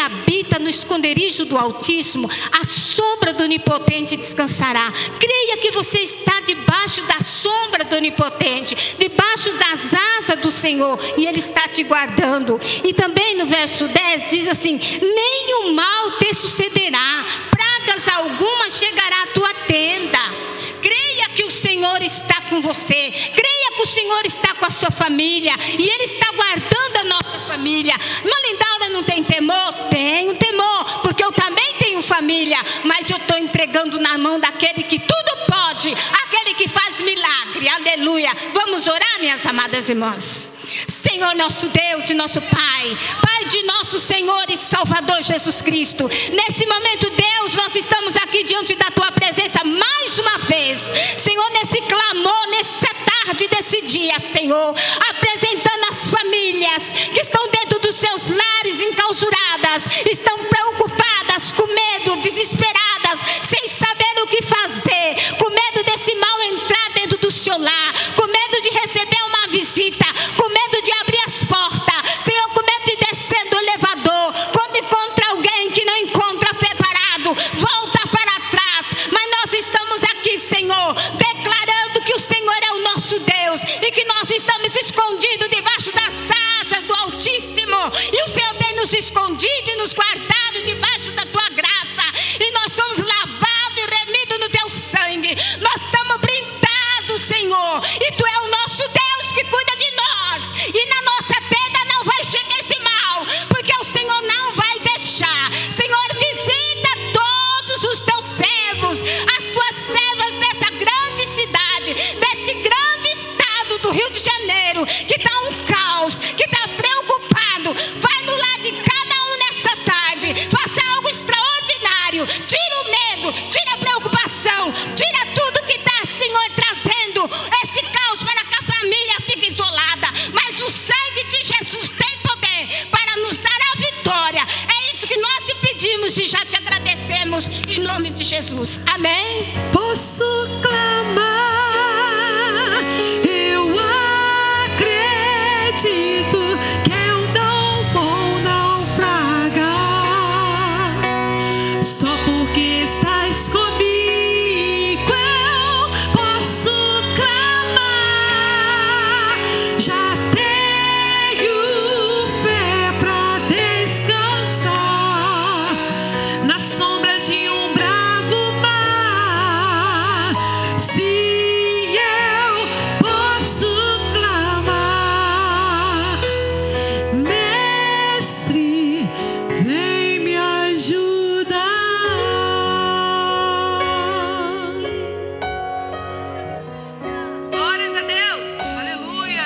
habita no esconderijo do Altíssimo, a sombra do Onipotente descansará. Creia que você está debaixo da sombra do Onipotente, debaixo das asas do Senhor, e Ele está te guardando. E também no verso dez diz assim: nenhum mal te sucederá, pragas alguma chegará à tua tenda. Creia que o Senhor está com você, creia que o Senhor está com a sua família, e Ele está guardando a nossa família. Irmã Lindaura não tem temor? Tenho temor, porque eu também tenho família, mas eu estou entregando na mão daquele que tudo pode, aquele que faz milagre. Aleluia. Vamos orar, minhas amadas irmãs. Senhor nosso Deus e nosso Pai, Pai de nosso Senhor e Salvador Jesus Cristo, nesse momento, Deus, nós estamos aqui diante da Tua presença mais uma vez, Senhor, nesse clamor, nessa tarde desse dia, Senhor, apresentando as famílias que estão dentro dos seus lares enclausuradas, estão preocupadas, com medo, desesperadas, sem saber o que fazer, com medo desse mal entrar dentro do seu lar, com medo de receber uma visita, com medo de abrir as portas, Senhor, com medo de descer do elevador, quando encontra alguém que não encontra preparado, volta para trás. Mas nós estamos aqui, Senhor, declarando que o Senhor é o nosso Deus, e que nós estamos escondidos debaixo das asas do Altíssimo, e o Senhor tem nos escondido e nos guardado debaixo da Tua graça, e nós somos lavados e remidos no Teu sangue, nós estamos blindados, Senhor, e Tu é o nosso Deus que cuida de nós, e na nossa tenda não vai chegar esse mal, porque o Senhor não vai deixar. Senhor, visita todos os Teus servos, as Tuas servas dessa grande cidade, desse grande estado do Rio de Janeiro, que está um caos, que está preocupado. Vai no lar de cada um nessa tarde, faça algo extraordinário, tira o medo, tira a preocupação, tira tudo que está, Senhor, trazendo esse caos para que a família fique isolada. Mas o sangue de Jesus tem poder para nos dar a vitória. É isso que nós te pedimos e já te agradecemos em nome de Jesus. Amém. Posso clamar, eu acredito que eu não vou naufragar, só porque estás comigo. Eu posso clamar, já tenho fé pra descansar na sombra de um bravo mar. Sim, eu posso clamar, Mestre, vem me ajudar. Glórias a Deus. Aleluia.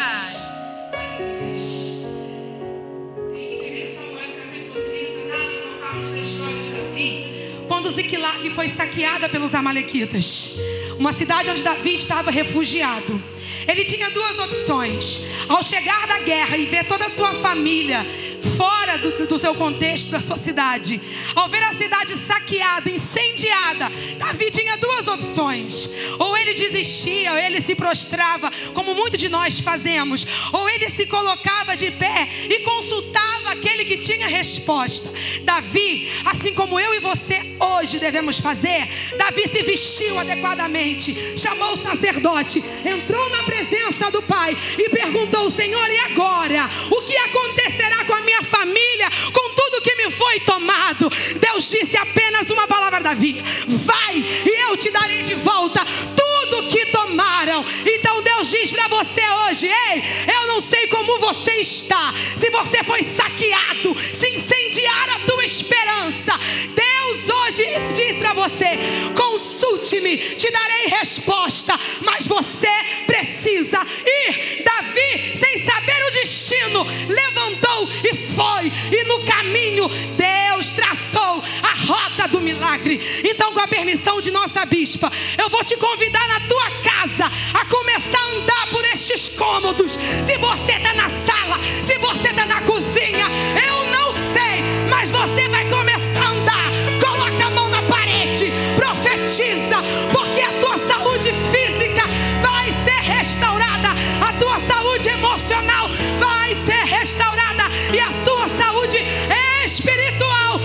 Quando Ziclag foi saqueada pelos amalequitas, uma cidade onde Davi estava refugiado, ele tinha duas opções. Ao chegar da guerra e ver toda a tua família fora do, do seu contexto, da sua cidade, ao ver a cidade saqueada, incendiada, Davi tinha duas opções: ou ele desistia, ou ele se prostrava, como muitos de nós fazemos, ou ele se colocava de pé e consultava aquele que tinha resposta. Davi, assim como eu e você hoje devemos fazer, Davi se vestiu adequadamente, chamou o sacerdote, entrou na presença do Pai e perguntou: Senhor, e agora? O que acontecerá com a minha família, com tudo que me foi tomado? Deus disse apenas uma palavra a Davi: vai, e eu te darei de volta tudo que tomaram. Então Deus diz para você hoje: ei, eu não sei como você está, se você foi saqueado, se incendiar a tua esperança. Deus hoje diz para você: consulte-me, te darei resposta, mas você precisa ir. Davi, sem saber o destino, levantou e foi, e no caminho Deus traçou a rota do milagre. Então, com a permissão de nossa bispa, eu vou te convidar na tua casa a começar a andar por estes cômodos. Se você está na sala, se você está na cozinha, eu não sei, mas você vai começar a andar. Coloca a mão na parede, profetiza, porque a tua saúde física vai ser restaurada, a tua saúde emocional vai ser restaurada, e a sua saúde espiritual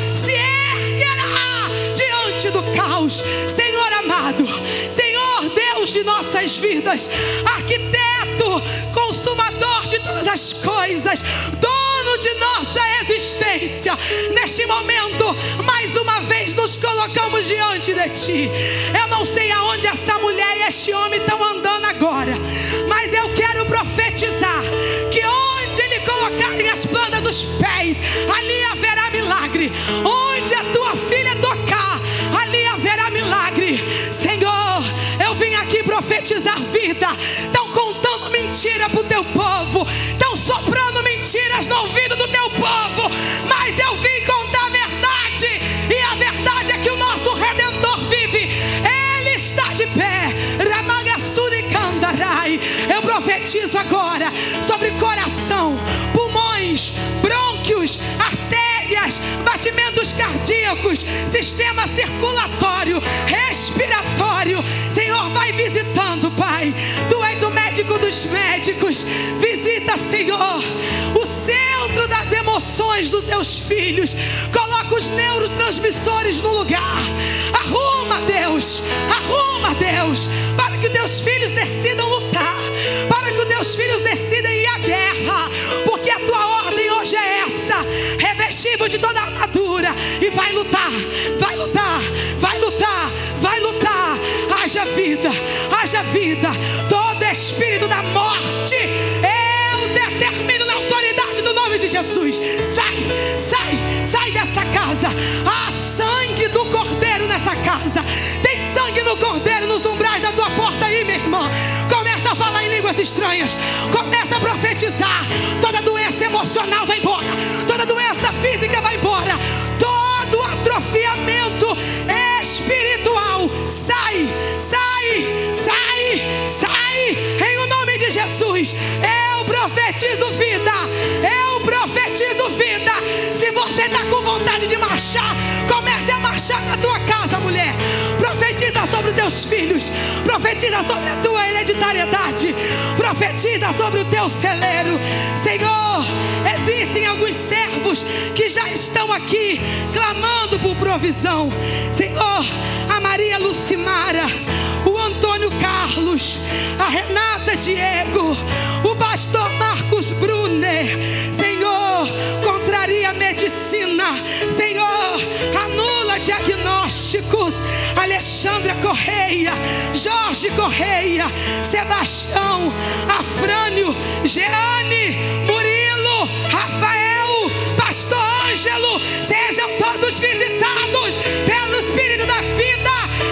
Deus, Senhor amado, Senhor Deus de nossas vidas, arquiteto, consumador de todas as coisas, dono de nossa existência, neste momento, mais uma vez nos colocamos diante de Ti. Eu não sei aonde essa mulher e este homem estão andando agora, mas eu quero profetizar que onde Ele colocarem as plantas dos pés, ali haverá milagre. Onde a tua filha tocar, ali haverá milagre. Senhor, eu vim aqui profetizar vida. Estão contando mentira para o teu povo, estão soprando mentiras no ouvido do teu povo, mas eu vim contar a verdade, e a verdade é que o nosso Redentor vive. Ele está de pé. Eu profetizo agora sobre coração, pulmões, brônquios, artérias, batimentos cardíacos, sistema circulatório, respiratório. Senhor, vai visitando, Pai. Tu és o médico dos médicos. Visita, Senhor, o centro das emoções dos teus filhos. Coloca os neurotransmissores no lugar. Arruma, Deus, arruma, Deus, para que os teus filhos decidam lutar, para que os teus filhos decidam ir à guerra, porque a tua ordem hoje é essa: revestível de toda a armadura, e vai lutar, vai lutar, vai lutar, vai lutar. Haja vida, haja vida. Todo espírito da morte, eu determino na autoridade do nome de Jesus. Sai, sai, sai dessa casa. Há sangue do Cordeiro nessa casa. Tem sangue no Cordeiro nos umbrais da tua porta aí, minha irmã. Começa a falar em línguas estranhas. Começa a profetizar. Toda doença emocional vai embora. Toda doença física vai embora. Todo atrofiamento espiritual sai, sai, sai, sai. Em o nome de Jesus, eu profetizo vida. Eu profetizo vida. Se você está com vontade de marchar, comece a marchar na tua casa, mulher. Profetiza sobre os teus filhos. Profetiza sobre a tua hereditariedade. Profetiza sobre o teu celeiro. Senhor, existem alguns servos que já estão aqui clamando por provisão. Senhor, a Maria Lucimara, o Antônio Carlos, a Renata Diego, o pastor Marcos Brunner. Senhor, contraria a medicina. Senhor, anula diagnósticos. Alexandra Correia, Jorge Correia, Sebastião, Afrânio, Jeane, Murilo, Rafael, Pastor Ângelo, sejam todos visitados pelo Espírito da vida.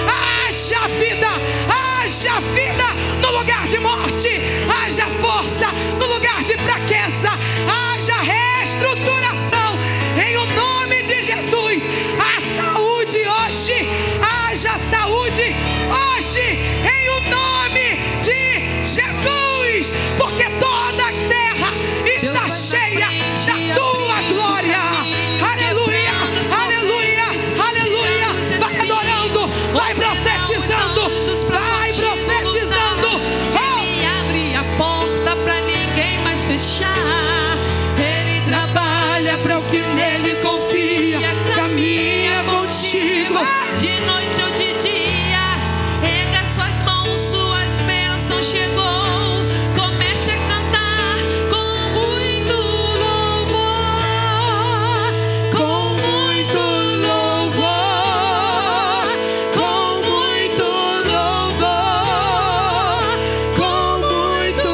Haja vida, haja vida no lugar de morte, haja força no lugar de fraqueza, haja reestruturação em o nome de Jesus. A saúde hoje, haja saúde hoje em o nome de Jesus, porque toda a terra está cheia da tua glória. Aleluia, aleluia, aleluia. Vai adorando, vai profetizando, vai profetizando. Ele abre a porta para ninguém mais fechar. Ele trabalha para o que nele confia, caminha contigo de noite ou de dia. Erga suas mãos, suas bênçãos chegou. Comece a cantar com muito louvor, com muito louvor, com muito louvor, com muito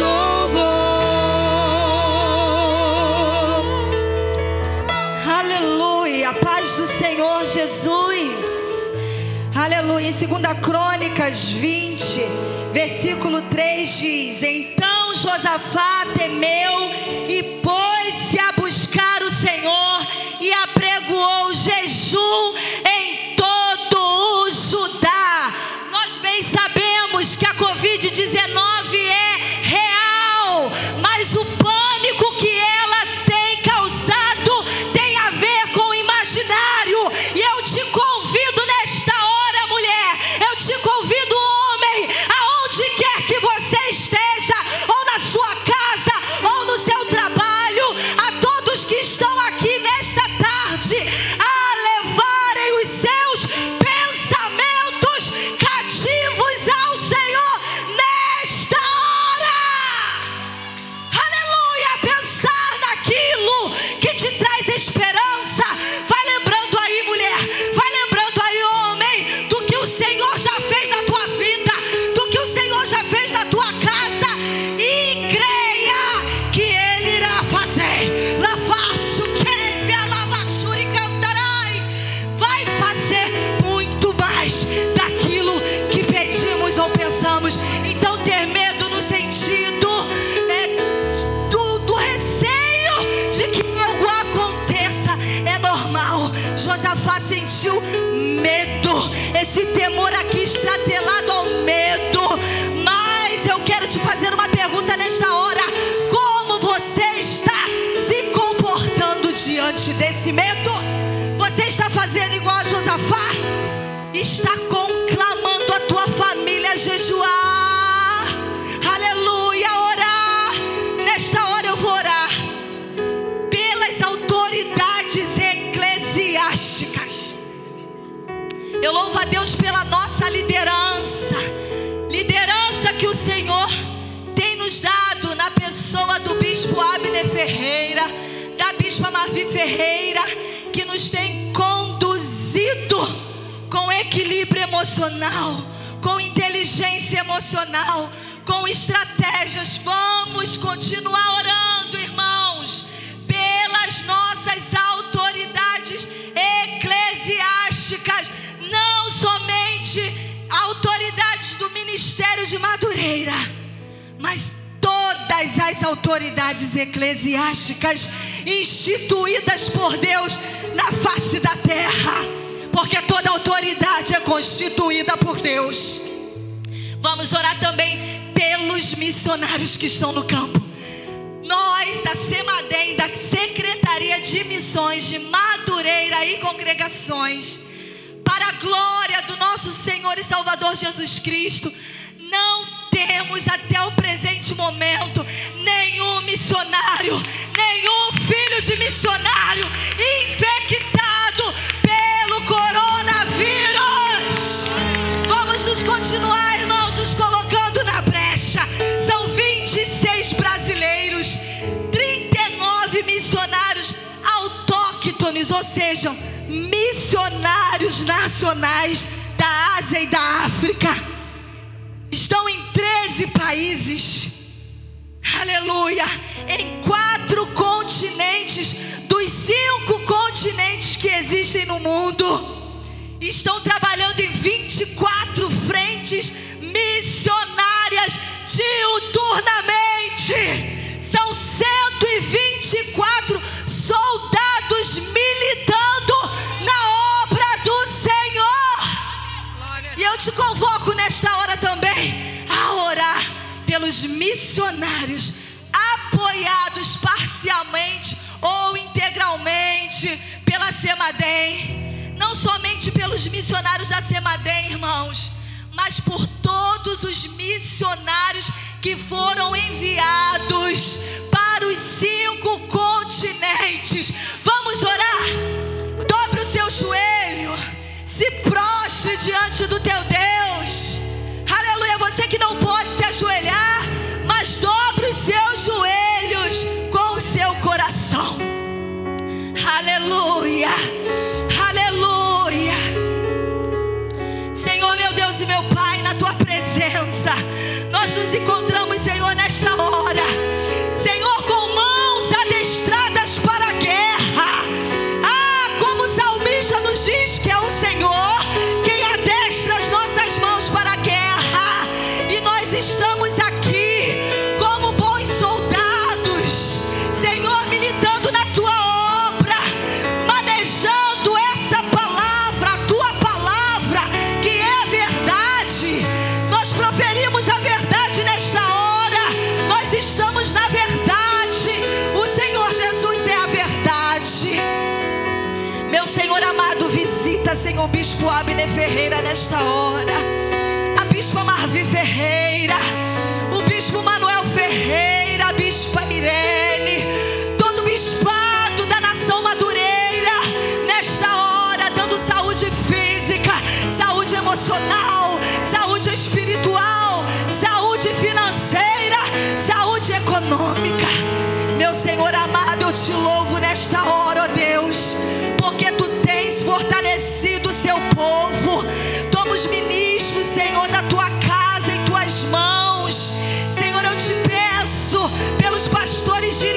louvor. Aleluia, paz do Senhor Jesus. Aleluia. Em segunda Crônicas vinte, versículo três diz: então Josafá temeu e pôs-se a buscar o Senhor e apregoou jejum em todo o Judá. Nós bem sabemos que a covid dezenove é real, mas o pânico que ela tem causado tem a ver com o imaginário. E eu te convido nesta hora, mulher, eu te convido, homem, aonde quer que você esteja, ou na sua casa, ou no seu trabalho, a todos Josafá sentiu medo. Esse temor aqui está atrelado ao medo. Mas eu quero te fazer uma pergunta nesta hora: como você está se comportando diante desse medo? Você está fazendo igual a Josafá? Está conclamando a tua família a jejuar, aleluia, orar. Nesta hora eu vou orar pelas autoridades eclesiásticas. Eu louvo a Deus pela nossa liderança, liderança que o Senhor tem nos dado na pessoa do bispo Abner Ferreira, da bispa Marvi Ferreira, que nos tem conduzido com equilíbrio emocional, com inteligência emocional, com estratégias. Vamos continuar orando, irmãos, pelas nossas autoridades eclesiásticas, não somente autoridades do Ministério de Madureira, mas todas as autoridades eclesiásticas instituídas por Deus na face da terra. Porque toda autoridade é constituída por Deus. Vamos orar também pelos missionários que estão no campo. Nós da SEMADEM, da Secretaria de Missões de Madureira e Congregações, para a glória do nosso Senhor e Salvador Jesus Cristo, não temos até o presente momento nenhum missionário, nenhum filho de missionário infectado pelo coronavírus. Vamos nos continuar, irmãos, nos colocando na brecha. São vinte e seis brasileiros, trinta e nove missionários autóctones, ou seja, missionários nacionais da Ásia e da África. Estão em treze países, aleluia, em quatro continentes, dos cinco continentes que existem no mundo. Estão trabalhando em vinte e quatro frentes missionárias diuturnamente. São cento e vinte e quatro soldados militando na obra do Senhor. E eu te convoco nesta hora também a orar pelos missionários apoiados parcialmente ou integralmente pela SEMADEM. Não somente pelos missionários da SEMADEM, irmãos, mas por todos os missionários que foram enviados para os cinco continentes. Vamos orar? Dobre o seu joelho, se prostre diante do teu Deus, aleluia. Você que não pode se ajoelhar, mas dobre os seus joelhos com o seu coração, aleluia, aleluia. Senhor, meu Deus e meu Pai, na tua presença nós nos encontramos, Senhor, nesta hora, Senhor, com mãos adestradas para a guerra. Ah, como o salmista nos diz que é o Senhor quem adestra as nossas mãos para a guerra. E nós estamos aqui como bons soldados, Senhor, militando na tua obra, manejando essa palavra, a tua palavra, que é verdade. Nós proferimos a verdade nesta hora. Nós estamos na verdade. O Senhor Jesus é a verdade. Meu Senhor amado, visita, Senhor, bispo Abner Ferreira nesta hora, a bispa Marvi Ferreira, o bispo Manuel Ferreira, a bispa Irene, todo o bispado da nação Madureira nesta hora, dando saúde física, saúde emocional, saúde espiritual, saúde financeira, saúde econômica. Meu Senhor amado, eu te louvo nesta hora, ó Deus, porque tu tens fortalecido o seu povo. Toma os ministros, Senhor, da tua casa em tuas mãos. Senhor, eu te peço pelos pastores de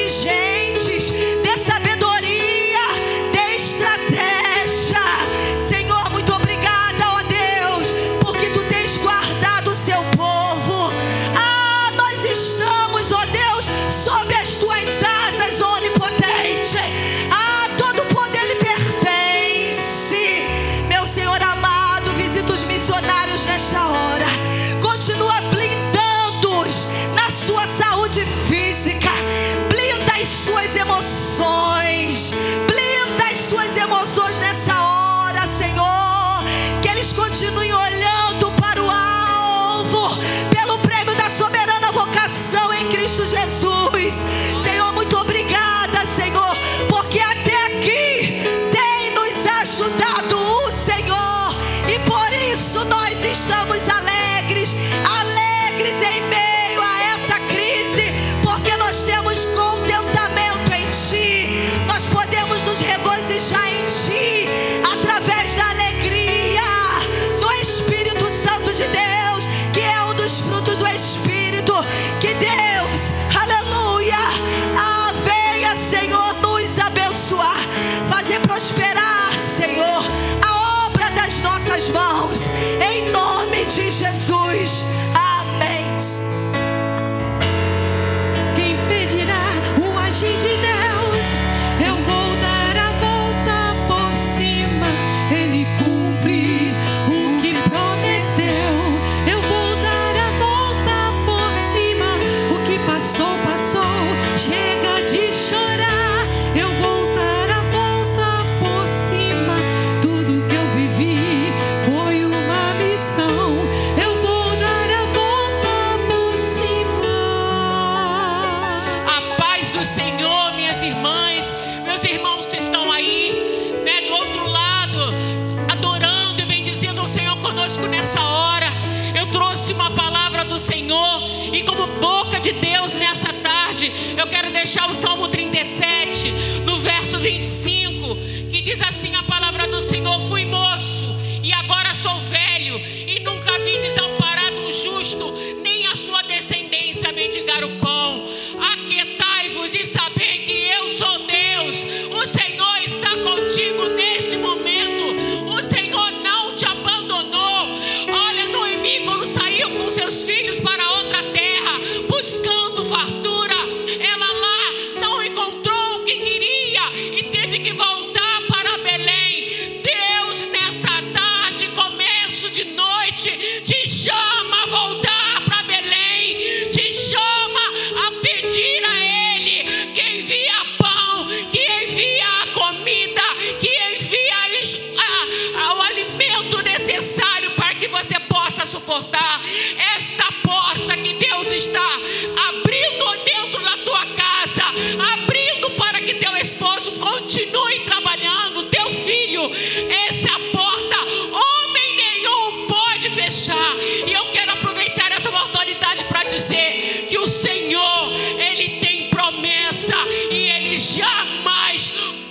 ajudado o Senhor, e por isso nós estamos alegres, alegres em meio a essa crise, porque nós temos contentamento em Ti, nós podemos nos regozijar em Ti, através da alegria, no Espírito Santo de Deus, que é um dos frutos do Espírito. Que Deus, aleluia, ah, venha, Senhor, nos abençoar, fazer prosperar, Senhor, a obra das nossas mãos, em nome de Jesus, amém. Quem pedirá o agir de Deus, eu vou dar a volta por cima. Ele cumpre o que prometeu. Eu vou dar a volta por cima. O que passou, passou. Chega de chorar. Eu vou dar a volta por cima. Tudo que eu vivi foi uma missão. Eu vou dar a volta por cima. A paz do Senhor, minhas irmãs, meus irmãos que estão aí, né, do outro lado, adorando e bendizendo o Senhor conosco nessa hora. Eu trouxe uma palavra do Senhor, e como boca de Deus nessa tarde, eu quero deixar o Salmo trinta e sete, no verso vinte e cinco, que diz assim a palavra do Senhor: fui moço e agora sou velho, e nunca vi desamparado um justo, nem a sua descendência mendigar o pão. Aquietai-vos e sabei que eu sou Deus. O Senhor está contigo neste momento. O Senhor não te abandonou. Olha, Noemi, quando saiu com seus filhos para outra terra, buscando fartura, ela lá não encontrou o que queria e teve que voltar para Belém. Deus, nessa tarde, começo de noite, te chama a voltar para Belém, te chama a pedir a Ele que envia pão, que envia a comida, que envia es- a- a- o alimento necessário para que você possa suportar esta porta que Deus está abrindo dentro da tua casa, abrindo para que teu esposo continue trabalhando, teu filho. Essa é a porta, homem nenhum pode fechar. E eu quero aproveitar essa oportunidade para dizer que o Senhor, Ele tem promessa, e Ele jamais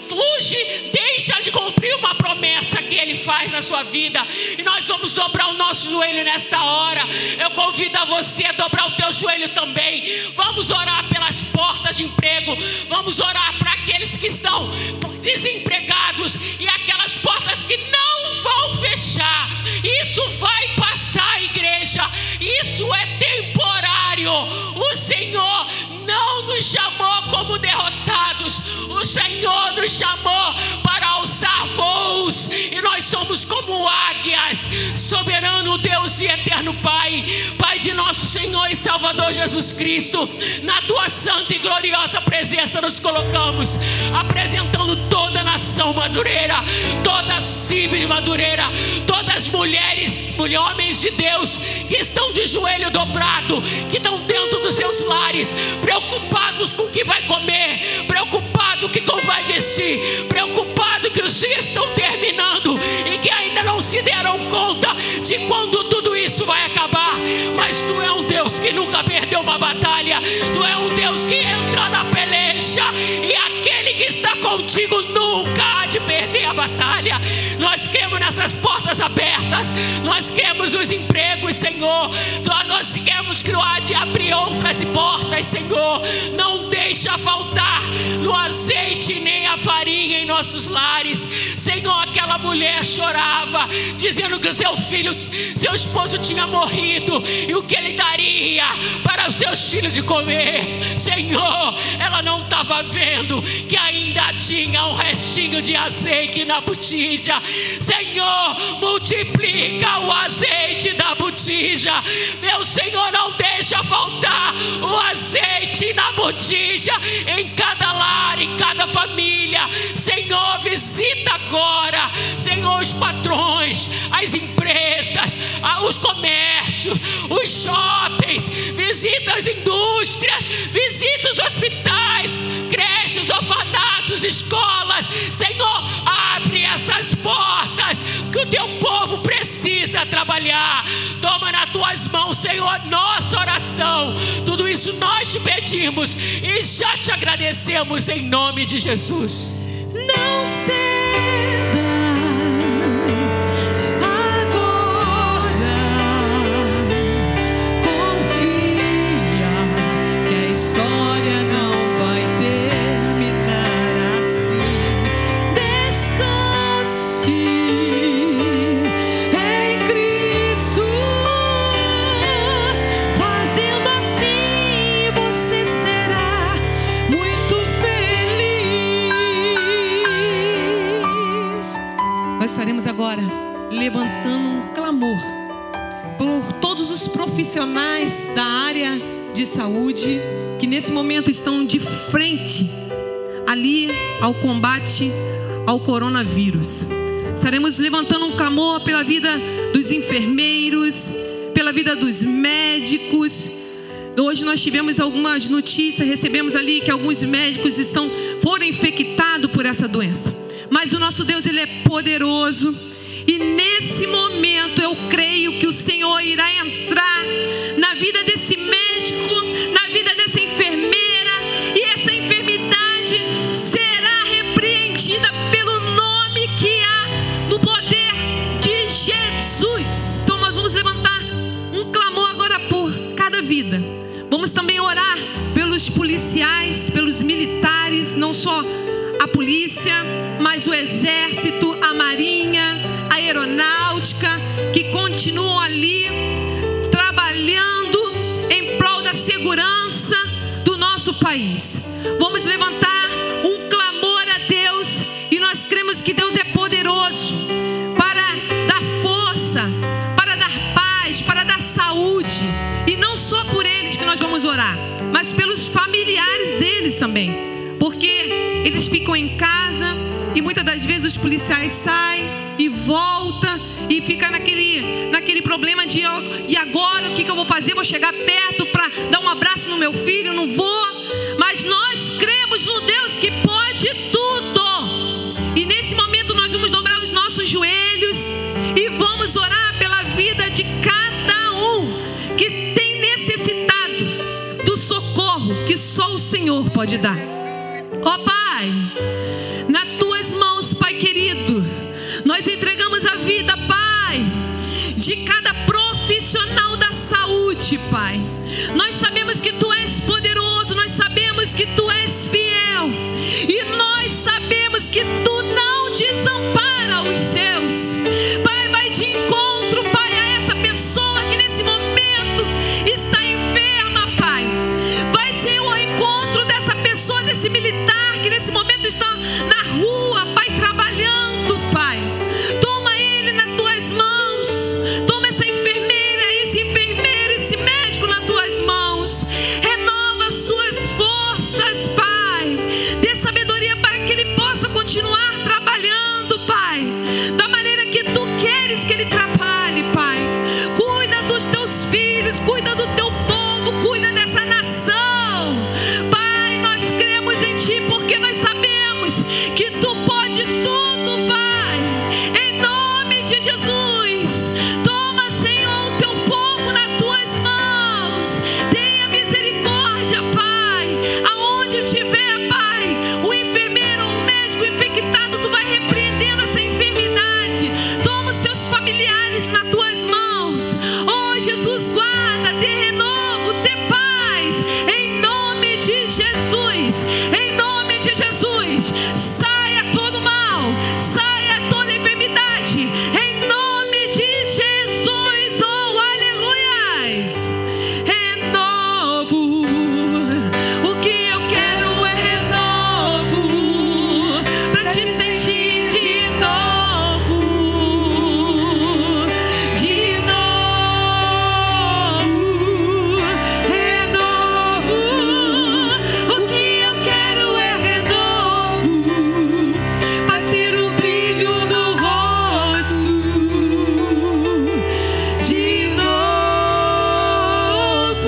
fuge, deixa de cumprir uma promessa que Ele faz na sua vida. E nós vamos dobrar o nosso joelho nesta hora. Eu convido a você a dobrar o teu joelho também. Vamos orar pelas portas de emprego, vamos orar para aqueles que estão desempregados e aquelas portas que não vão fechar. Isso vai passar, igreja, isso é temporário. O Senhor não nos chamou como derrotados, o Senhor nos chamou para alçar voos, e nós somos como águias. Soberano Deus e eterno Pai, Pai de nosso Senhor e Salvador Jesus Cristo, na tua santa e gloriosa presença nos colocamos, apresentando toda a nação madureira, toda a Cibe de Madureira, todas as mulheres, homens de Deus que estão de joelho dobrado, que estão dentro dos seus lares, preocupados com o que vai comer, preocupados com o que vai vestir, preocupados que os dias estão terminando e que ainda não se deram conta de quando tudo isso vai acabar. Mas tu é um Deus que nunca perdeu uma batalha, tu é um Deus que entra na peleja, e aquele que está contigo nunca há de perder a batalha. Nós queremos nessas portas abertas, nós queremos os empregos, Senhor, nós queremos criar de abrir outras portas, Senhor. Não deixa faltar no azeite nem a farinha em nossos lares, Senhor. Aquela mulher chorava, dizendo que o seu filho, seu esposo tinha morrido, e o que ele daria para os seus filhos de comer, Senhor. Ela não estava vendo que ainda tinha um restinho de azeite na botija. Senhor, multiplica o azeite da botija, meu Senhor. Não deixa faltar o azeite na botija em cada lar, em cada família, Senhor. Visita agora, Senhor, os patrões, as empresas, os comércios, os shoppings, visita as indústrias, visita os hospitais, creches, orfanatos, escolas, Senhor. Abre essas portas o teu povo precisa trabalhar. Toma nas tuas mãos, Senhor, nossa oração. Tudo isso nós te pedimos e já te agradecemos em nome de Jesus. Não ceda agora, confia que a história não vai terminar assim. Descanse em Cristo, fazendo assim você será muito feliz. Nós estaremos agora levantando um clamor por todos os profissionais da área de saúde que nesse momento estão de frente ali ao combate ao coronavírus. Estaremos levantando um clamor pela vida dos enfermeiros, pela vida dos médicos. Hoje nós tivemos algumas notícias, recebemos ali que alguns médicos estão, foram infectados por essa doença. Mas o nosso Deus, Ele é poderoso. E nesse momento eu creio que o Senhor irá entrar na vida desse médico, na vida dessa enfermeira. E essa enfermidade será repreendida pelo nome que há no poder de Jesus. Então nós vamos levantar um clamor agora por cada vida. Vamos também orar pelos policiais, pelos militares, não só a polícia, mas o exército, a marinha, a aeronáutica, que continuam ali trabalhando em prol da segurança do nosso país. Vamos levantar um clamor a Deus e nós cremos que Deus é poderoso para dar força, para dar paz, para dar saúde. E não só por eles que nós vamos orar, mas pelos familiares deles também. Porque eles ficam em casa e muitas das vezes os policiais saem e voltam e fica naquele, naquele problema de e agora o que, que eu vou fazer? Vou chegar perto para dar um abraço no meu filho? Não vou. Mas nós cremos no Deus que pode tudo. E nesse momento nós vamos dobrar os nossos joelhos e vamos orar pela vida de cada um que tem necessitado do socorro que só o Senhor pode dar. Ó Pai, nas tuas mãos, Pai querido, nós entregamos a vida, Pai, de cada profissional da saúde, Pai. Nós sabemos que Tu és poderoso, nós sabemos que Tu és fiel, e nós sabemos que Tu não desampara os seus. Pai, vai de encontro, Pai, a essa pessoa que nesse momento está enferma, Pai. Vai ser o encontro dessa pessoa, desse militar que nesse momento está na rua, Pai, trabalhando, Pai. Toma ele nas tuas mãos. Toma essa enfermeira, esse enfermeiro, esse médico nas tuas mãos. Renova suas forças, Pai. Dê sabedoria para que ele possa continuar trabalhando, Pai, da maneira que Tu queres que ele trabalhe, Pai. Cuida dos Teus filhos, cuida do Teu povo, cuida dessa nação. Pai, nós cremos em Ti porque nós sabemos que Tu pode tudo, Pai. Em nome de Jesus, toma, Senhor, o Teu povo nas Tuas mãos. Tenha misericórdia, Pai. Aonde estiver, Pai, o enfermeiro ou o médico infectado, Tu vai repreendendo essa enfermidade. Toma os seus familiares nas Tuas mãos. Oh, Jesus, guarda, dê renovo, dê paz. Em nome de Jesus, em nome de Jesus, saia todo mal, saia toda enfermidade, em nome de Jesus, oh aleluias. Renovo, o que eu quero é renovo, pra te sentir de novo, de novo, renovo, o que eu quero é renovo, pra ter o brilho no rosto, de novo.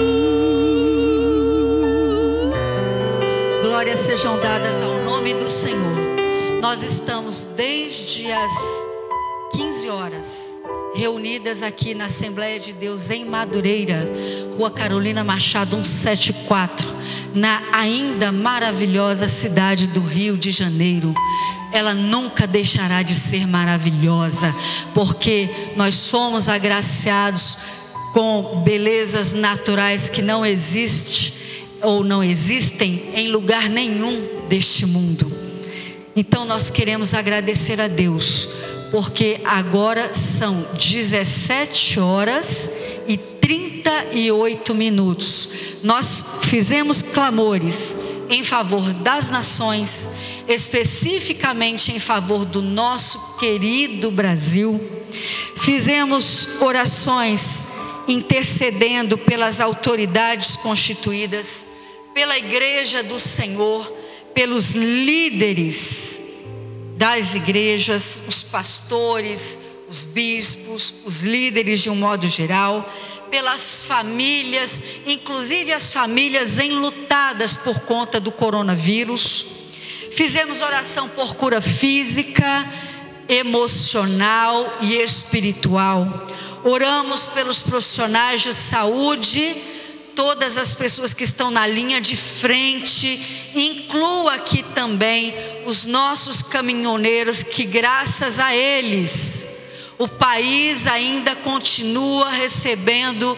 Glórias sejam dadas ao nome do Senhor. Nós estamos desde as quinze horas, reunidas aqui na Assembleia de Deus em Madureira, Rua Carolina Machado cento e setenta e quatro, na ainda maravilhosa cidade do Rio de Janeiro. Ela nunca deixará de ser maravilhosa, porque nós fomos agraciados com belezas naturais que não existem ou não existem em lugar nenhum deste mundo. Então nós queremos agradecer a Deus, porque agora são dezessete horas e trinta e oito minutos. Nós fizemos clamores em favor das nações, especificamente em favor do nosso querido Brasil. Fizemos orações intercedendo pelas autoridades constituídas, pela Igreja do Senhor, pelos líderes das igrejas, os pastores, os bispos, os líderes de um modo geral, pelas famílias, inclusive as famílias enlutadas por conta do coronavírus. Fizemos oração por cura física, emocional e espiritual. Oramos pelos profissionais de saúde, todas as pessoas que estão na linha de frente. Inclua aqui também os nossos caminhoneiros, que graças a eles o país ainda continua recebendo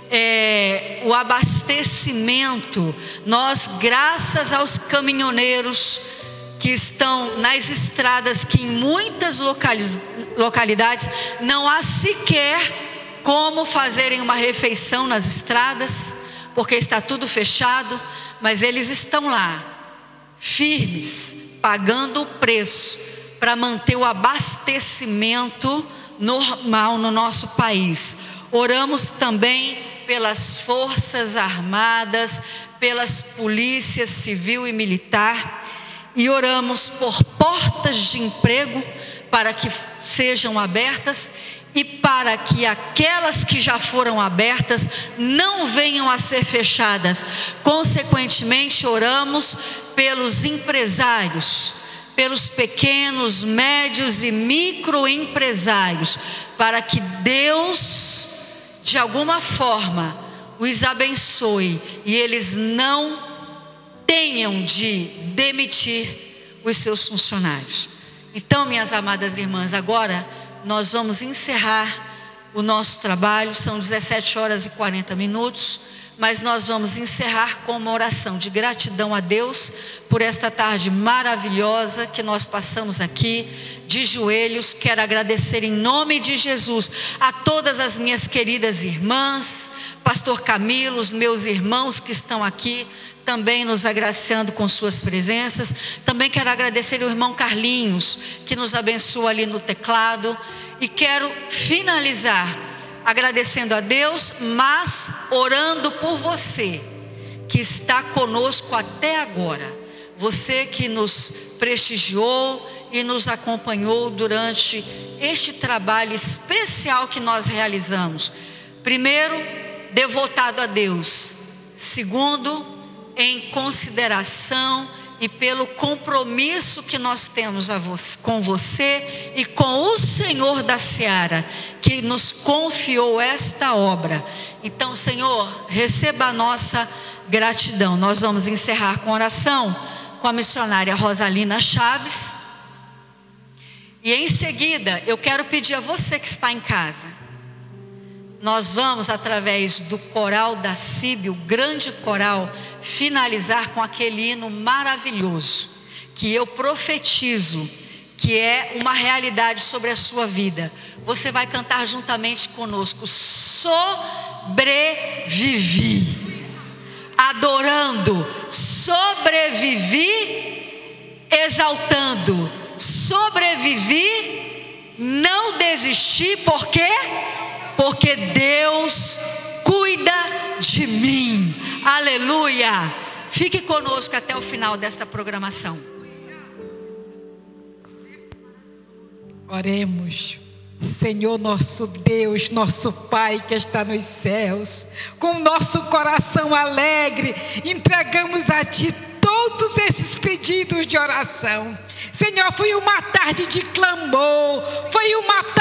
é, o abastecimento. Nós, graças aos caminhoneiros que estão nas estradas, que em muitas localidades não há sequer como fazerem uma refeição nas estradas, porque está tudo fechado, mas eles estão lá, firmes, pagando o preço para manter o abastecimento normal no nosso país. Oramos também pelas forças armadas, pelas polícias civil e militar, e oramos por portas de emprego para que sejam abertas e para que aquelas que já foram abertas não venham a ser fechadas. Consequentemente, oramos pelos empresários, pelos pequenos, médios e microempresários, para que Deus, de alguma forma, os abençoe e eles não tenham de demitir os seus funcionários. Então, minhas amadas irmãs, agora nós vamos encerrar o nosso trabalho. São dezessete horas e quarenta minutos, mas nós vamos encerrar com uma oração de gratidão a Deus por esta tarde maravilhosa que nós passamos aqui de joelhos. Quero agradecer em nome de Jesus a todas as minhas queridas irmãs, pastor Camilo, os meus irmãos que estão aqui também nos agraciando com suas presenças. Também quero agradecer ao irmão Carlinhos, que nos abençoa ali no teclado. E quero finalizar agradecendo a Deus, mas orando por você que está conosco até agora, você que nos prestigiou e nos acompanhou durante este trabalho especial que nós realizamos. Primeiro, devotado a Deus. Segundo, em consideração e pelo compromisso que nós temos a você, com você e com o Senhor da Seara, que nos confiou esta obra. Então, Senhor, receba a nossa gratidão. Nós vamos encerrar com oração com a missionária Rosalina Chaves. E em seguida, eu quero pedir a você que está em casa, nós vamos, através do coral da C I B, o grande coral, finalizar com aquele hino maravilhoso, que eu profetizo, que é uma realidade sobre a sua vida. Você vai cantar juntamente conosco: sobrevivi, adorando, sobrevivi, exaltando, sobrevivi, não desisti. Por quê? Porque Deus cuida de mim. Aleluia! Fique conosco até o final desta programação. Oremos. Senhor nosso Deus, nosso Pai que está nos céus, com nosso coração alegre, entregamos a Ti todos esses pedidos de oração. Senhor, foi uma tarde de clamor, foi uma tarde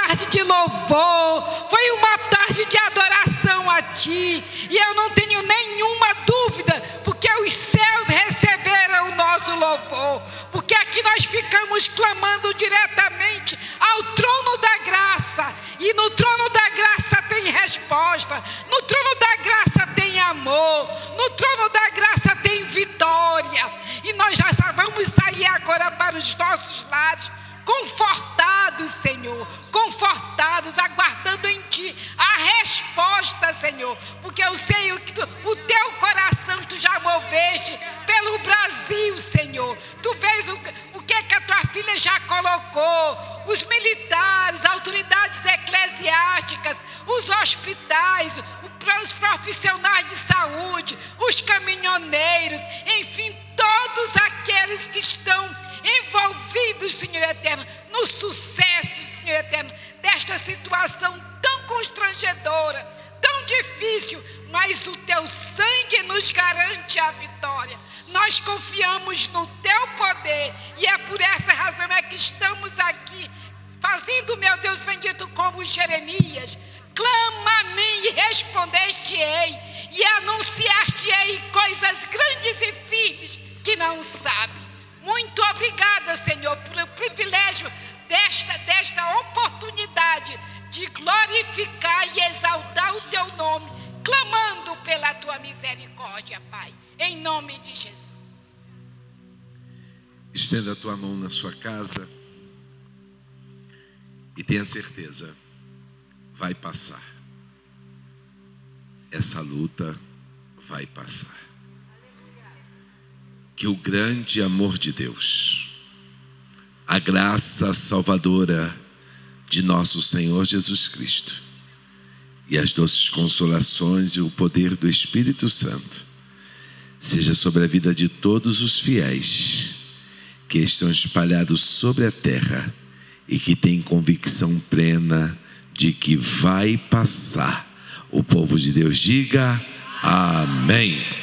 louvor, foi uma tarde de adoração a Ti. E eu não tenho nenhuma dúvida, porque os céus receberam o nosso louvor. Porque aqui nós ficamos clamando diretamente ao trono da graça. E no trono da graça tem resposta. No trono da graça tem amor. No trono da graça tem vitória. E nós já vamos sair agora para os nossos lares, confortados, Senhor, confortados, aguardando em Ti a resposta, Senhor, porque eu sei o que tu, o Teu coração Tu já moveste pelo Brasil, Senhor. Tu vês o, o que, que a Tua filha já colocou, os militares, autoridades eclesiásticas, os hospitais, o, os profissionais de saúde, os caminhoneiros, enfim, todos aqueles que estão envolvidos, Senhor eterno, no sucesso, Senhor eterno, desta situação tão constrangedora, tão difícil, mas o Teu sangue nos garante a vitória. Nós confiamos no Teu poder e é por essa razão é que estamos aqui, fazendo, meu Deus bendito, como Jeremias: clama a mim e respondeste-ei, e anunciaste-ei coisas grandes e firmes que não sabe. Muito obrigada, Senhor, pelo privilégio desta, desta oportunidade de glorificar e exaltar o Teu nome, clamando pela Tua misericórdia, Pai, em nome de Jesus. Estenda a tua mão na sua casa e tenha certeza, vai passar. Essa luta vai passar. Que o grande amor de Deus, a graça salvadora de nosso Senhor Jesus Cristo e as doces consolações e o poder do Espírito Santo seja sobre a vida de todos os fiéis que estão espalhados sobre a terra e que têm convicção plena de que vai passar. O povo de Deus diga amém.